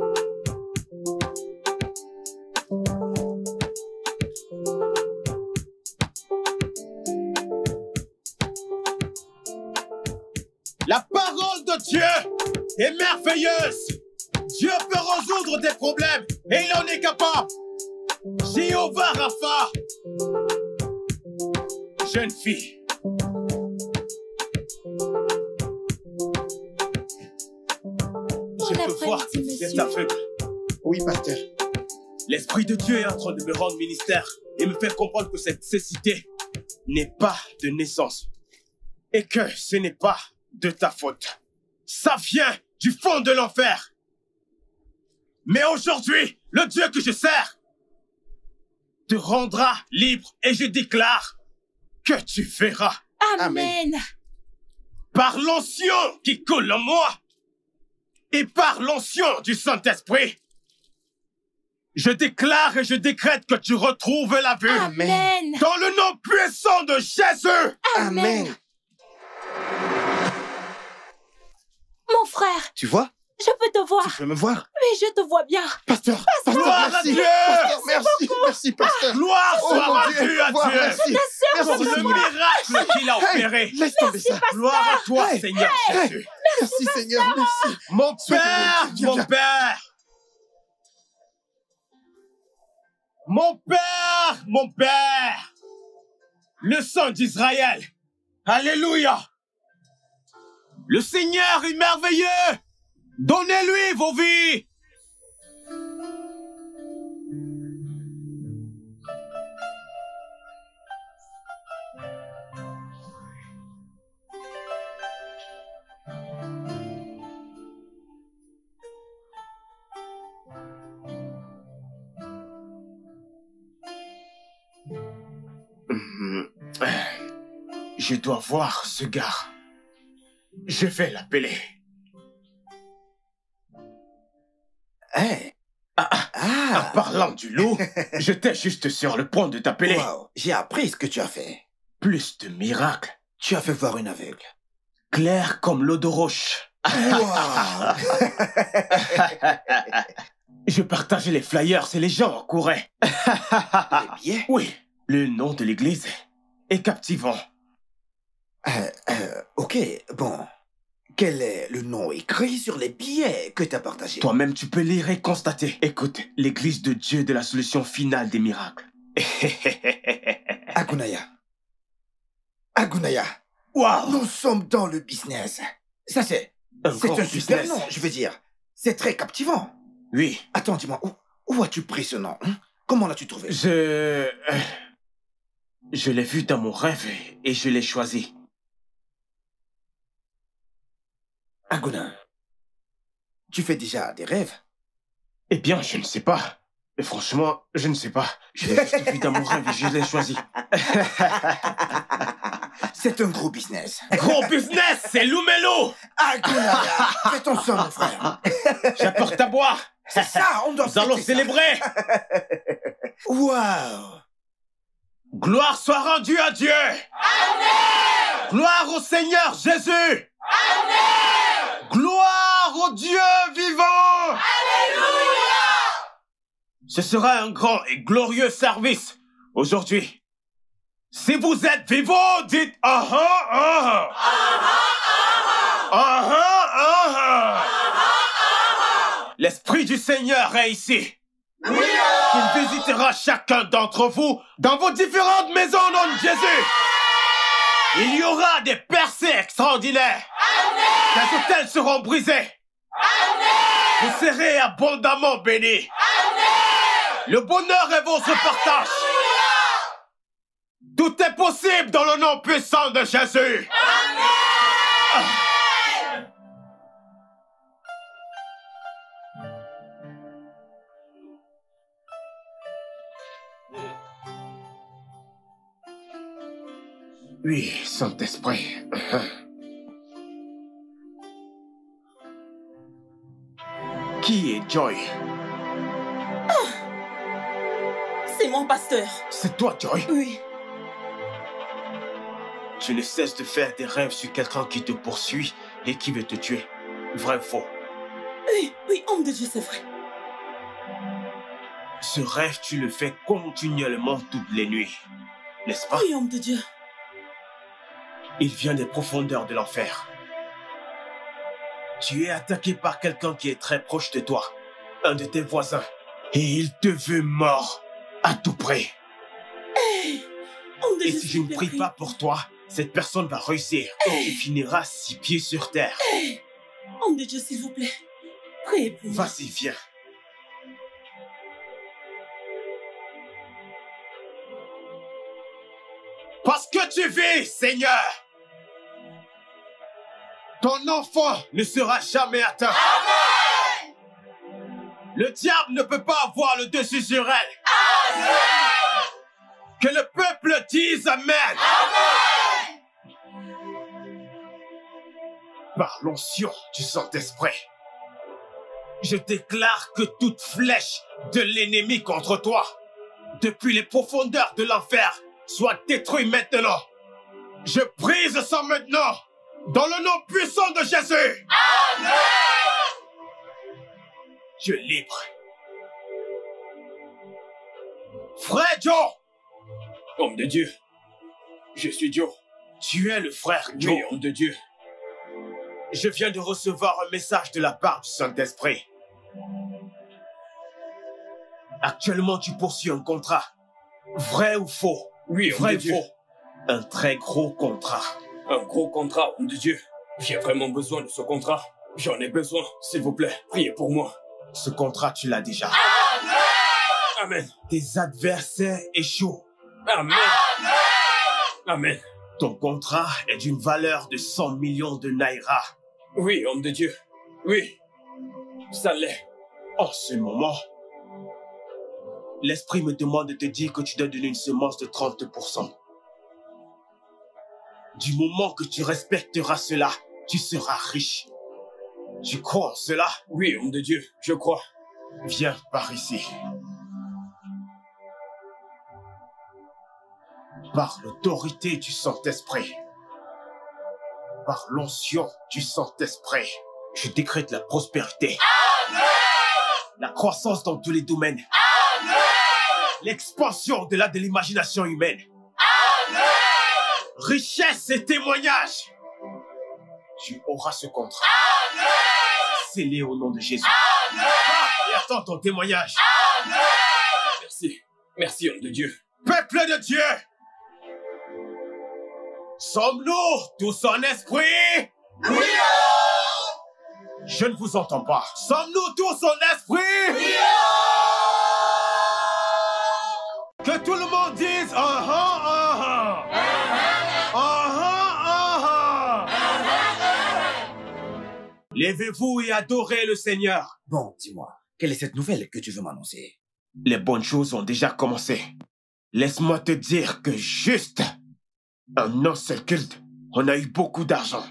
La parole de Dieu est merveilleuse. Dieu peut résoudre des problèmes et il en est capable. Jéhovah Rapha. Jeune fille. Je peux voir que vous êtes aveugle. Oui, pasteur. L'Esprit de Dieu est en train de me rendre ministère et me faire comprendre que cette cécité n'est pas de naissance et que ce n'est pas de ta faute. Ça vient du fond de l'enfer. Mais aujourd'hui, le Dieu que je sers te rendra libre et je déclare que tu verras. Amen. Par l'onction qui coule en moi et par l'onction du Saint-Esprit, je déclare et je décrète que tu retrouves la vue. Amen. Dans le nom puissant de Jésus. Amen. Mon frère. Tu vois? Je peux te voir. Tu peux me voir? Oui, je te vois bien. Pasteur, Gloire merci. à Dieu. Pasteur, merci, pasteur. Gloire Oh, soit mon rendue Dieu, à gloire, Dieu. merci. Pour Merci, le Seigneur. miracle qu'il a opéré. Laisse tomber ça. Gloire à toi, Hey. Seigneur Hey. Jésus. Merci, Seigneur, merci. Mon Père, Viens, mon viens. Père. Mon Père, mon Père. Le sang d'Israël. Alléluia. Le Seigneur est merveilleux! Donnez-lui vos vies! Je dois voir ce gars. Je vais l'appeler. Hey. En parlant du loup, j'étais juste sur le point de t'appeler. Wow, j'ai appris ce que tu as fait. Plus de miracles. Tu as fait voir une aveugle. Clair comme l'eau de roche. Wow. Je partageais les flyers et les gens couraient. Les billets? Oui, le nom de l'église est captivant. Ok, bon. Quel est le nom écrit sur les billets que tu as partagés? Toi-même, tu peux lire et constater. Écoute, l'église de Dieu de la solution finale des miracles. Agunaya. Agunaya. Wow. Nous sommes dans le business. Ça c'est un super business. nom, je veux dire. C'est très captivant. Oui. Attends, dis-moi, où as-tu pris ce nom? Comment l'as-tu trouvé? Je l'ai vu dans mon rêve et je l'ai choisi. Aguna, tu fais déjà des rêves? Eh bien, je ne sais pas. Et franchement, je ne sais pas. Je l'ai juste vu dans mon rêve et je l'ai choisi. C'est un gros business. Gros business, c'est Lumelo. Aguna, fais ton son, mon frère. J'apporte à boire. C'est ça, on doit Nous allons célébrer. Wow. Gloire soit rendue à Dieu. Amen. Gloire au Seigneur Jésus. Amen. Gloire au Dieu vivant. Alléluia. Ce sera un grand et glorieux service aujourd'hui. Si vous êtes vivants, dites ah ah ah. Ah ah ah. L'Esprit du Seigneur est ici. Oui. Il visitera chacun d'entre vous dans vos différentes maisons au nom de Jésus. Il y aura des percées extraordinaires. Amen. Les hôtels seront brisés. Amen. Vous serez abondamment bénis. Amen. Le bonheur est votre partage. Tout est possible dans le nom puissant de Jésus. Amen. Oui, Saint-Esprit. Qui est Joy? C'est mon pasteur. C'est toi, Joy? Oui. Tu ne cesses de faire des rêves sur quelqu'un qui te poursuit et qui veut te tuer. Vrai ou faux? Oui, homme de Dieu, c'est vrai. Ce rêve, tu le fais continuellement toutes les nuits, n'est-ce pas? Oui, homme de Dieu. Il vient des profondeurs de l'enfer. Tu es attaqué par quelqu'un qui est très proche de toi, un de tes voisins, et il te veut mort à tout prix. Homme de Et Dieu, si je ne prie pas pour toi, cette personne va réussir et tu finiras 6 pieds sur terre. Homme de Dieu, s'il vous plaît, priez pour moi. Vas-y, viens. Parce que tu vis, Seigneur, ton enfant ne sera jamais atteint. Amen. Le diable ne peut pas avoir le dessus sur elle. Amen. Que le peuple dise Amen. Amen. Par l'onction du Saint-Esprit, je déclare que toute flèche de l'ennemi contre toi, depuis les profondeurs de l'enfer, soit détruite maintenant. Je brise ça maintenant, dans le nom puissant de Jésus. Amen. Je libre. Frère Joe. Homme de Dieu, je suis Joe. Tu es le frère Joe. Oui, homme de Dieu. Je viens de recevoir un message de la part du Saint-Esprit. Actuellement, tu poursuis un contrat. Vrai ou faux? Oui, homme de Dieu. Faux. Un très gros contrat. Un gros contrat, homme de Dieu. J'ai vraiment besoin de ce contrat. J'en ai besoin, s'il vous plaît. Priez pour moi. Ce contrat, tu l'as déjà. Amen. Tes adversaires échouent. Amen. Amen. Ton contrat est d'une valeur de 100 millions de naira. Oui, homme de Dieu. Oui. Ça l'est. En ce moment, l'esprit me demande de te dire que tu dois donner une semence de 30%. Du moment que tu respecteras cela, tu seras riche. Tu crois en cela? Oui, homme de Dieu, je crois. Viens par ici. Par l'autorité du Saint-Esprit, par l'onction du Saint-Esprit, je décrète la prospérité. Amen. La croissance dans tous les domaines. Amen. L'expansion au-delà de l'imagination humaine. Amen. Richesse et témoignage. Tu auras ce contrat. Amen. Scellé au nom de Jésus. Amen. Et attends ton témoignage. Amen. Merci. Merci, homme de Dieu. Peuple de Dieu! Sommes-nous tous en esprit? Oui! Je ne vous entends pas. Sommes-nous tous en esprit? Oui! Que tout le monde dise ah ah ah ah. Levez-vous et adorez le Seigneur. Bon, dis-moi, quelle est cette nouvelle que tu veux m'annoncer? Les bonnes choses ont déjà commencé. Laisse-moi te dire que juste en un seul culte, on a eu beaucoup d'argent.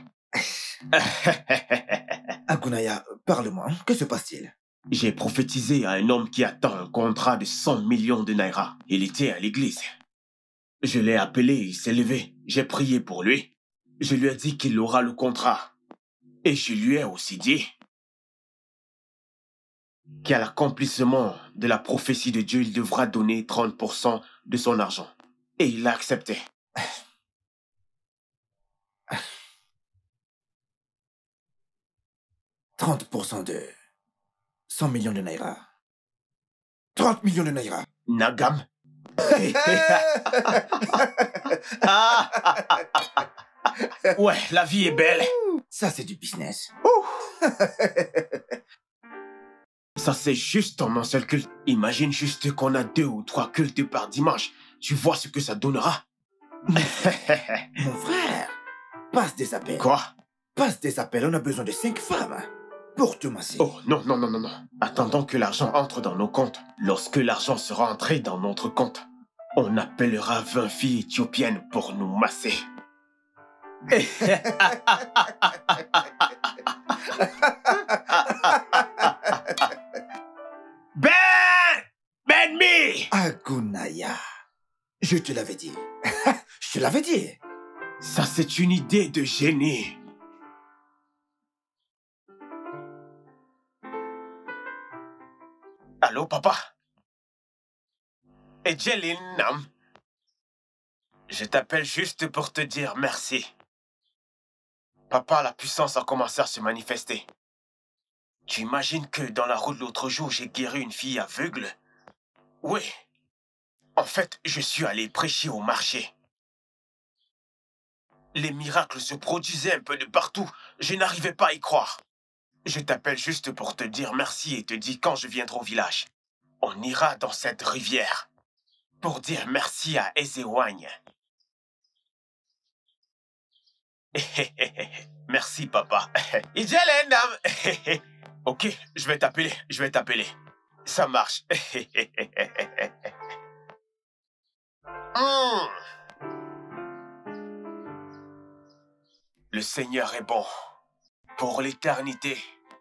Agunaya, parle-moi, que se passe-t-il? J'ai prophétisé à un homme qui attend un contrat de 100 millions de naira. Il était à l'église. Je l'ai appelé, il s'est levé. J'ai prié pour lui. Je lui ai dit qu'il aura le contrat. Et je lui ai aussi dit qu'à l'accomplissement de la prophétie de Dieu, il devra donner 30% de son argent. Et il a accepté. 30% de 100 millions de naira. 30 millions de naira. Nagam. Ouais, la vie est belle. Ça, c'est du business. Ça, c'est juste en un seul culte. Imagine juste qu'on a 2 ou 3 cultes par dimanche. Tu vois ce que ça donnera. Mon frère, passe des appels. Quoi? Passe des appels, on a besoin de 5 femmes pour te masser. Oh, non. Attendons que l'argent entre dans nos comptes. Lorsque l'argent sera entré dans notre compte, on appellera 20 filles éthiopiennes pour nous masser. Ben-mi! Agunaya, je te l'avais dit. Je te l'avais dit. Ça, c'est une idée de génie. Allô, papa? Et Jelinam, je t'appelle juste pour te dire merci. Papa, la puissance a commencé à se manifester. Tu imagines que dans la route l'autre jour, j'ai guéri une fille aveugle? Oui. En fait, je suis allé prêcher au marché. Les miracles se produisaient un peu de partout. Je n'arrivais pas à y croire. Je t'appelle juste pour te dire merci et te dire quand je viendrai au village. On ira dans cette rivière pour dire merci à Ezewagne. Merci, papa. Ok, je vais t'appeler. Ça marche. Le Seigneur est bon pour l'éternité.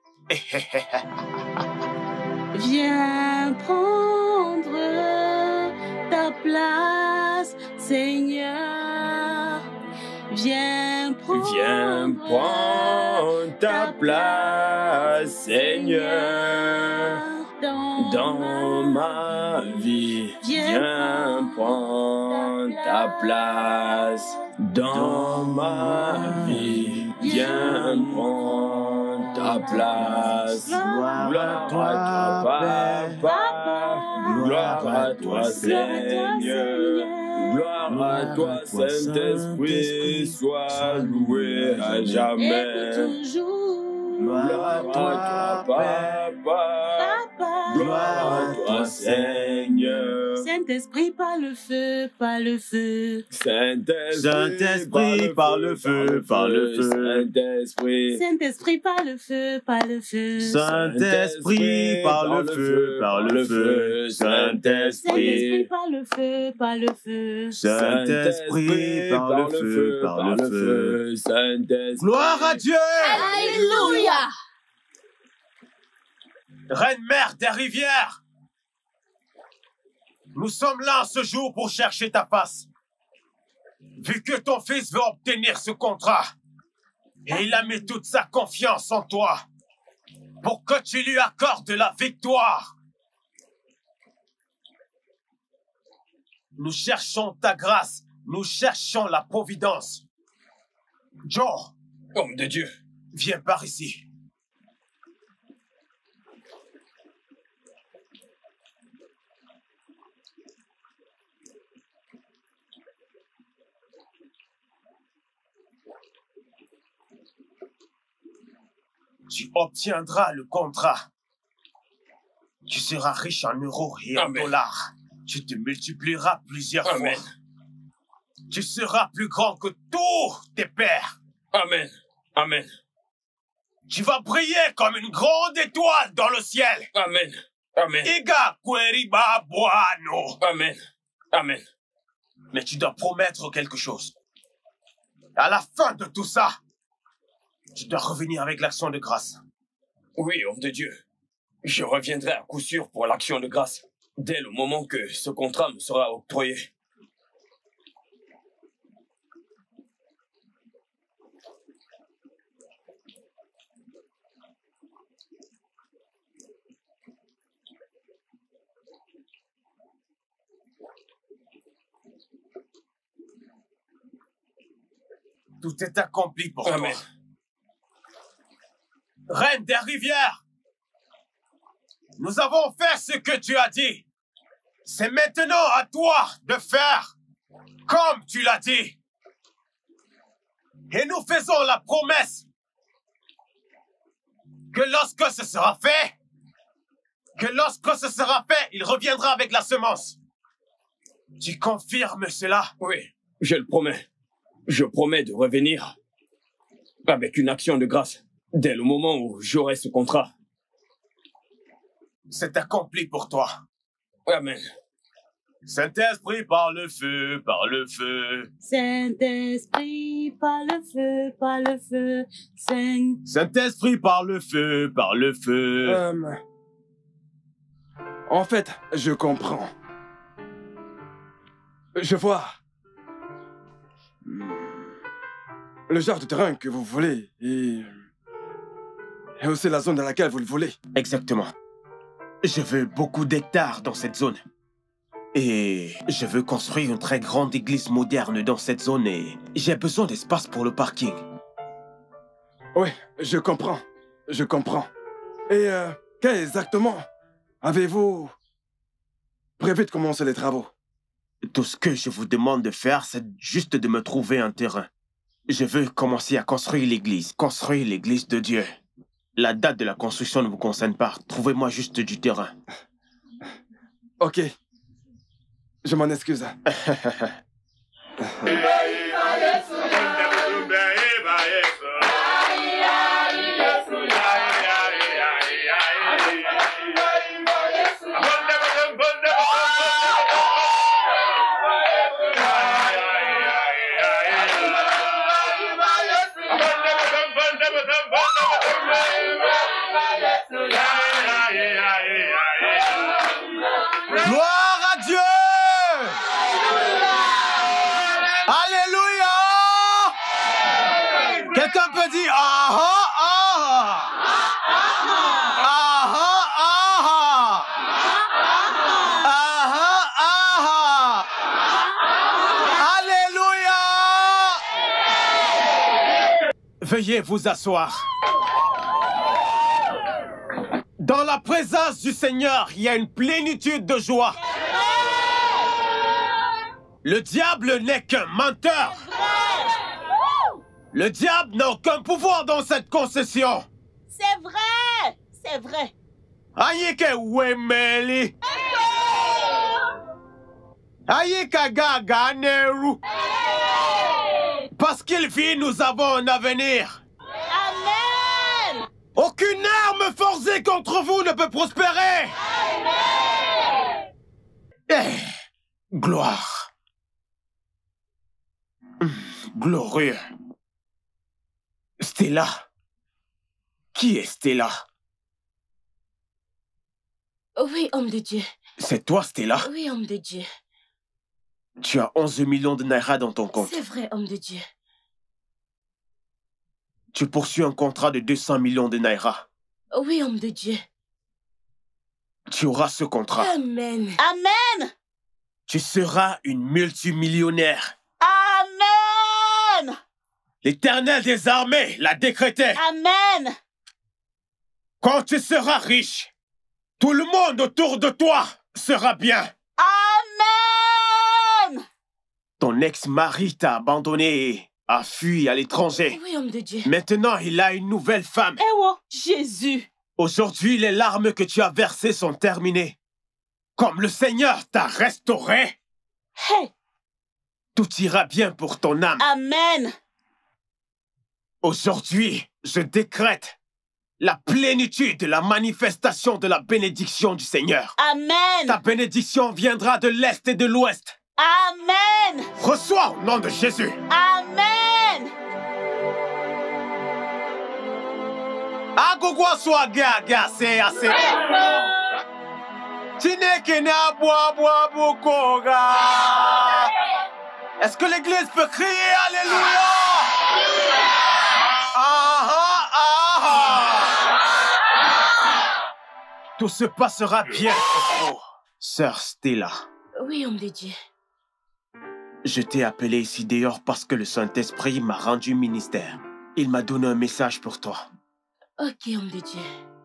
Viens prendre ta place, Seigneur. Viens prendre ta place, Seigneur, dans ma vie. Viens prendre ta place dans ma vie. Viens prendre ta place. Gloire à toi, Papa. Gloire à toi, Seigneur. Gloire à toi, Saint-Esprit, sois loué à jamais. Gloire à toi, Papa. Gloire à toi, Seigneur. Saint-Esprit, par le feu, par le feu. Saint-Esprit, par le feu, par le feu. Saint-Esprit. Saint-Esprit, par le feu, par le feu. Saint-Esprit, par le feu, par le feu. Saint-Esprit, Saint-Esprit, par le feu, par le feu. Saint-Esprit, par le feu, par le feu. Saint-Esprit. Gloire à Dieu! Alléluia! Reine mère des rivières, nous sommes là ce jour pour chercher ta face. Vu que ton fils veut obtenir ce contrat, et il a mis toute sa confiance en toi, pour que tu lui accordes la victoire. Nous cherchons ta grâce, nous cherchons la providence. Joe, homme de Dieu, viens par ici. Tu obtiendras le contrat. Tu seras riche en euros et en dollars. Tu te multiplieras plusieurs fois. Tu seras plus grand que tous tes pères. Amen. Amen. Tu vas briller comme une grande étoile dans le ciel. Amen. Amen. Iga Kweriba Boano. Amen. Amen. Mais tu dois promettre quelque chose. À la fin de tout ça, tu dois revenir avec l'action de grâce. Oui, homme de Dieu. Je reviendrai à coup sûr pour l'action de grâce, dès le moment que ce contrat me sera octroyé. Tout est accompli pour Amen. toi. Reine des rivières, nous avons fait ce que tu as dit. C'est maintenant à toi de faire comme tu l'as dit. Et nous faisons la promesse que lorsque ce sera fait, il reviendra avec la semence. Tu confirmes cela? Oui, je le promets. Je promets de revenir avec une action de grâce dès le moment où j'aurai ce contrat. C'est accompli pour toi. Amen. Saint-Esprit, par le feu, par le feu. Saint-Esprit, par le feu, par le feu. Saint-Esprit, par le feu, par le feu. En fait, je comprends. Je vois le genre de terrain que vous voulez et aussi la zone dans laquelle vous le voulez. Exactement. Je veux beaucoup d'hectares dans cette zone. Et je veux construire une très grande église moderne dans cette zone et j'ai besoin d'espace pour le parking. Oui, je comprends. Je comprends. Et quand exactement avez-vous prévu de commencer les travaux? Tout ce que je vous demande de faire, c'est juste de me trouver un terrain. Je veux commencer à construire l'église de Dieu. La date de la construction ne vous concerne pas. Trouvez-moi juste du terrain. Ok. Je m'en excuse. Gloire à Dieu! Alléluia! Quelqu'un peut dire ah ah ah! Ah ah ah! Ah ah ah! Alléluia! Veuillez vous asseoir. Dans la présence du Seigneur, il y a une plénitude de joie. Le diable n'est qu'un menteur. Le diable n'a aucun pouvoir dans cette concession. C'est vrai. C'est vrai. Ayeke wemeli. Ayeka gaga neru. Parce qu'il vit, nous avons un avenir. Amen. Aucune arme forcée contre vous ne peut prospérer. Amen. Gloire. Glorieux. Stella. Qui est Stella? Oui, homme de Dieu. C'est toi, Stella? Oui, homme de Dieu. Tu as 11 millions de naira dans ton compte. C'est vrai, homme de Dieu. Tu poursuis un contrat de 200 millions de naira. Oui, homme de Dieu. Tu auras ce contrat. Amen. Amen. Tu seras une multimillionnaire. Amen. L'Éternel des armées l'a décrété. Amen. Quand tu seras riche, tout le monde autour de toi sera bien. Amen. Ton ex-mari t'a abandonné et a fui à l'étranger. Oui, homme de Dieu. Maintenant, il a une nouvelle femme. Eh oh, Jésus. Aujourd'hui, les larmes que tu as versées sont terminées. Comme le Seigneur t'a restauré, Hey. tout ira bien pour ton âme. Amen. Aujourd'hui, je décrète la plénitude, la manifestation de la bénédiction du Seigneur. Amen. Ta bénédiction viendra de l'Est et de l'Ouest. Amen. Reçois au nom de Jésus. Amen. Agogwa swaga c'est assez. Tineke na boa boa bokoga. Est-ce que l'église peut crier Alléluia? Tout se passera bien pour vous, sœur Stella. Oui, homme de Dieu. Je t'ai appelé ici dehors parce que le Saint-Esprit m'a rendu ministère. Il m'a donné un message pour toi. Ok, homme de Dieu.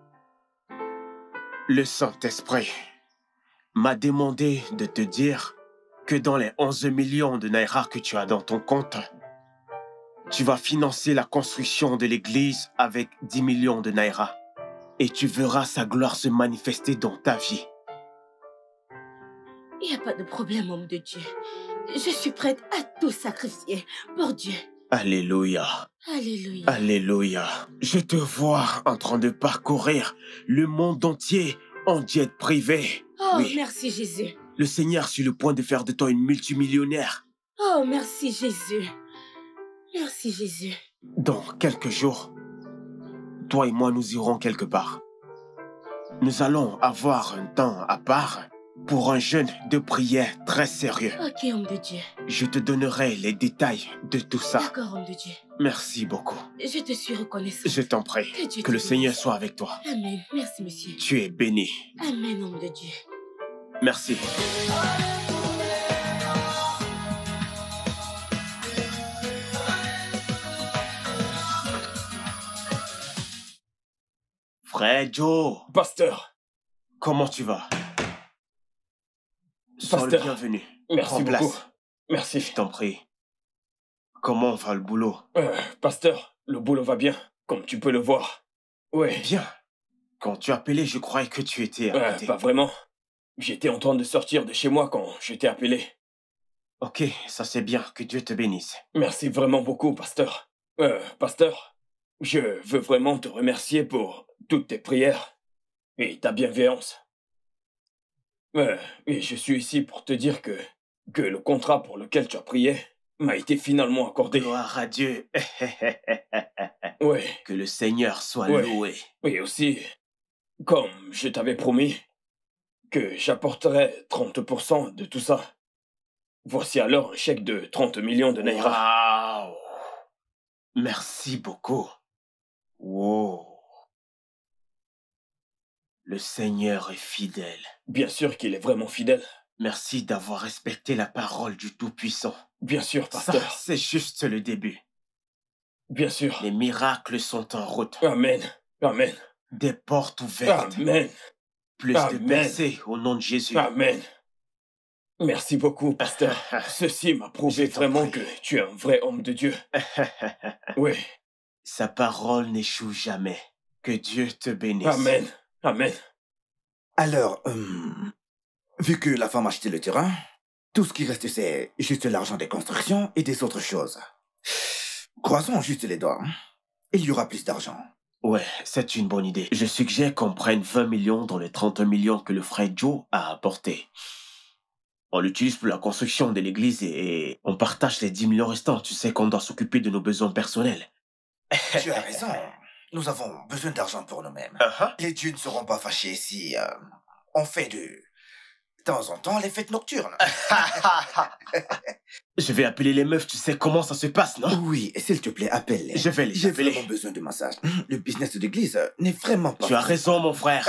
Le Saint-Esprit m'a demandé de te dire que dans les 11 millions de naira que tu as dans ton compte, tu vas financer la construction de l'église avec 10 millions de naira. Et tu verras sa gloire se manifester dans ta vie. Il n'y a pas de problème, homme de Dieu. Je suis prête à tout sacrifier pour Dieu. Alléluia. Alléluia. Alléluia. Je te vois en train de parcourir le monde entier en jet privé. Oh, oui. Merci Jésus. Le Seigneur est sur le point de faire de toi une multimillionnaire. Oh, merci Jésus. Merci Jésus. Dans quelques jours, toi et moi, nous irons quelque part. Nous allons avoir un temps à part pour un jeûne de prière très sérieux. Ok, homme de Dieu. Je te donnerai les détails de tout ça. D'accord, homme de Dieu. Merci beaucoup. Je te suis reconnaissant. Je t'en prie. Que le Seigneur soit avec toi. Amen. Merci, monsieur. Tu es béni. Amen, homme de Dieu. Merci. Frère Joe. Pasteur. Comment tu vas? Sois le Pasteur. bienvenu. Merci Prends place. beaucoup. Merci. Je t'en prie. Comment va le boulot? Pasteur, le boulot va bien, comme tu peux le voir. Ouais. Bien. Quand tu as appelé, je croyais que tu étais arrêté. Pas vraiment. J'étais en train de sortir de chez moi quand je t'ai appelé. Ok, ça c'est bien. Que Dieu te bénisse. Merci vraiment beaucoup, pasteur. Pasteur, je veux vraiment te remercier pour toutes tes prières et ta bienveillance. Et je suis ici pour te dire que le contrat pour lequel tu as prié m'a été finalement accordé. Gloire à Dieu. Ouais. Que le Seigneur soit loué. Et aussi, comme je t'avais promis, que j'apporterais 30% de tout ça. Voici alors un chèque de 30 millions de naira. Wow. Merci beaucoup. Wow. Le Seigneur est fidèle. Bien sûr qu'il est vraiment fidèle. Merci d'avoir respecté la parole du Tout-Puissant. Bien sûr, pasteur. Ça, c'est juste le début. Bien sûr. Les miracles sont en route. Amen. Amen. Des portes ouvertes. Amen. Plus de percées au nom de Jésus. Amen. Merci beaucoup, pasteur. Ceci m'a prouvé vraiment que tu es un vrai homme de Dieu. Oui. Sa parole n'échoue jamais. Que Dieu te bénisse. Amen. Amen. Alors, vu que la femme a acheté le terrain, tout ce qui reste, c'est juste l'argent des constructions et des autres choses. Croisons juste les doigts. Il y aura plus d'argent. Ouais, c'est une bonne idée. Je suggère qu'on prenne 20 millions dans les 30 millions que le frère Joe a apportés. On l'utilise pour la construction de l'église et on partage les 10 millions restants. Tu sais qu'on doit s'occuper de nos besoins personnels. Tu as raison. Nous avons besoin d'argent pour nous-mêmes. Les dieux ne seront pas fâchés si on fait de temps en temps les fêtes nocturnes. Je vais appeler les meufs, tu sais comment ça se passe, non? Oui, s'il te plaît, appelle-les. Je vais les J'ai appeler. vraiment besoin de massage. Le business d'église n'est vraiment pas... Tu as raison, mon frère.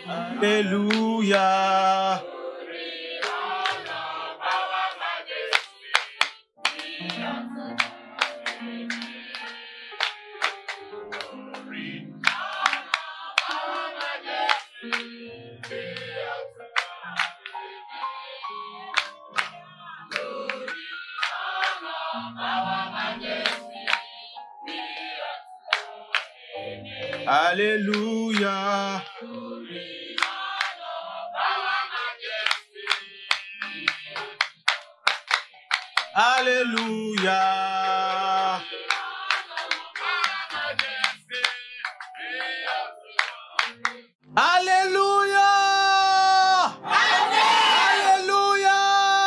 Alléluia. Alléluia. Alléluia. Alléluia. Alléluia.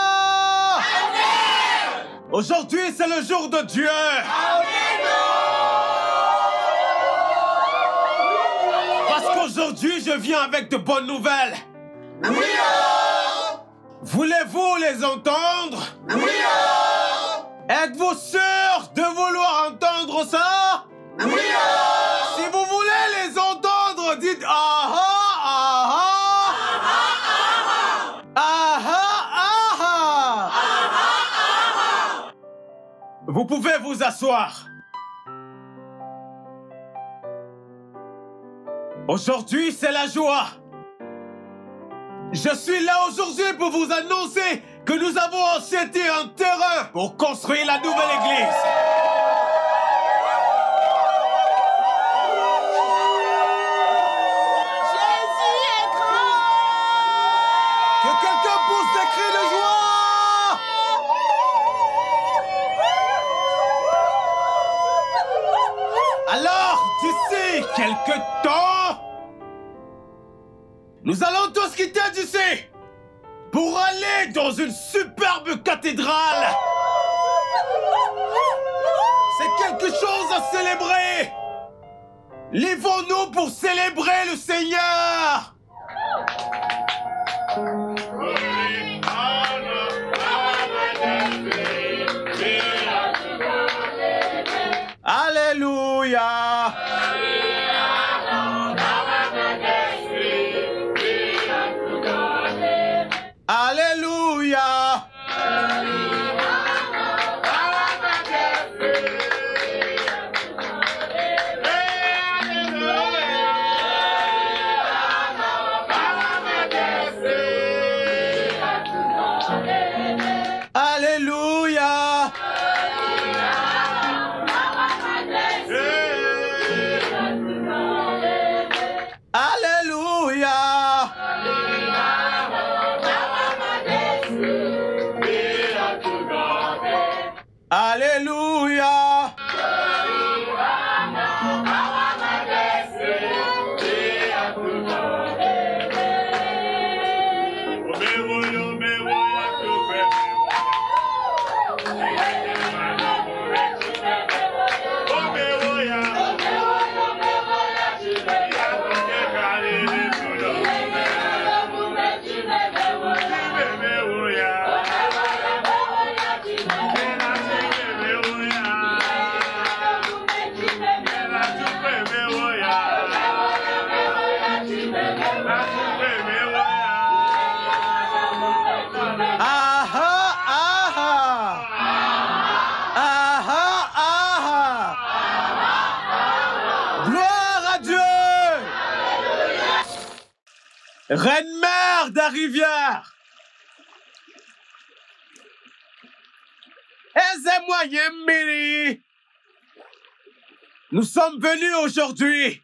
Aujourd'hui, c'est le jour de Dieu. Parce qu'aujourd'hui, je viens avec de bonnes nouvelles. Voulez-vous les entendre? Êtes-vous sûr de vouloir entendre ça? Si vous voulez les entendre, dites ah ah ah ah ah. Vous pouvez vous asseoir. Aujourd'hui, c'est la joie. Je suis là aujourd'hui pour vous annoncer que nous avons acheté un terrain pour construire la nouvelle église. Jésus est grand. Que quelqu'un pousse des cris de joie. Alors, d'ici quelques temps, nous allons tous quitter d'ici pour aller dans une superbe cathédrale. C'est quelque chose à célébrer. Lèvons-nous pour célébrer le Seigneur. Alléluia. Alléluia. Alléluia. Alléluia. Alléluia. Reine-mère d'Arivière, aisez-moi Yemiri. Nous sommes venus aujourd'hui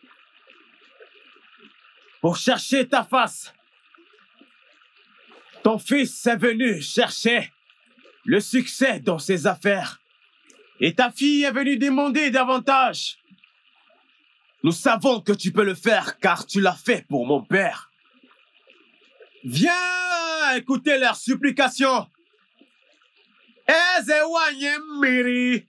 pour chercher ta face. Ton fils est venu chercher le succès dans ses affaires et ta fille est venue demander davantage. Nous savons que tu peux le faire car tu l'as fait pour mon père. Viens écouter leurs supplications. Ezewanyemiri.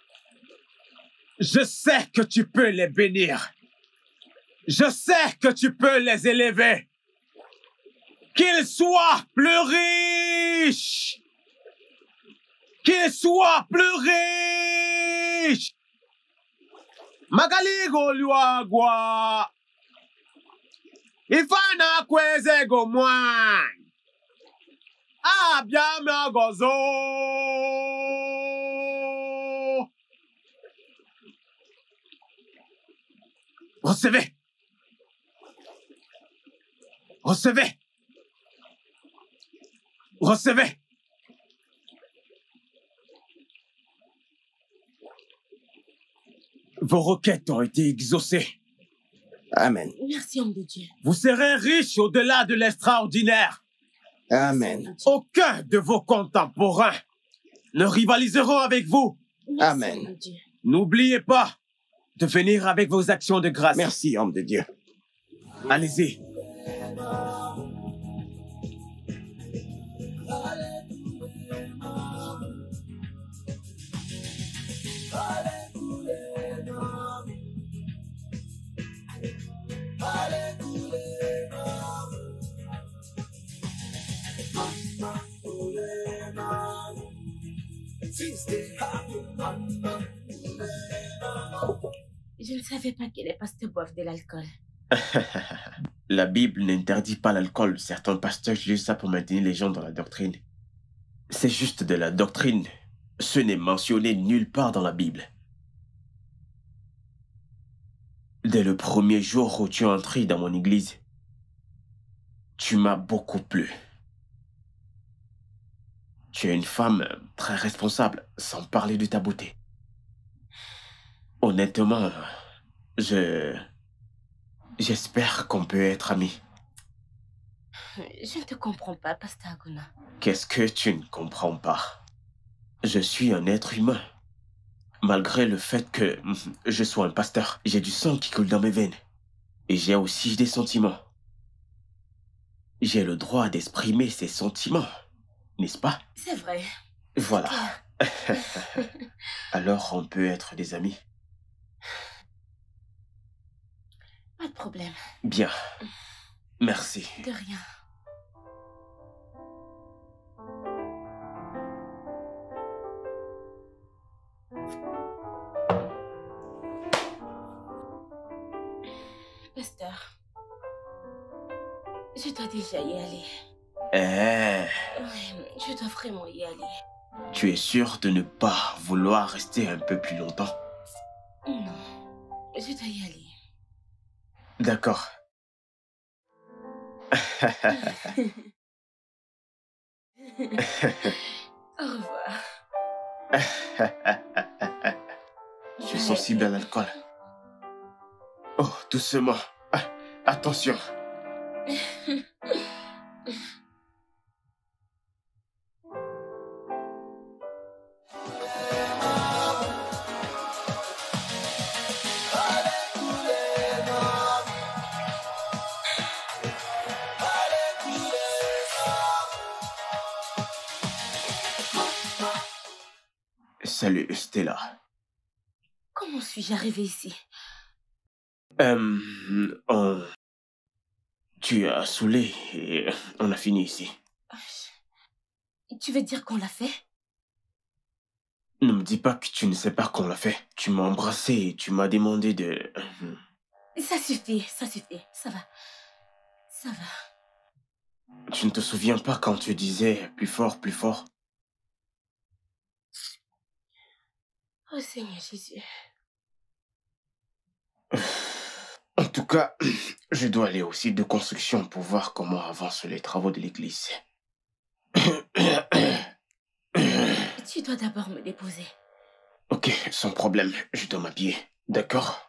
Je sais que tu peux les bénir. Je sais que tu peux les élever. Qu'ils soient plus riches. Qu'ils soient plus riches. Magali Goluagwa. Ifana kweze gomwan. Abiama gozo. Recevez. Recevez. Recevez. Vos requêtes ont été exaucées. Amen. Merci, homme de Dieu. Vous serez riche au-delà de l'extraordinaire. Amen. Aucun de vos contemporains ne rivaliseront avec vous. Merci, Amen. homme de Dieu. N'oubliez pas de venir avec vos actions de grâce. Merci, homme de Dieu. Allez-y. Je ne savais pas que les pasteurs boivent de l'alcool. La Bible n'interdit pas l'alcool. Certains pasteurs utilisent ça pour maintenir les gens dans la doctrine. C'est juste de la doctrine. Ce n'est mentionné nulle part dans la Bible. Dès le premier jour où tu es entré dans mon église, tu m'as beaucoup plu. Tu es une femme très responsable, sans parler de ta beauté. Honnêtement, j'espère qu'on peut être amis. Je ne te comprends pas, Pasteur Aguna. Qu'est-ce que tu ne comprends pas? Je suis un être humain. Malgré le fait que je sois un pasteur, j'ai du sang qui coule dans mes veines. Et j'ai aussi des sentiments. J'ai le droit d'exprimer ces sentiments, n'est-ce pas? C'est vrai. Voilà. Alors on peut être des amis. Pas de problème. Bien. Merci. De rien. Pasteur, je dois déjà y aller. Oui, je dois vraiment y aller. Tu es sûr de ne pas vouloir rester un peu plus longtemps? Non, je dois y aller. D'accord. Au revoir. Je suis sensible à l'alcool. Oh, doucement. Ah, attention. Salut, Stella. Comment suis-je arrivée ici? Tu as saoulé et on a fini ici. Tu veux dire qu'on l'a fait? Ne me dis pas que tu ne sais pas qu'on l'a fait. Tu m'as embrassé et tu m'as demandé de... Ça suffit, ça suffit. Ça va. Ça va. Tu ne te souviens pas quand tu disais plus fort, plus fort? Oh Seigneur Jésus. En tout cas, je dois aller au site de construction pour voir comment avancent les travaux de l'église. Tu dois d'abord me déposer. Ok, sans problème. Je dois m'habiller. D'accord?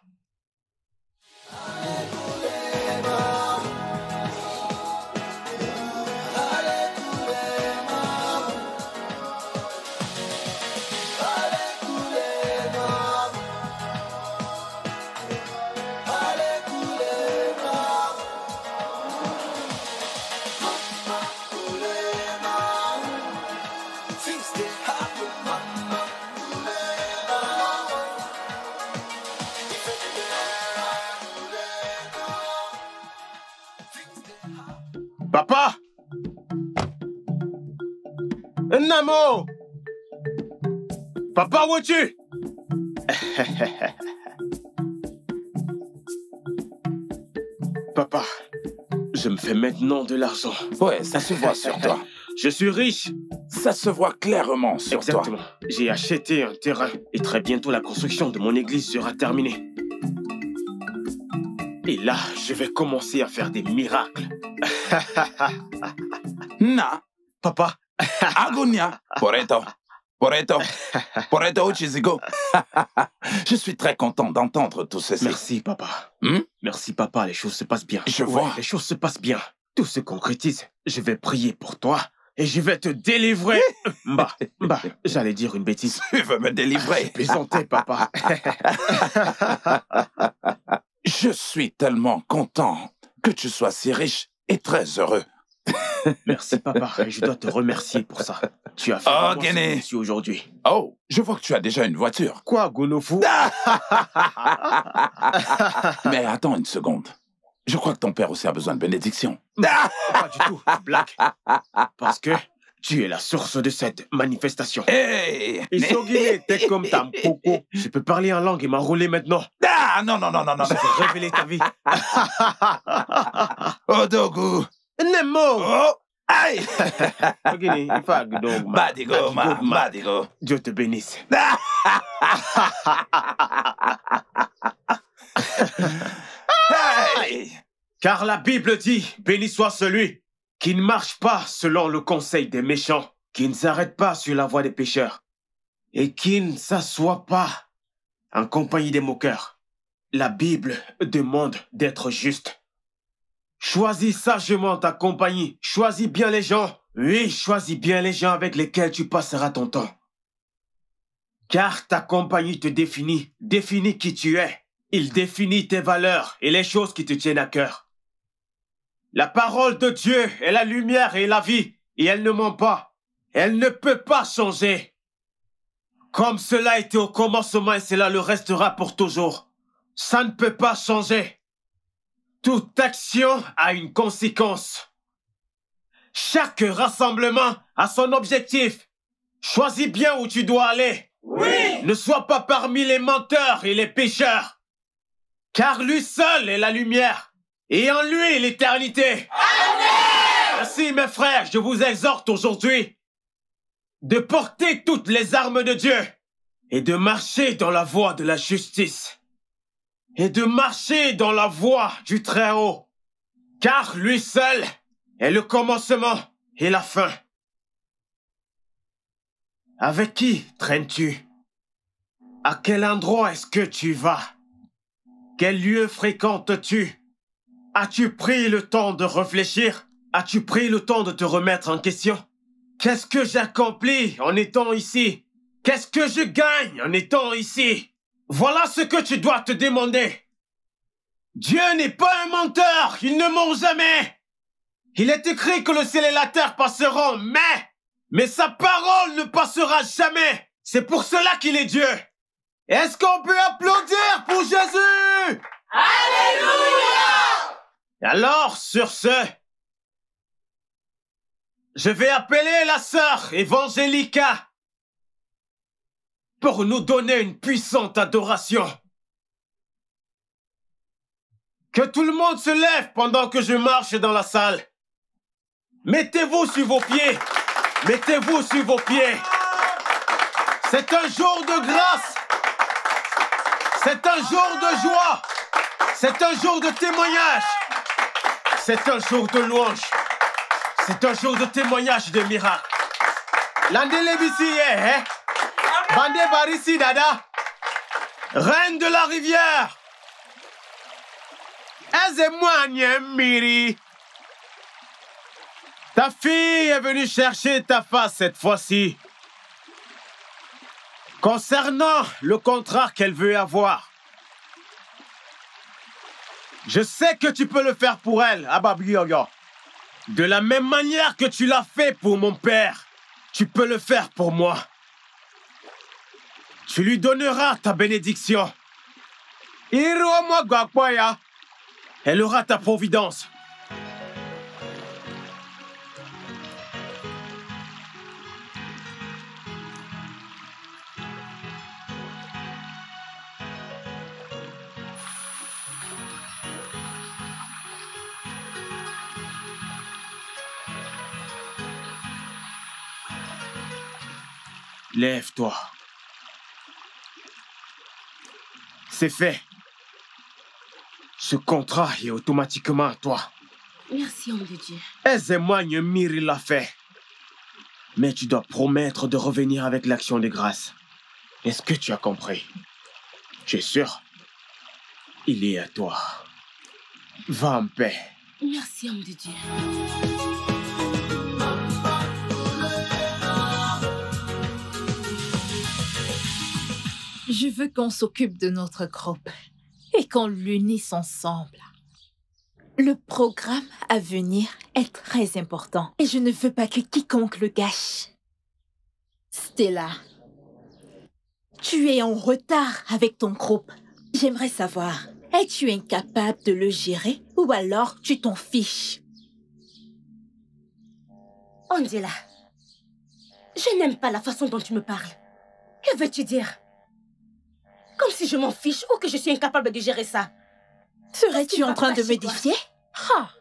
Papa! Namo! Papa, où es-tu? Papa, Je me fais maintenant de l'argent. Ouais, ça se voit sur toi. Je suis riche. Ça se voit clairement sur Exactement. toi. J'ai acheté un terrain et très bientôt la construction de mon église sera terminée. Et là, je vais commencer à faire des miracles. Na. Papa. Agonia. Poreto. Poreto Uchizigo. Je suis très content d'entendre tout ceci. Merci, papa. Merci, papa. Les choses se passent bien. Je vois. Les choses se passent bien. Tout se concrétise. Je vais prier pour toi et je vais te délivrer. J'allais dire une bêtise. Tu veux me délivrer? Je plaisantais, papa. Je suis tellement content que tu sois si riche et très heureux. Merci, papa. Et je dois te remercier pour ça. Tu as fait ce que je suis aujourd'hui. Oh, je vois que tu as déjà une voiture. Quoi, Gonofu? Mais attends une seconde. Je crois que ton père aussi a besoin de bénédiction. Pas du tout, blague. Parce que tu es la source de cette manifestation. Hey! Isogile, t'es comme Tampoko. Je peux parler en langue et m'enrouler maintenant. Ah, non. Je vais révéler ta vie. Odogu. Nemo. Oh, aïe. Madigo. Dieu te bénisse. Hey. Car la Bible dit, béni soit celui qui ne marche pas selon le conseil des méchants, qui ne s'arrête pas sur la voie des pécheurs, et qui ne s'assoit pas en compagnie des moqueurs. La Bible demande d'être juste. Choisis sagement ta compagnie. Choisis bien les gens. Oui, choisis bien les gens avec lesquels tu passeras ton temps. Car ta compagnie te définit qui tu es. Il définit tes valeurs et les choses qui te tiennent à cœur. La parole de Dieu est la lumière et la vie, et elle ne ment pas. Elle ne peut pas changer. Comme cela était au commencement et cela le restera pour toujours. Ça ne peut pas changer. Toute action a une conséquence. Chaque rassemblement a son objectif. Choisis bien où tu dois aller. Oui! Ne sois pas parmi les menteurs et les pécheurs. Car lui seul est la lumière. Et en lui l'éternité. Amen! Ainsi, mes frères, je vous exhorte aujourd'hui de porter toutes les armes de Dieu et de marcher dans la voie de la justice. Et de marcher dans la voie du Très-Haut. Car lui seul est le commencement et la fin. Avec qui traînes-tu? À quel endroit est-ce que tu vas? Quel lieu fréquentes-tu? As-tu pris le temps de réfléchir? As-tu pris le temps de te remettre en question? Qu'est-ce que j'accomplis en étant ici? Qu'est-ce que je gagne en étant ici? Voilà ce que tu dois te demander. Dieu n'est pas un menteur, il ne ment jamais. Il est écrit que le ciel et la terre passeront, mais sa parole ne passera jamais. C'est pour cela qu'il est Dieu. Est-ce qu'on peut applaudir pour Jésus? Alléluia! Alors, sur ce, je vais appeler la sœur Evangelica pour nous donner une puissante adoration. Que tout le monde se lève pendant que je marche dans la salle. Mettez-vous sur vos pieds. Mettez-vous sur vos pieds. C'est un jour de grâce. C'est un jour de joie. C'est un jour de témoignage. C'est un jour de louange. C'est un jour de témoignage de miracle. Landele Bissiye, Bande Barisi Dada, reine de la rivière. Aise-moi, Miri. Ta fille est venue chercher ta face cette fois-ci. Concernant le contrat qu'elle veut avoir, je sais que tu peux le faire pour elle, Ababioyo. De la même manière que tu l'as fait pour mon père, tu peux le faire pour moi. Tu lui donneras ta bénédiction. Elle aura ta providence. Lève-toi. C'est fait. Ce contrat est automatiquement à toi. Merci, homme de Dieu. Aise-moi, Miri l'a fait. Mais tu dois promettre de revenir avec l'action de grâce. Est-ce que tu as compris? Tu es sûr? Il est à toi. Va en paix. Merci, homme de Dieu. Je veux qu'on s'occupe de notre groupe et qu'on l'unisse ensemble. Le programme à venir est très important et je ne veux pas que quiconque le gâche. Stella, tu es en retard avec ton groupe. J'aimerais savoir, es-tu incapable de le gérer ou alors tu t'en fiches? Angela, je n'aime pas la façon dont tu me parles. Que veux-tu dire? Comme si je m'en fiche ou que je suis incapable de gérer ça. Serais-tu en train de me défier? Hein?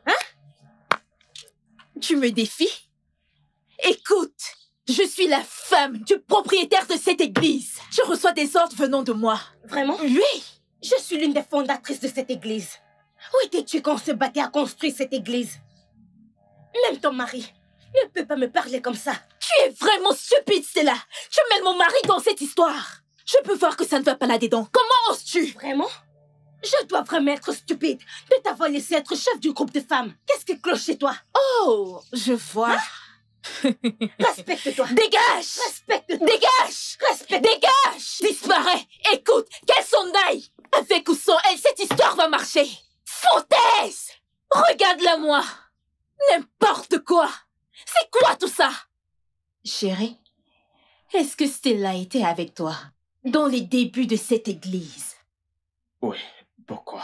Tu me défies? Écoute, je suis la femme du propriétaire de cette église. Je reçois des ordres venant de moi. Vraiment? Oui. Je suis l'une des fondatrices de cette église. Où étais-tu quand on se battait à construire cette église? Même ton mari ne peut pas me parler comme ça. Tu es vraiment stupide, Stella. Tu mêles mon mari dans cette histoire. Je peux voir que ça ne va pas là-dedans. Comment oses-tu? Vraiment? Je dois vraiment être stupide de t'avoir laissé être chef du groupe de femmes. Qu'est-ce qui cloche chez toi? Oh, je vois. Respecte-toi. Dégage. Respecte-toi. Dégage. Respecte. Dégage. Disparais. Écoute, qu'elle s'en aille. Avec ou sans elle, cette histoire va marcher. Foutaise. Regarde-la moi. N'importe quoi. C'est quoi tout ça? Chérie, est-ce que Stella était avec toi dans les débuts de cette église? Oui, pourquoi?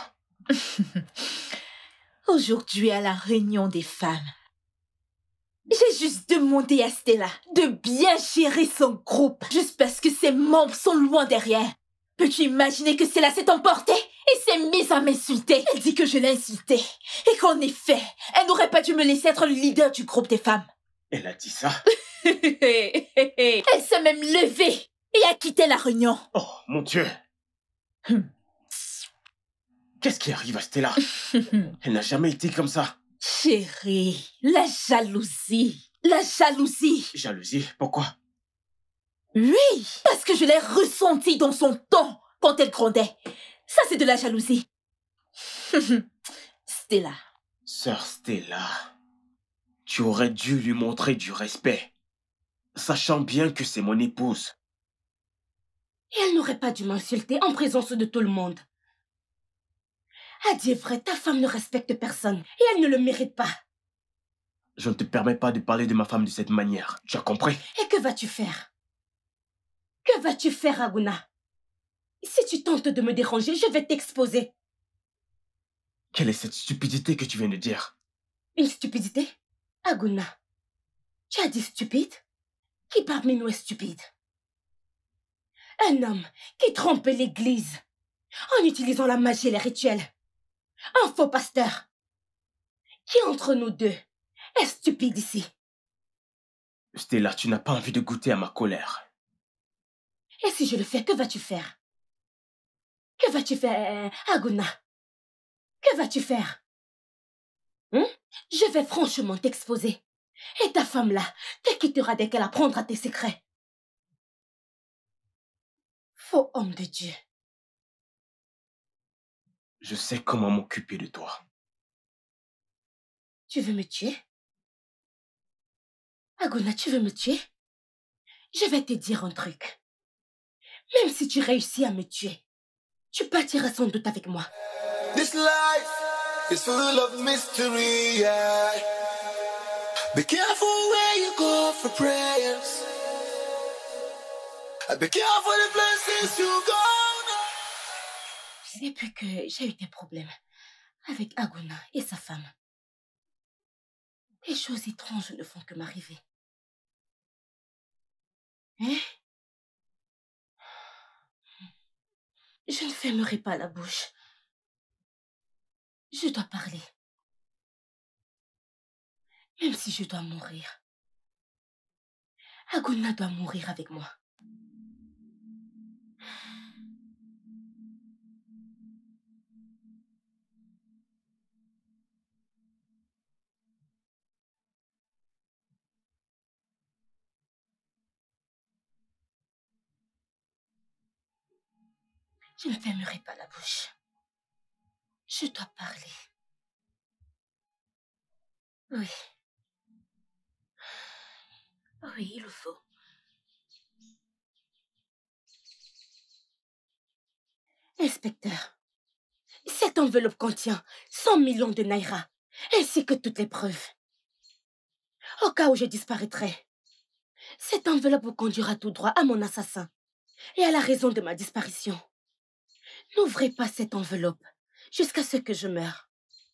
Aujourd'hui, à la réunion des femmes, j'ai juste demandé à Stella de bien gérer son groupe, juste parce que ses membres sont loin derrière. Peux-tu imaginer que Stella s'est emportée et s'est mise à m'insulter? Elle dit que je l'ai insultée et qu'en effet, elle n'aurait pas dû me laisser être le leader du groupe des femmes. Elle a dit ça? Elle s'est même levée et a quitté la réunion. Oh, mon Dieu! Qu'est-ce qui arrive à Stella? Elle n'a jamais été comme ça. Chérie, la jalousie. La jalousie. Jalousie? Pourquoi? Oui, parce que je l'ai ressenti dans son ton quand elle grondait. Ça, c'est de la jalousie. Stella. Sœur Stella, tu aurais dû lui montrer du respect, sachant bien que c'est mon épouse. Et elle n'aurait pas dû m'insulter en présence de tout le monde. À dire vrai, ta femme ne respecte personne et elle ne le mérite pas. Je ne te permets pas de parler de ma femme de cette manière. Tu as compris? Et que vas-tu faire? Que vas-tu faire, Aguna? Si tu tentes de me déranger, je vais t'exposer. Quelle est cette stupidité que tu viens de dire? Une stupidité? Aguna, tu as dit stupide? Qui parmi nous est stupide? Un homme qui trompe l'église en utilisant la magie et les rituels. Un faux pasteur. Qui entre nous deux est stupide ici? Stella, tu n'as pas envie de goûter à ma colère. Et si je le fais, que vas-tu faire? Que vas-tu faire, Aguna? Que vas-tu faire? Je vais franchement t'exposer. Et ta femme-là te quittera dès qu'elle apprendra tes secrets. Faux homme de Dieu. Je sais comment m'occuper de toi. Tu veux me tuer? Aguna, tu veux me tuer? Je vais te dire un truc. Même si tu réussis à me tuer, tu partiras sans doute avec moi. This life is full of mystery, yeah. Be careful where you go for prayers. Be careful the places you go. Depuis que j'ai eu des problèmes avec Aguna et sa femme, des choses étranges ne font que m'arriver. Hein? Je ne fermerai pas la bouche. Je dois parler. Même si je dois mourir. Aguna doit mourir avec moi. Je ne fermerai pas la bouche. Je dois parler. Oui. Oui, il le faut. Inspecteur, cette enveloppe contient 100 millions de naira, ainsi que toutes les preuves. Au cas où je disparaîtrais, cette enveloppe vous conduira tout droit à mon assassin et à la raison de ma disparition. N'ouvrez pas cette enveloppe jusqu'à ce que je meure.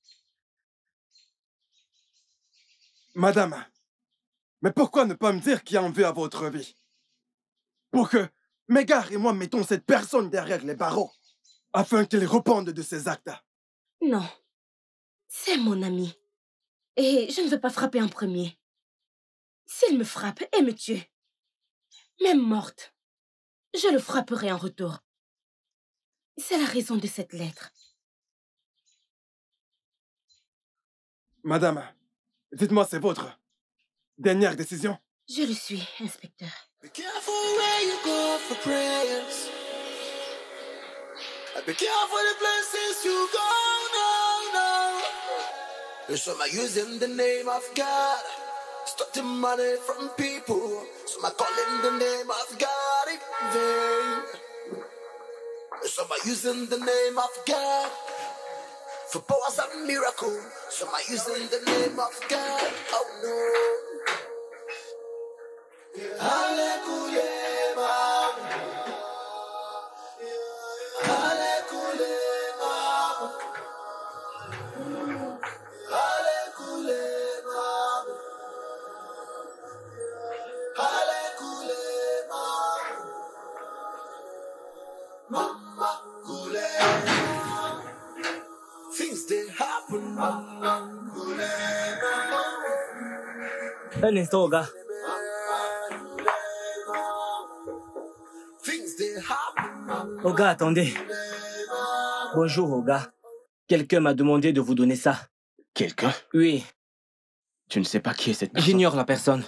Madame, mais pourquoi ne pas me dire qui en veut à votre vie? Pour que Mégare et moi mettons cette personne derrière les barreaux, afin qu'il réponde de ses actes. Non, c'est mon ami. Et je ne veux pas frapper en premier. S'il me frappe et me tue, même morte, je le frapperai en retour. C'est la raison de cette lettre. Madame, dites-moi, c'est votre dernière décision? Je le suis, inspecteur. Be careful where you go for prayers. Be careful the places you go, no. Some are using the name of God, stealing money from people. Some are calling the name of God in vain. Some are using the name of God for powers and miracles. Some are using the name of God. Oh no. Hallelujah. Un instant, Oga. Oga, attendez. Bonjour, Oga. Quelqu'un m'a demandé de vous donner ça. Quelqu'un? Oui. Tu ne sais pas qui est cette personne? J'ignore la personne.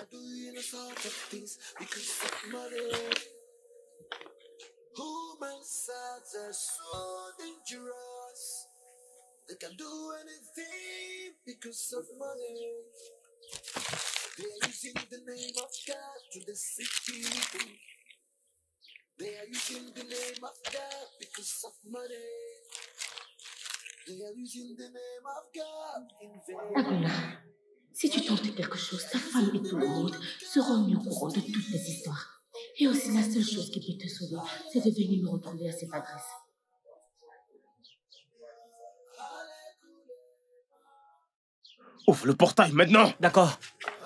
They can do anything because of money. They're using the name of God to deceive people. They are using the name of God because of money. They are using the name of God in vain. Aguna, si tu tentes quelque chose, ta femme et tout le monde seront mis au courant de toutes les histoires. Et aussi la seule chose qui peut te sauver, c'est de venir me retrouver à cette adresse. Ouvre le portail maintenant. D'accord.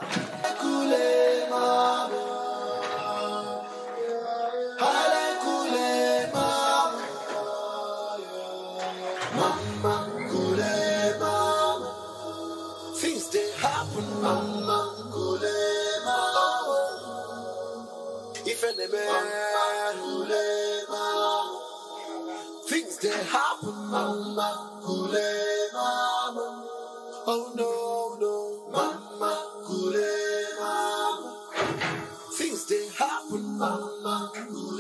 Things they happen, mama, if any man, things they happen, mama, oh no, no, mama, things they happen, mama,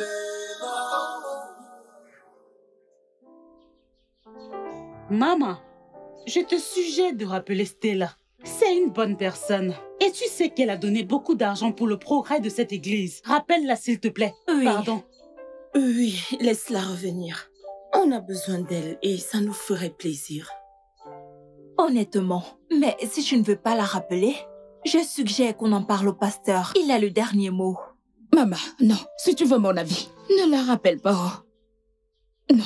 Maman, je te suggère de rappeler Stella. C'est une bonne personne. Et tu sais qu'elle a donné beaucoup d'argent pour le progrès de cette église. Rappelle-la, s'il te plaît. Oui. Pardon. Oui, laisse-la revenir. On a besoin d'elle et ça nous ferait plaisir. Honnêtement, mais si tu ne veux pas la rappeler, je suggère qu'on en parle au pasteur. Il a le dernier mot. Maman, non. Si tu veux mon avis, ne la rappelle pas. Non.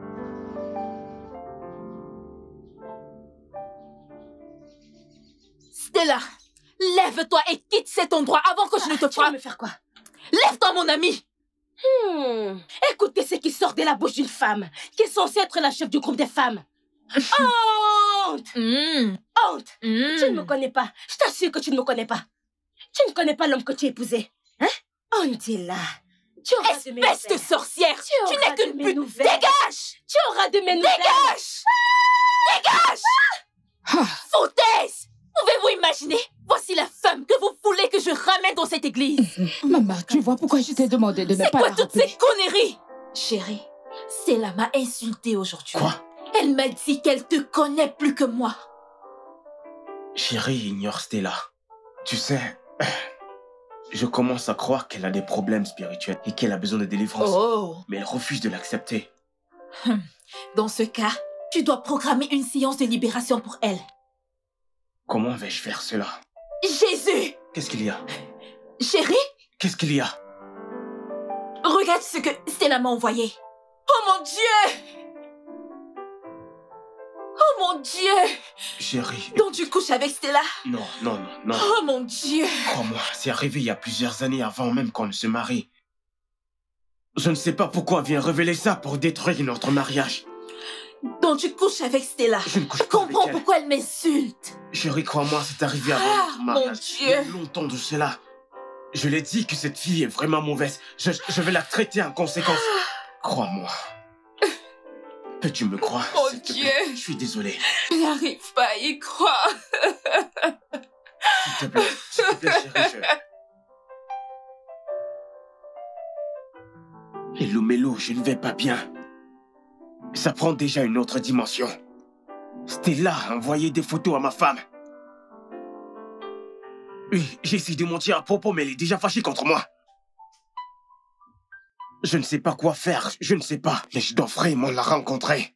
Stella, lève-toi et quitte cet endroit avant que je ne te frappe. Tu vas me faire quoi? Lève-toi, mon ami. Écoutez ce qui sort de la bouche d'une femme qui est censée être la chef du groupe des femmes. Honte! Honte! Tu ne me connais pas. Je t'assure que tu ne me connais pas. Tu ne connais pas l'homme que tu as épousé. Hein? On est là. Tu auras de mes nouvelles. Espèce de sorcière! Tu n'es qu'une pute! Dégage! Tu auras de mes nouvelles. Dégage! Dégage! Foutaise! Pouvez-vous imaginer? Voici la femme que vous voulez que je ramène dans cette église. Maman, tu vois pourquoi je t'ai demandé de ne pas la rappeler? C'est quoi toutes ces conneries? Chérie, Stella m'a insulté aujourd'hui. Quoi? Elle m'a dit qu'elle te connaît plus que moi. Chérie ignore Stella. Tu sais, je commence à croire qu'elle a des problèmes spirituels et qu'elle a besoin de délivrance. Oh. Mais elle refuse de l'accepter. Dans ce cas, tu dois programmer une séance de libération pour elle. Comment vais-je faire cela? Jésus! Qu'est-ce qu'il y a? Chérie? Qu'est-ce qu'il y a? Regarde ce que Stella m'a envoyé. Oh mon Dieu! Oh mon Dieu! Chérie... Donc tu couches avec Stella? Non, non, non, non. Oh mon Dieu! Crois-moi, c'est arrivé il y a plusieurs années avant même qu'on ne se marie. Je ne sais pas pourquoi elle vient révéler ça pour détruire notre mariage. Donc tu couches avec Stella? Je ne couche pas avec comprends elle. pourquoi elle m'insulte. Chérie, crois-moi, c'est arrivé avant notre mariage. Mon Dieu! Il y a longtemps de cela. Je l'ai dit que cette fille est vraiment mauvaise. Je vais la traiter en conséquence. Crois-moi. Peux-tu me croire? Mon Dieu! Je suis désolé. Je n'arrive pas à y croire. S'il te plaît, chérie, Hello Mélo, je ne vais pas bien. Ça prend déjà une autre dimension. Stella a envoyé des photos à ma femme. Oui, j'ai essayé de mentir à propos, mais elle est déjà fâchée contre moi. Je ne sais pas quoi faire, je ne sais pas, mais je dois vraiment la rencontrer.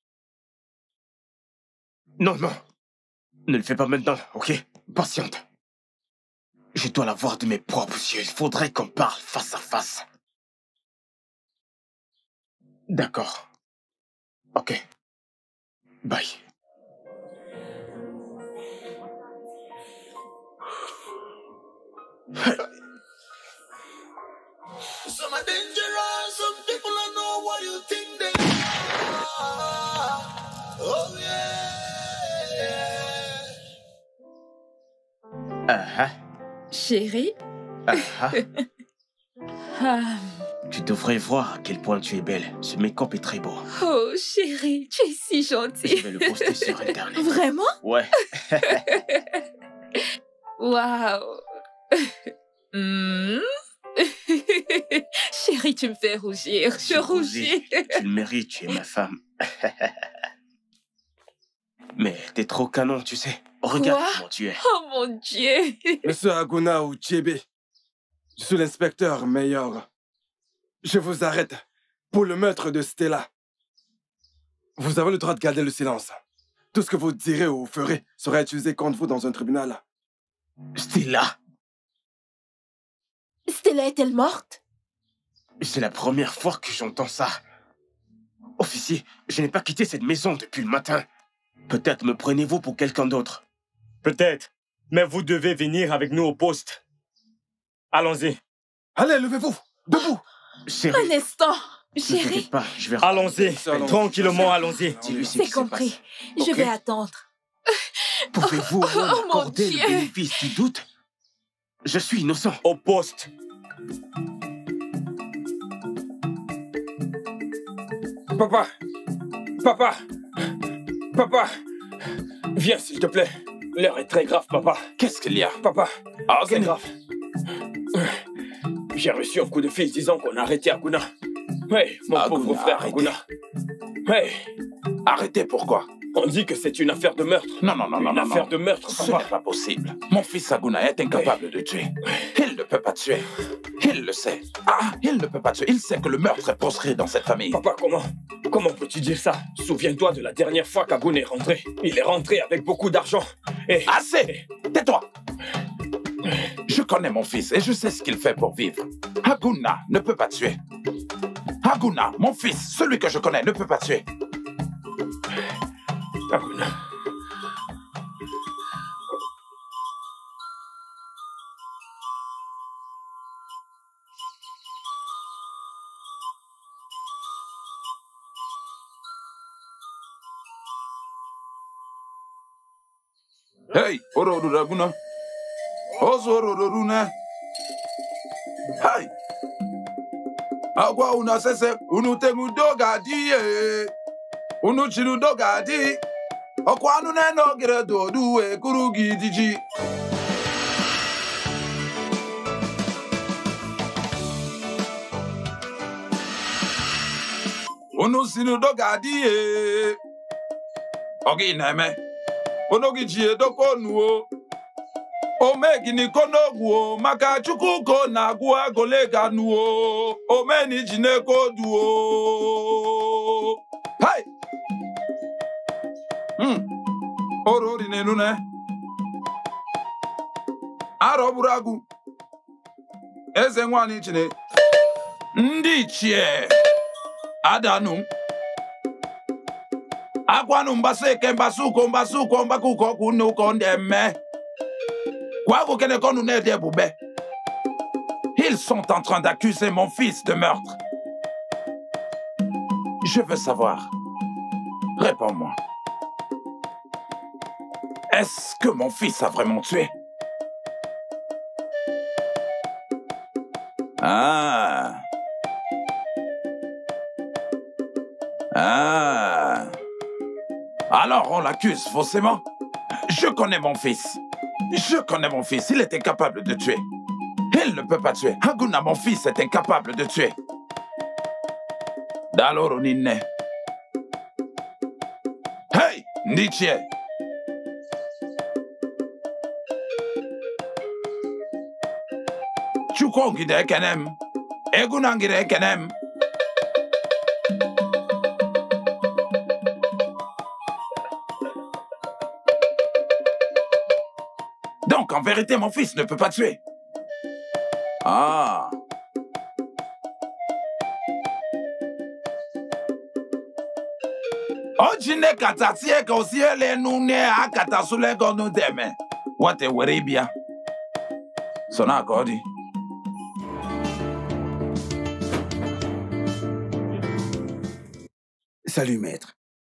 Non, non. Ne le fais pas maintenant, ok? Patiente. Je dois la voir de mes propres yeux. Il faudrait qu'on parle face à face. D'accord. Ok. Bye. Some are dangerous, some people don't know what you think they are. Oh yeah. Chérie? Tu devrais voir à quel point tu es belle. Ce make-up est très beau. Oh chérie, tu es si gentille. Je vais le poster sur Internet. Vraiment? Ouais. Waouh. Chérie, tu me fais rougir. Je rougis. Tu le mérites, tu es ma femme. Mais t'es trop canon, tu sais. Regarde Quoi? comment tu es. Oh mon Dieu. Monsieur Aguna ou Tchébé, je suis l'inspecteur Meilleur. Je vous arrête pour le meurtre de Stella. Vous avez le droit de garder le silence. Tout ce que vous direz ou ferez sera utilisé contre vous dans un tribunal. Stella? Stella est-elle morte? C'est la première fois que j'entends ça. Officier, je n'ai pas quitté cette maison depuis le matin. Peut-être me prenez-vous pour quelqu'un d'autre. Peut-être, mais vous devez venir avec nous au poste. Allons-y. Allez, levez-vous. Debout. Un instant. Chérie. Ne t'inquiète pas, je vais... Allons-y. Tranquillement, allons-y. C'est compris. Je vais attendre. Pouvez-vous m'accorder le bénéfice du doute? Je suis innocent. Au poste. Papa. Papa. Papa. Viens, s'il te plaît. L'heure est très grave, papa. Qu'est-ce qu'il y a? Papa, c'est grave. J'ai reçu un coup de fil disant qu'on a arrêté Aguna. Oui, mon pauvre frère Aguna. Oui. Arrêtez pourquoi? On dit que c'est une affaire de meurtre. Non, non, non, non. Une affaire de meurtre, Ce papa. n'est pas possible. Mon fils Aguna est incapable de tuer. Il ne peut pas tuer. Il le sait. Ah, il ne peut pas tuer. Il sait que le meurtre est proscrit dans cette famille. Papa, comment peux-tu dire ça? Souviens-toi de la dernière fois qu'Aguna est rentré. Il est rentré avec beaucoup d'argent. Et... Assez! Tais-toi! Je connais mon fils et je sais ce qu'il fait pour vivre. Aguna ne peut pas tuer. Aguna, mon fils, celui que je connais, ne peut pas tuer. Aguna. Hey, Ororu Aguna. Ozororuna. Hey. Agwa una sese, unu tengu dogadi e. Unu chiru dogadi. Okwa anu neno gire dodu e kurugi diji. Unu sinu dogadi e. Ogi neme. Onogi jie doko nuo. Omegini konogwo maka chukuko na gwa golega nuo. Omeni jineko duo. Hai. Orori nenune. Aroburagu. Eze nwani chine. Ndi chie. Adanu. Akwanu mbaseke mbasuko mbakuko kunuko ndeme. Kwago keneko nous n'aide boubé. Ils sont en train d'accuser mon fils de meurtre. Je veux savoir. Réponds-moi. Est-ce que mon fils a vraiment tué? Ah. Ah. Alors on l'accuse faussement? Je connais mon fils. Je connais mon fils. Il est incapable de tuer. Il ne peut pas tuer. Aguna, mon fils, est incapable de tuer. Daloro ninne. Hey, Ndichie. Chukongide kenem. Egunangide kenem. Donc, en vérité, mon fils ne peut pas tuer. Ah. Ojine katatie kosiele nune akatasule gonu deme. What a weribia. Sona godi. Salut, maître.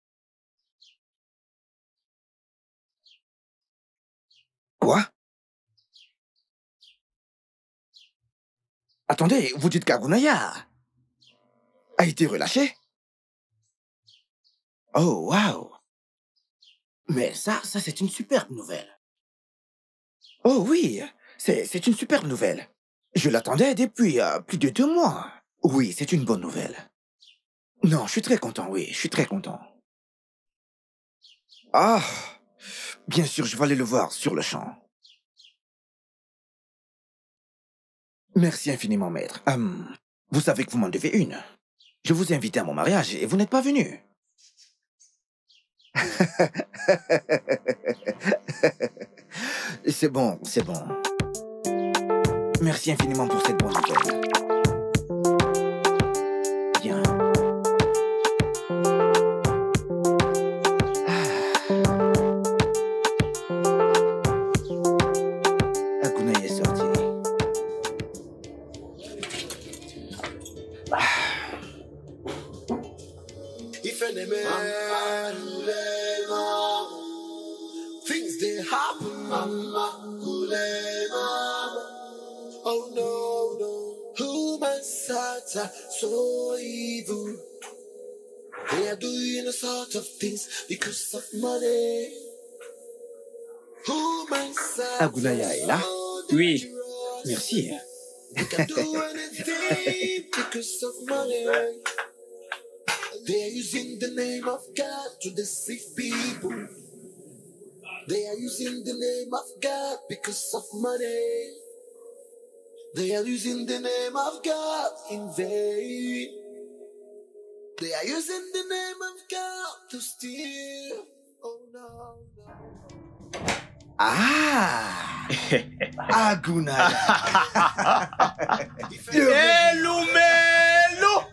Quoi? Attendez, vous dites qu'Agunaya a été relâché? Oh, waouh! Mais ça c'est une superbe nouvelle. Oh oui, c'est une superbe nouvelle. Je l'attendais depuis plus de 2 mois. Oui, c'est une bonne nouvelle. Non, je suis très content, oui, je suis très content. Ah, bien sûr, je vais aller le voir sur le champ. Merci infiniment, maître. Vous savez que vous m'en devez une. Je vous ai invité à mon mariage et vous n'êtes pas venu. C'est bon, c'est bon. Merci infiniment pour cette bonne nouvelle. Bien. Aguna est sorti. Things they happen, oh no, no. Humans are so evil. They are doing a sort of things because of money. Humans are Agunaya est là? Oui. Merci. They can do anything because of money. They are using the name of God to deceive people. They are using the name of God because of money. They are using the name of God in vain. They are using the name of God to steal. Oh no, no. Ah! Agunaya. Elumelu!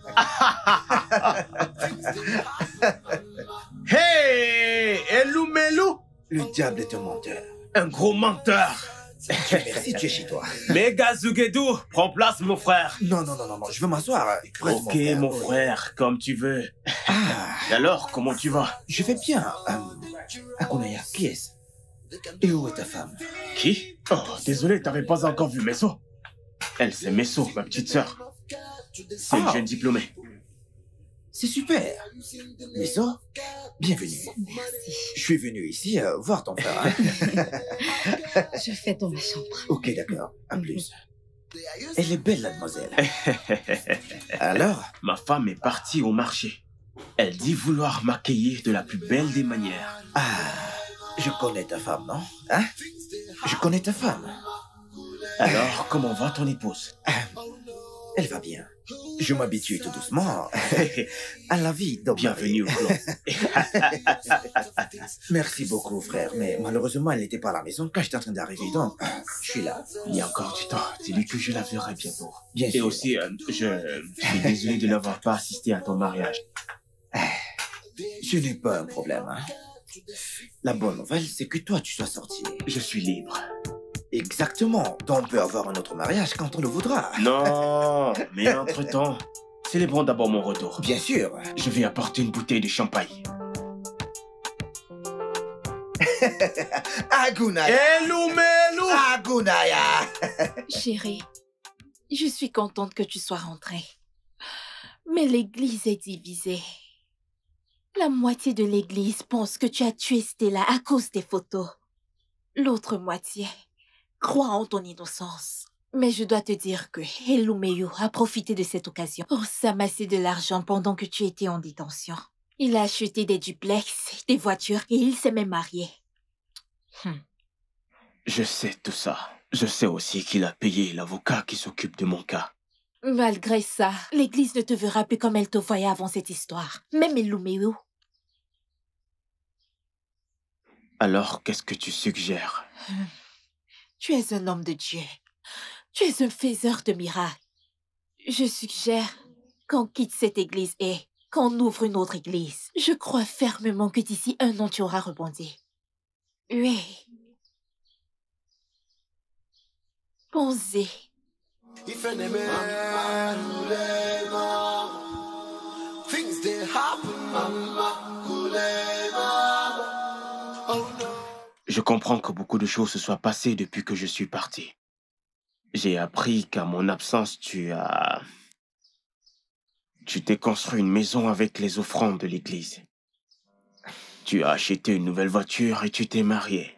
Hey! Elumelu! Le diable est un menteur. Un gros menteur! Merci, tu es chez toi. Mais Gazugedou, prends place, mon frère. Non, non, non, non, non, je veux m'asseoir. Ok, mon frère, comme tu veux. Et alors, comment tu vas? Je vais bien. Agunaya, qui est-ce? Et où est ta femme? Qui? Oh, désolé, t'avais pas encore vu Messo. Elle, c'est Messo, ma petite sœur. C'est une jeune diplômée. C'est super. Messo, bienvenue. Merci. Je suis venu ici voir ton frère. Hein? Je fais dans ma chambre. Ok, d'accord. À plus. Elle est belle, la demoiselle. Alors? Ma femme est partie au marché. Elle dit vouloir m'accueillir de la plus belle des manières. Ah, je connais ta femme, non? Hein? Je connais ta femme. Alors, comment va ton épouse? Elle va bien. Je m'habitue tout doucement à la vie d'homme. Bienvenue au clan. Merci beaucoup, frère. Mais malheureusement, elle n'était pas à la maison quand j'étais en train d'arriver. Donc, je suis là. Il y a encore du temps. Dis-lui que je la verrai bientôt. Bien Et sûr. aussi, je suis désolé de n'avoir pas assisté à ton mariage. Ce n'est pas un problème. Hein. La bonne nouvelle, c'est que toi, tu sois sorti. Je suis libre. Exactement. Donc, on peut avoir un autre mariage quand on le voudra. Non, mais entre-temps, célébrons d'abord mon retour. Bien sûr. Je vais apporter une bouteille de champagne. Agunaya. Elumelou. Agunaya. Chérie, je suis contente que tu sois rentrée. Mais l'église est divisée. La moitié de l'église pense que tu as tué Stella à cause des photos. L'autre moitié croit en ton innocence. Mais je dois te dire que Elumeyu a profité de cette occasion pour s'amasser de l'argent pendant que tu étais en détention. Il a acheté des duplex, des voitures et il s'est même marié. Je sais tout ça. Je sais aussi qu'il a payé l'avocat qui s'occupe de mon cas. Malgré ça, l'église ne te verra plus comme elle te voyait avant cette histoire. Même Elumeyu. Alors, qu'est-ce que tu suggères? Tu es un homme de Dieu. Tu es un faiseur de miracles. Je suggère qu'on quitte cette église et qu'on ouvre une autre église. Je crois fermement que d'ici 1 an, tu auras rebondi. Oui. Pensez. Je comprends que beaucoup de choses se soient passées depuis que je suis parti. J'ai appris qu'à mon absence, tu t'es construit une maison avec les offrandes de l'église. Tu as acheté une nouvelle voiture et tu t'es marié.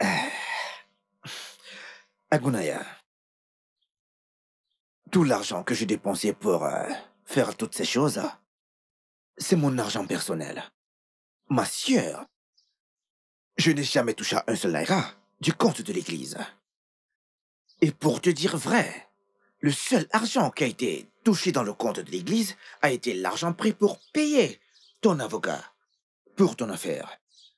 Agunaya, tout l'argent que j'ai dépensé pour faire toutes ces choses, c'est mon argent personnel. Ma sœur, je n'ai jamais touché à un seul naira du compte de l'église. Et pour te dire vrai, le seul argent qui a été touché dans le compte de l'église a été l'argent pris pour payer ton avocat pour ton affaire.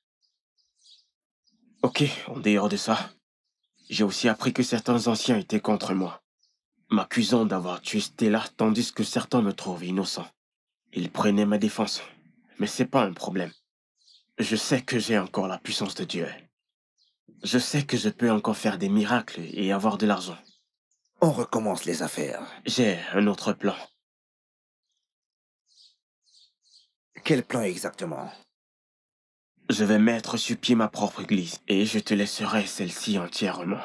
Ok, en dehors de ça, j'ai aussi appris que certains anciens étaient contre moi, m'accusant d'avoir tué Stella tandis que certains me trouvent innocent. Ils prenaient ma défense, mais c'est pas un problème. Je sais que j'ai encore la puissance de Dieu. Je sais que je peux encore faire des miracles et avoir de l'argent. On recommence les affaires. J'ai un autre plan. Quel plan exactement? Je vais mettre sur pied ma propre église et je te laisserai celle-ci entièrement.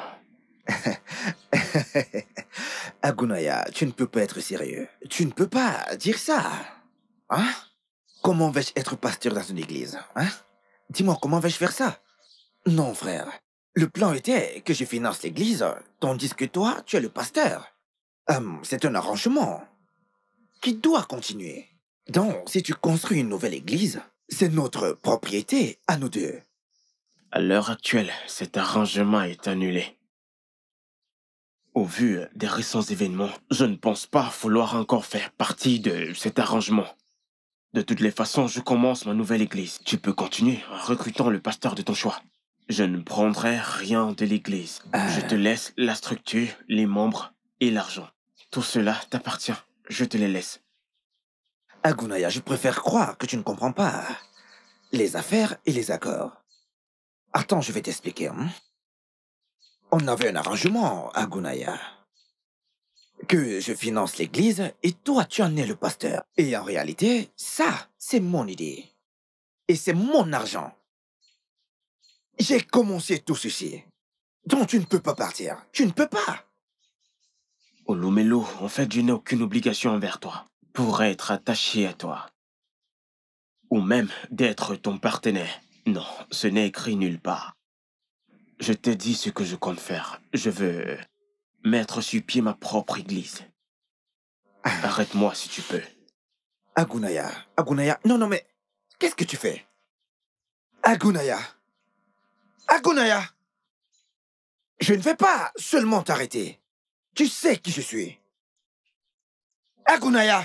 Agunaya, tu ne peux pas être sérieux. Tu ne peux pas dire ça. Hein? Comment vais-je être pasteur dans une église? Hein? Dis-moi, comment vais-je faire ça? Non, frère. Le plan était que je finance l'église, tandis que toi, tu es le pasteur. C'est un arrangement qui doit continuer. Donc, si tu construis une nouvelle église, c'est notre propriété à nous deux. À l'heure actuelle, cet arrangement est annulé. Au vu des récents événements, je ne pense pas vouloir encore faire partie de cet arrangement. De toutes les façons, je commence ma nouvelle église. Tu peux continuer en recrutant le pasteur de ton choix. Je ne prendrai rien de l'église. Je te laisse la structure, les membres et l'argent. Tout cela t'appartient. Je te les laisse. Agunaya, je préfère croire que tu ne comprends pas les affaires et les accords. Attends, je vais t'expliquer. Hein? On avait un arrangement, Agunaya. Que je finance l'église et toi, tu en es le pasteur. Et en réalité, ça, c'est mon idée. Et c'est mon argent. J'ai commencé tout ceci. Donc tu ne peux pas partir. Tu ne peux pas. Olumelo, en fait, je n'ai aucune obligation envers toi pour être attaché à toi. Ou même d'être ton partenaire. Non, ce n'est écrit nulle part. Je t'ai dit ce que je compte faire. Je veux mettre sur pied ma propre église. Arrête-moi si tu peux. Agunaya, non, mais qu'est-ce que tu fais? Agunaya! Agunaya! Je ne vais pas seulement t'arrêter. Tu sais qui je suis. Agunaya!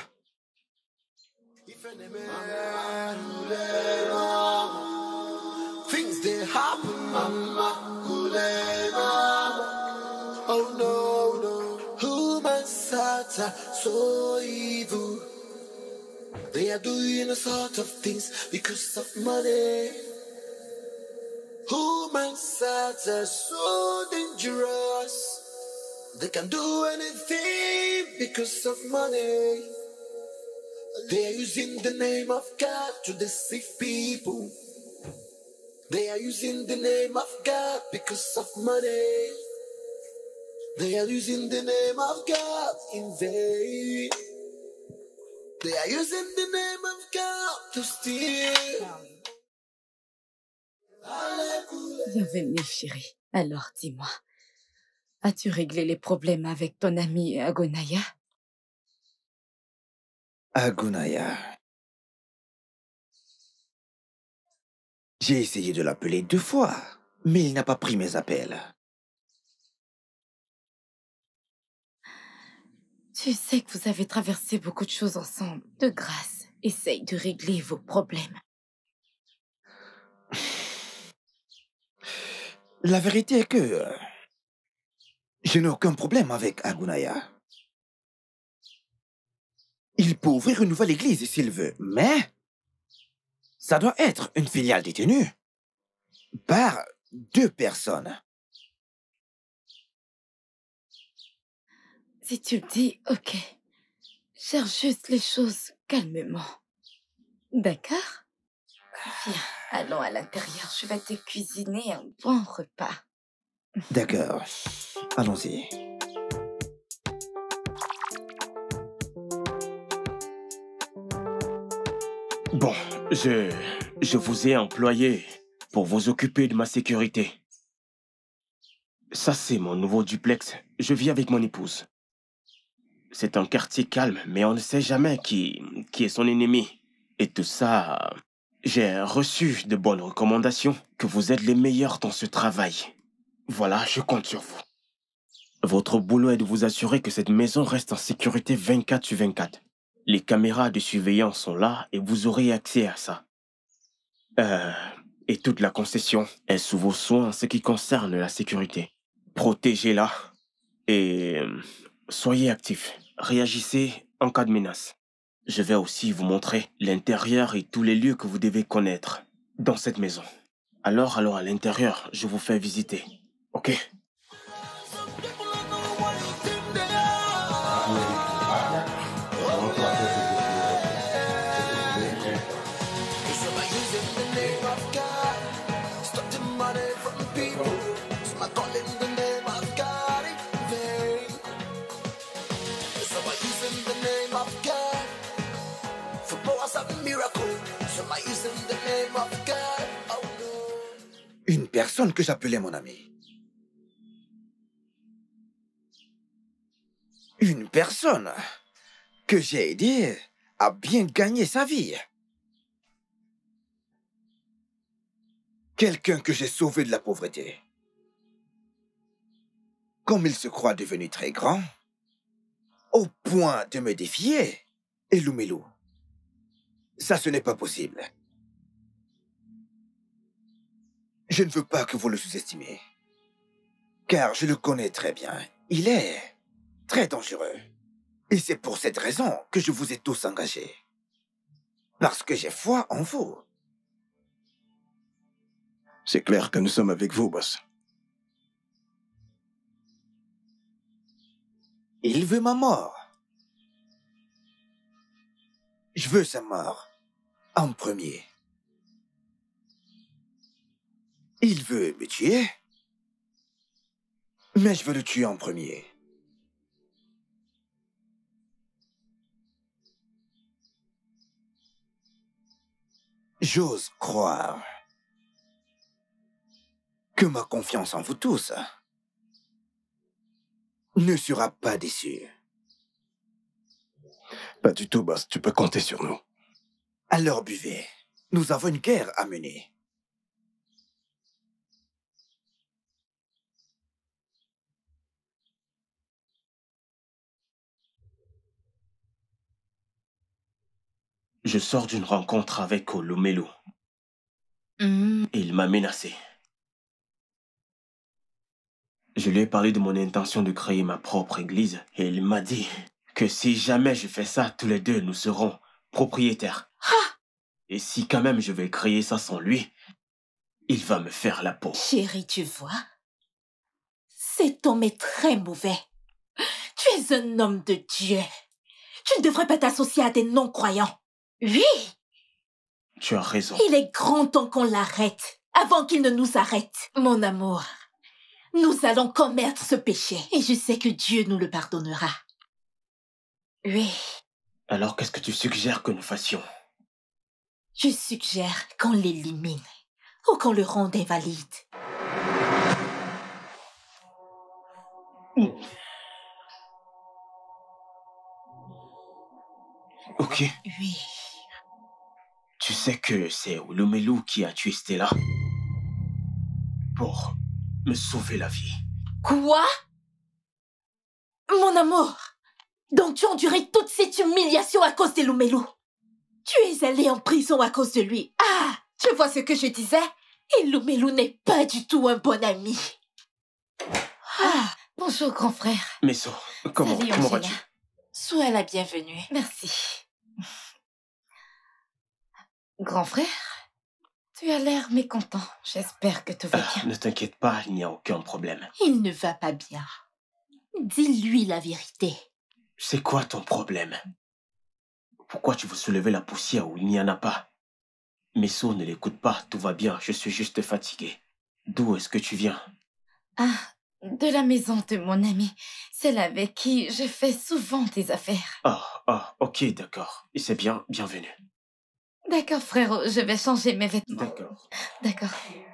Things they happen, oh no, no. Humans are so evil. They are doing a sort of things because of money. Humans are so dangerous. They can do anything because of money. They are using the name of God to deceive people. They are using the name of God because of money. They are using the name of God in vain. They are using the name of God to steal. Bienvenue, chérie. Alors, dis-moi, as-tu réglé les problèmes avec ton ami Agunaya? Agunaya. J'ai essayé de l'appeler 2 fois, mais il n'a pas pris mes appels. Tu sais que vous avez traversé beaucoup de choses ensemble. De grâce, essaye de régler vos problèmes. La vérité est que je n'ai aucun problème avec Agunaya. Il peut ouvrir une nouvelle église s'il veut, mais ça doit être une filiale détenue par 2 personnes. Si tu le dis, ok. Cherche juste les choses calmement. D'accord? Viens, allons à l'intérieur. Je vais te cuisiner un bon repas. D'accord. Allons-y. Bon, je vous ai employé pour vous occuper de ma sécurité. Ça, c'est mon nouveau duplex. Je vis avec mon épouse. C'est un quartier calme, mais on ne sait jamais qui est son ennemi. Et tout ça, j'ai reçu de bonnes recommandations, que vous êtes les meilleurs dans ce travail. Voilà, je compte sur vous. Votre boulot est de vous assurer que cette maison reste en sécurité 24/24. Les caméras de surveillance sont là et vous aurez accès à ça. Et toute la concession est sous vos soins en ce qui concerne la sécurité. Protégez-la et soyez actifs. Réagissez en cas de menace. Je vais aussi vous montrer l'intérieur et tous les lieux que vous devez connaître dans cette maison. Alors à l'intérieur, je vous fais visiter. Ok? Une personne que j'appelais mon ami. Une personne que j'ai aidé à bien gagner sa vie. Quelqu'un que j'ai sauvé de la pauvreté. Comme il se croit devenu très grand, au point de me défier, Elumelou. Ça, ce n'est pas possible. Je ne veux pas que vous le sous-estimiez. Car je le connais très bien. Il est très dangereux. Et c'est pour cette raison que je vous ai tous engagés. Parce que j'ai foi en vous. C'est clair que nous sommes avec vous, boss. Il veut ma mort. Je veux sa mort. En premier. Il veut me tuer. Mais je veux le tuer en premier. J'ose croire que ma confiance en vous tous ne sera pas déçue. Pas du tout, boss. Tu peux compter sur nous. Alors buvez. Nous avons une guerre à mener. Je sors d'une rencontre avec Olomelu. Et il m'a menacé. Je lui ai parlé de mon intention de créer ma propre église et il m'a dit que si jamais je fais ça, tous les deux nous serons propriétaires. Et si quand même je vais créer ça sans lui, il va me faire la peau. Chérie, tu vois, cet homme est très mauvais. Tu es un homme de Dieu. Tu ne devrais pas t'associer à des non-croyants. Oui. Tu as raison. Il est grand temps qu'on l'arrête, avant qu'il ne nous arrête. Mon amour, nous allons commettre ce péché. Et je sais que Dieu nous le pardonnera. Oui. Alors qu'est-ce que tu suggères que nous fassions? Je suggère qu'on l'élimine ou qu'on le rende invalide. Ok. Oui. Tu sais que c'est Olomelu qui a tué Stella pour me sauver la vie. Quoi? Mon amour, donc tu as enduré toute cette humiliation à cause d'Olomelu. Tu es allé en prison à cause de lui. Ah, tu vois ce que je disais? Olomelu n'est pas du tout un bon ami. Ah, bonjour grand frère. Meso, comment vas-tu? Sois la bienvenue. Merci. Grand frère, tu as l'air mécontent. J'espère que tout va bien. Ne t'inquiète pas, il n'y a aucun problème. Il ne va pas bien. Dis-lui la vérité. C'est quoi ton problème? Pourquoi tu veux soulever la poussière où il n'y en a pas? Meso, ne l'écoute pas, tout va bien, je suis juste fatigué. D'où est-ce que tu viens? Ah, de la maison de mon ami, celle avec qui je fais souvent des affaires. Ok, d'accord. Et c'est bien, bienvenue. D'accord, frérot, je vais changer mes vêtements. D'accord. D'accord.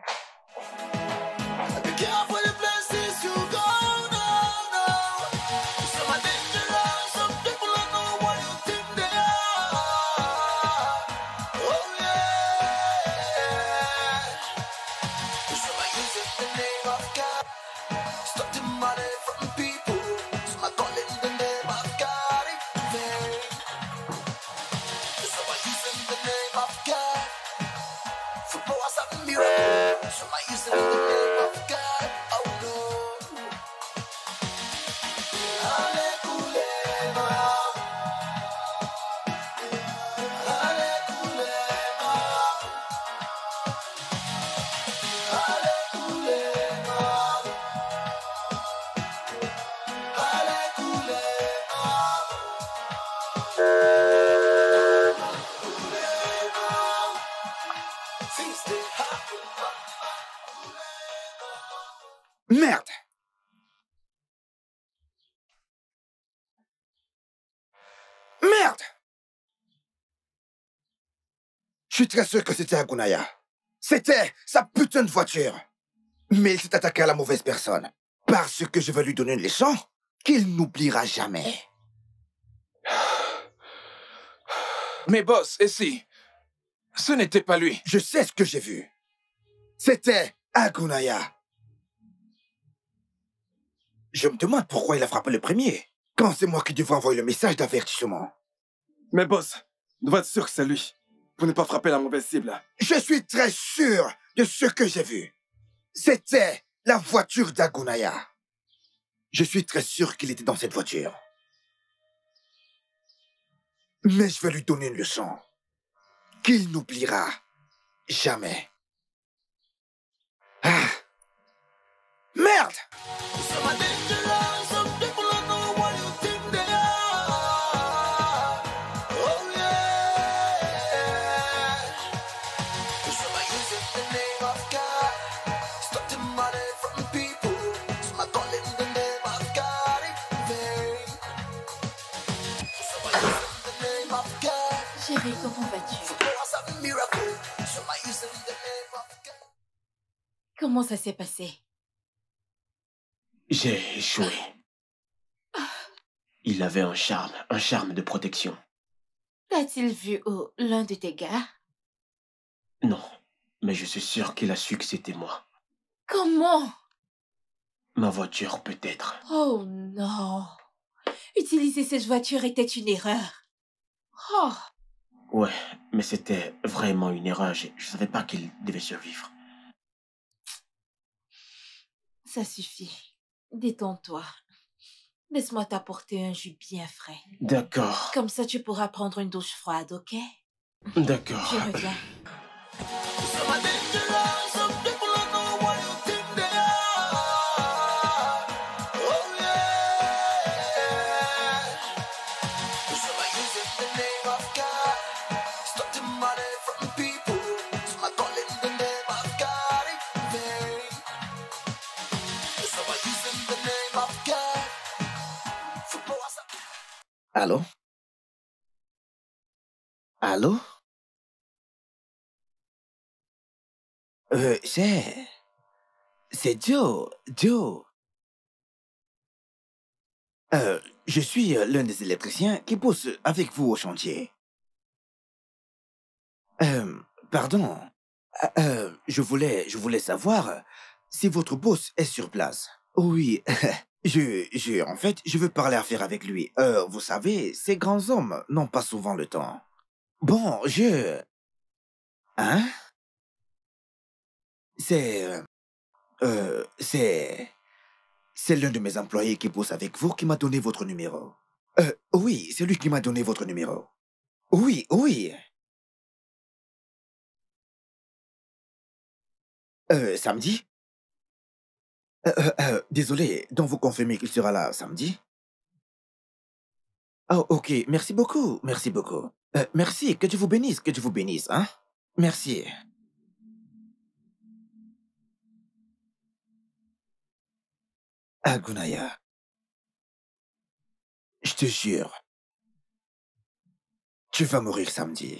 Merde! Merde! Je suis très sûr que c'était Agunaya. C'était sa putain de voiture. Mais il s'est attaqué à la mauvaise personne. Parce que je vais lui donner une leçon qu'il n'oubliera jamais. Mais boss, et si ce n'était pas lui? Je sais ce que j'ai vu. C'était Agunaya. Je me demande pourquoi il a frappé le premier, quand c'est moi qui devais envoyer le message d'avertissement. Mais boss, vous doit être sûr que c'est lui. Pour ne pas frapper la mauvaise cible. Je suis très sûr de ce que j'ai vu. C'était la voiture d'Agunaya. Je suis très sûr qu'il était dans cette voiture. Mais je vais lui donner une leçon qu'il n'oubliera jamais. Ah. Merde! Chérie, comment vas-tu? Comment ça s'est passé? J'ai échoué. Il avait un charme de protection. L'a-t-il vu l'un de tes gars? Non, mais je suis sûr qu'il a su que c'était moi. Comment? Ma voiture, peut-être. Oh non. Utiliser cette voiture était une erreur. Oh. Ouais, mais c'était vraiment une erreur. Je savais pas qu'il devait survivre. Ça suffit. Détends-toi. Laisse-moi t'apporter un jus bien frais. D'accord. Comme ça, tu pourras prendre une douche froide, ok? D'accord. Je reviens. Allô? Allô? C'est Joe. Joe. Je suis l'un des électriciens qui bosse avec vous au chantier. Pardon. Je voulais savoir si votre boss est sur place. Oui. En fait, je veux parler affaire avec lui. Vous savez, ces grands hommes n'ont pas souvent le temps. Bon, Hein? C'est l'un de mes employés qui bosse avec vous qui m'a donné votre numéro. Oui, c'est lui qui m'a donné votre numéro. Oui, oui. Samedi? Désolé, donc vous confirmez qu'il sera là samedi? Oh, ok, merci beaucoup, merci beaucoup. Merci, que Dieu vous bénisse, hein? Merci. Agunaya, je te jure, tu vas mourir samedi.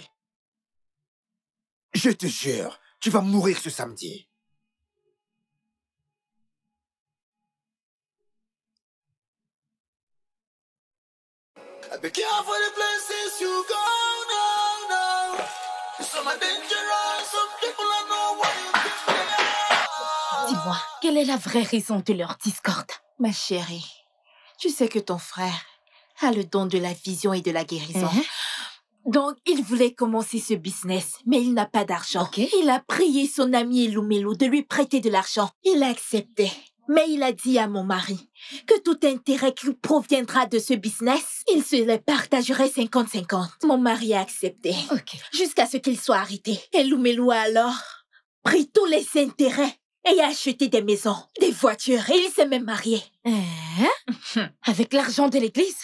Je te jure, tu vas mourir ce samedi. Be careful the places you go now. Some are dangerous, some people are know what you think they are. Dis-moi, quelle est la vraie raison de leur discorde? Ma chérie, tu sais que ton frère a le don de la vision et de la guérison. Donc, il voulait commencer ce business, mais il n'a pas d'argent. Il a prié son ami Elumelu de lui prêter de l'argent. Il a accepté. Mais il a dit à mon mari que tout intérêt qui proviendra de ce business, il se le partagerait 50-50. Mon mari a accepté. Jusqu'à ce qu'il soit arrêté. Elumelu a alors pris tous les intérêts et a acheté des maisons, des voitures et il s'est même marié. Avec l'argent de l'église?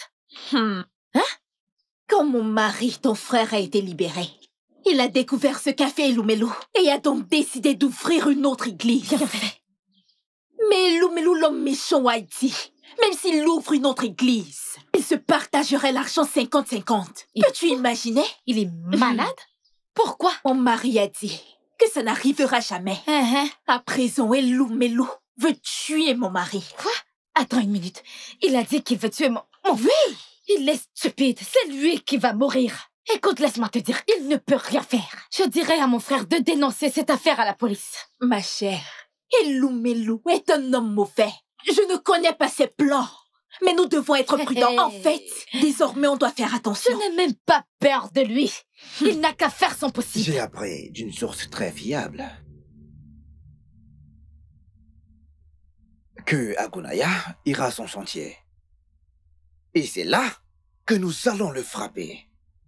Quand mon mari, ton frère, a été libéré, il a découvert ce café Elumelu et a donc décidé d'ouvrir une autre église. Bien fait. Mais Elumelu, l'homme méchant, a dit, même s'il ouvre une autre église, il se partagerait l'argent 50-50. Peux-tu imaginer? Il est malade? Pourquoi? Mon mari a dit que ça n'arrivera jamais. À présent, Elumelu veut tuer mon mari. Quoi? Attends une minute. Il a dit qu'il veut tuer mon... Oui! Il est stupide. C'est lui qui va mourir. Écoute, laisse-moi te dire, il ne peut rien faire. Je dirai à mon frère de dénoncer cette affaire à la police. Ma chère, Elumelu est un homme mauvais. Je ne connais pas ses plans. Mais nous devons être prudents. En fait, désormais, on doit faire attention. Je n'ai même pas peur de lui. Il n'a qu'à faire son possible. J'ai appris d'une source très fiable que Agunaya ira à son chantier. Et c'est là que nous allons le frapper.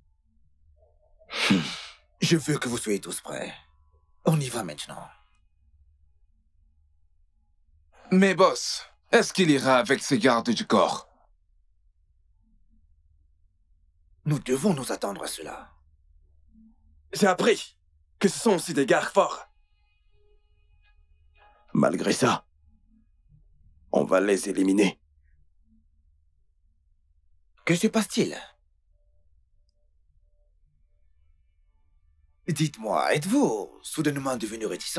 Je veux que vous soyez tous prêts. On y va maintenant. Mais boss, est-ce qu'il ira avec ses gardes du corps? Nous devons nous attendre à cela. J'ai appris que ce sont aussi des gardes forts. Malgré ça, on va les éliminer. Que se passe-t-il? Dites-moi, êtes-vous soudainement devenu réticent?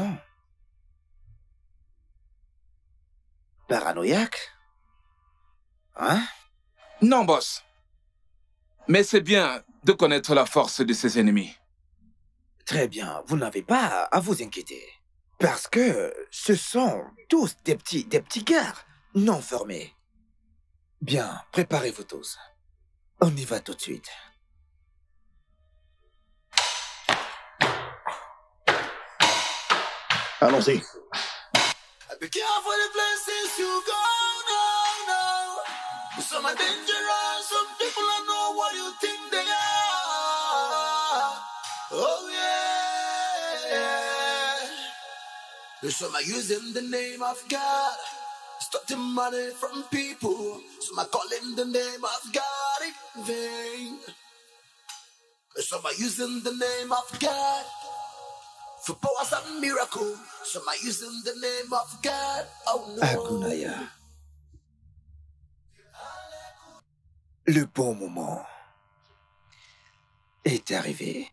Paranoïaque? Hein? Non, boss. Mais c'est bien de connaître la force de ses ennemis. Très bien, vous n'avez pas à vous inquiéter. Parce que ce sont tous des petits gars non formés. Bien, préparez-vous tous. On y va tout de suite. Allons-y. Be careful the places you go, no, no. Some are dangerous, some people don't know what you think they are. Oh yeah. Some are using the name of God, starting money from people. Some are calling the name of God in vain. Some are using the name of God for powers and miracles. Some are using the name of God. Oh no. Agunaya. Le bon moment est arrivé.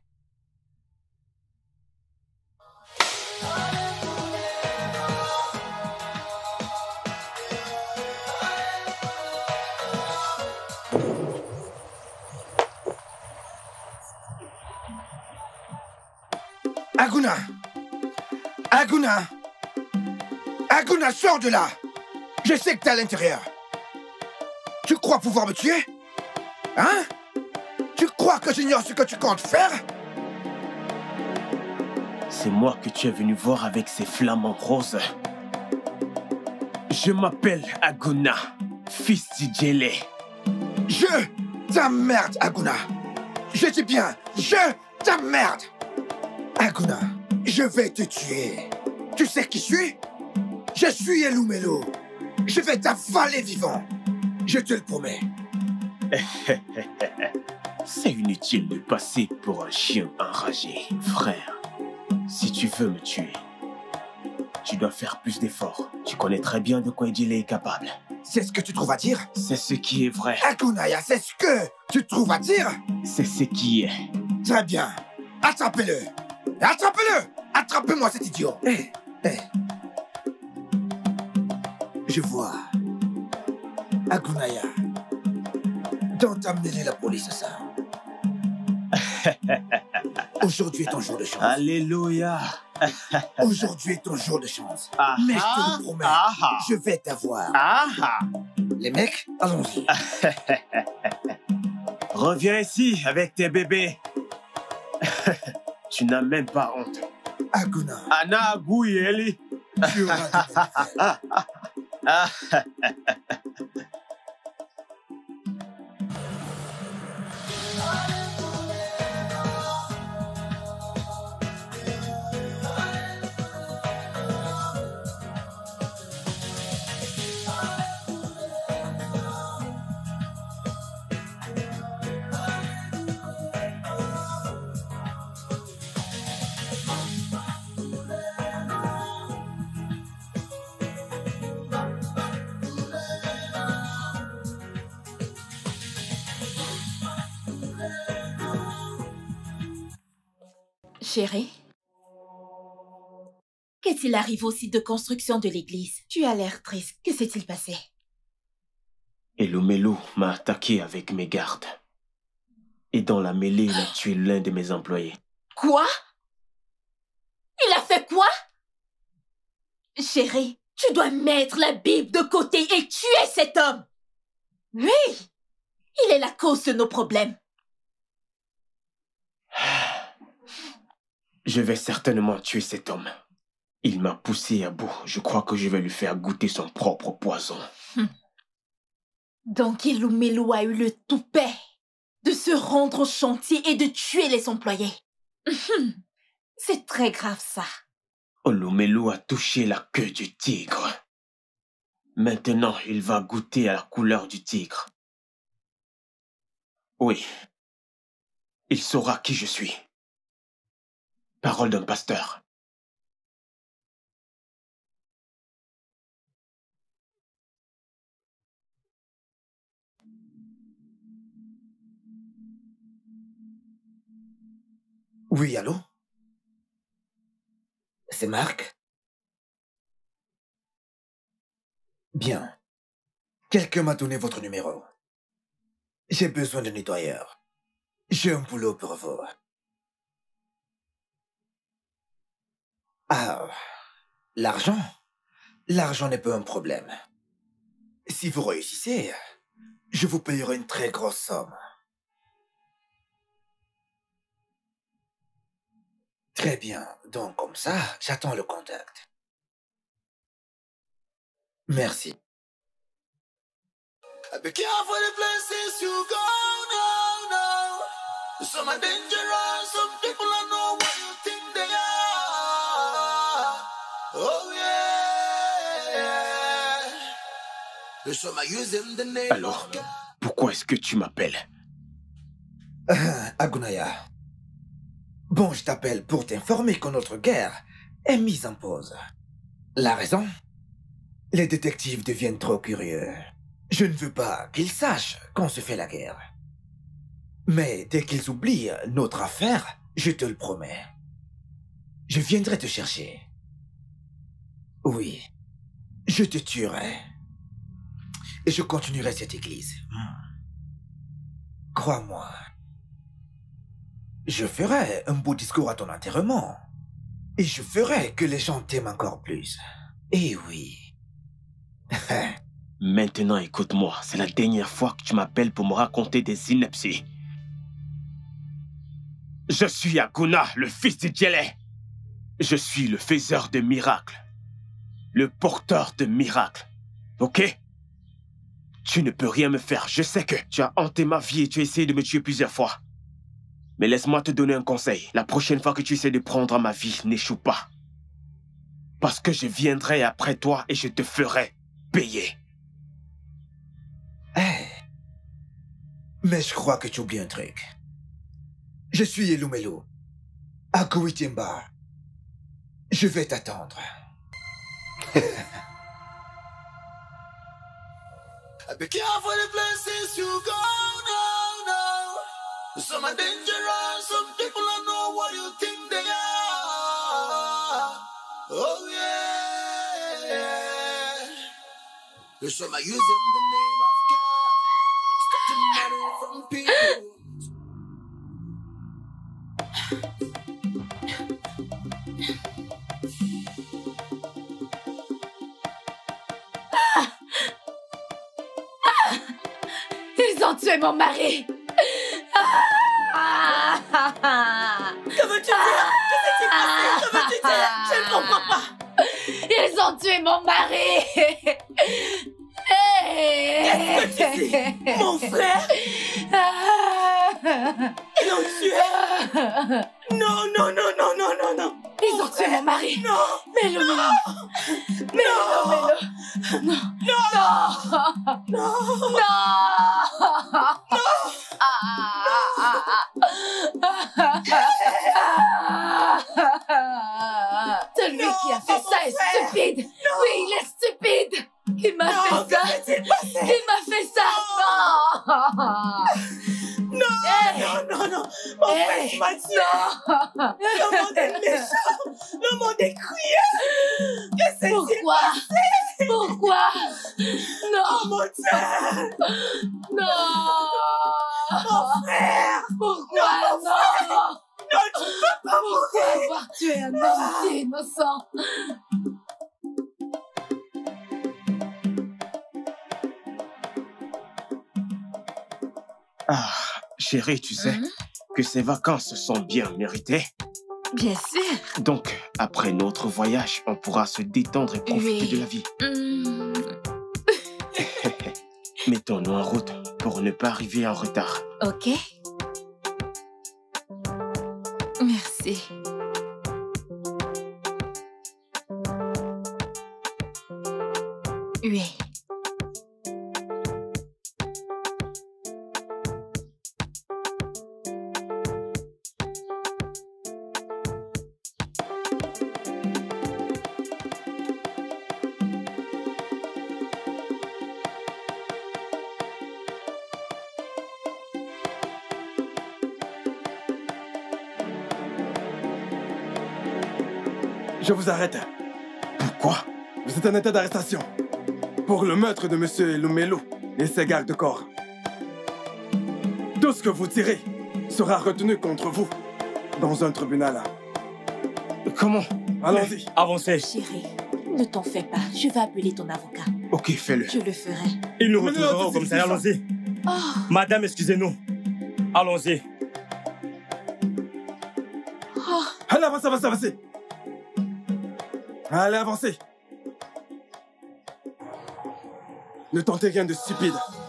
Aguna! Aguna! Aguna, sors de là! Je sais que t'es à l'intérieur. Tu crois pouvoir me tuer? Hein? Tu crois que j'ignore ce que tu comptes faire? C'est moi que tu es venu voir avec ces flamants roses. Je m'appelle Aguna, fils d'Ijele. Je t'emmerde, Aguna. Je dis bien, je t'emmerde. Aguna, je vais te tuer. Tu sais qui je suis? Je suis Elumelu. Je vais t'avaler vivant. Je te le promets. C'est inutile de passer pour un chien enragé, frère. Si tu veux me tuer, tu dois faire plus d'efforts. Tu connais très bien de quoi Ijele est capable. C'est ce que tu trouves à dire? C'est ce qui est vrai. Agunaya, c'est ce que tu trouves à dire? C'est ce qui est. Très bien. Attrapez-le. Attrapez-le! Attrapez-moi cet idiot! Hé, hé. Je vois. Agunaya. Donc t'amener la police, ça. Aujourd'hui est ton jour de chance. Alléluia. Aujourd'hui est ton jour de chance. Ah, mais je te le promets, je vais t'avoir. Les mecs, allons-y. Reviens ici avec tes bébés. Tu n'as même pas honte. Aguna. Ana Aguyeli. Tu auras Chérie, qu'est-il arrivé au site de construction de l'église? Tu as l'air triste. Que s'est-il passé? Elumelu m'a attaqué avec mes gardes. Et dans la mêlée, il a tué l'un de mes employés. Quoi? Il a fait quoi? Chérie, tu dois mettre la Bible de côté et tuer cet homme. Oui, il est la cause de nos problèmes. Je vais certainement tuer cet homme. Il m'a poussé à bout. Je crois que je vais lui faire goûter son propre poison. Donc Elumelu a eu le toupet de se rendre au chantier et de tuer les employés. C'est très grave, ça. Elumelu a touché la queue du tigre. Maintenant, il va goûter à la couleur du tigre. Oui. Il saura qui je suis. Parole d'un pasteur. Oui, allô? C'est Marc? Bien. Quelqu'un m'a donné votre numéro. J'ai besoin de nettoyeur. J'ai un boulot pour vous. Ah, l'argent? L'argent n'est pas un problème. Si vous réussissez, je vous payerai une très grosse somme. Très bien. Donc, comme ça, j'attends le contact. Merci. Be careful the places you go now. Some are dangerous, some people don't know what you think they are. Oh yeah. Some are using the name. Alors, pourquoi est-ce que tu m'appelles? Agunaya. Bon, je t'appelle pour t'informer que notre guerre est mise en pause. La raison? Les détectives deviennent trop curieux. Je ne veux pas qu'ils sachent qu'on se fait la guerre. Mais dès qu'ils oublient notre affaire, je te le promets, je viendrai te chercher. Oui, je te tuerai. Et je continuerai cette église. Crois-moi. Je ferai un beau discours à ton enterrement. Et je ferai que les gens t'aiment encore plus. Eh oui. Maintenant, écoute-moi. C'est la dernière fois que tu m'appelles pour me raconter des inepties. Je suis Aguna, le fils de Djele. Je suis le faiseur de miracles. Le porteur de miracles. Ok? Tu ne peux rien me faire. Je sais que tu as hanté ma vie et tu as essayé de me tuer plusieurs fois. Mais laisse-moi te donner un conseil. La prochaine fois que tu essaies de prendre ma vie, n'échoue pas. Parce que je viendrai après toi et je te ferai payer. Hey. Mais je crois que tu oublies un truc. Je suis Elumelu. À Kuitimba. Je vais t'attendre. Be careful the places you go now. Some are dangerous, some people don't know what you think they are. Oh yeah. Some are using the name of God, stealing money from people. Ils ont tué mon mari. Que veux-tu dire? Que s'est-il passé? Que veux-tu dire? Je ne comprends pas. Ils ont tué mon mari. Qu'est-ce que tu dis? Mon frère? Ils l'ont tué? Non, non, non, non, non, non, non. Ils ont tué mon mari. Non. Mets-le, mets-le. Mets-le. Non. Non. Non. Celui qui a fait ça est stupide. Oui, il est stupide. Il m'a fait ça. Il m'a fait ça. Non, non, non. Mon frère, il m'a tué. Le monde est méchant. Le monde est cruel. Que s'est-il passé? Pourquoi? Non. Oh mon Dieu. Non. Mon frère. Pourquoi? Non. Non, tu ne peux pas mourir. Pourquoi avoir tué un homme si innocent? Ah, chérie, tu sais que ces vacances sont bien méritées. Bien sûr. Donc, après notre voyage, on pourra se détendre et profiter de la vie. Mettons-nous en route pour ne pas arriver en retard. Ok. Merci. Oui. Je vous arrête. Pourquoi? Vous êtes en état d'arrestation pour le meurtre de Monsieur Elumelu et ses gardes-corps. Tout ce que vous direz sera retenu contre vous dans un tribunal. Comment? Allons-y. Avancez. Chérie, ne t'en fais pas. Je vais appeler ton avocat. Ok, fais-le. Je le ferai. Il nous retrouvera au commissariat. Allons-y. Oh. Madame, excusez-nous. Allons-y. Oh. Allez, avancez, avancez, avancez. Allez, avancez. Ne tentez rien de stupide.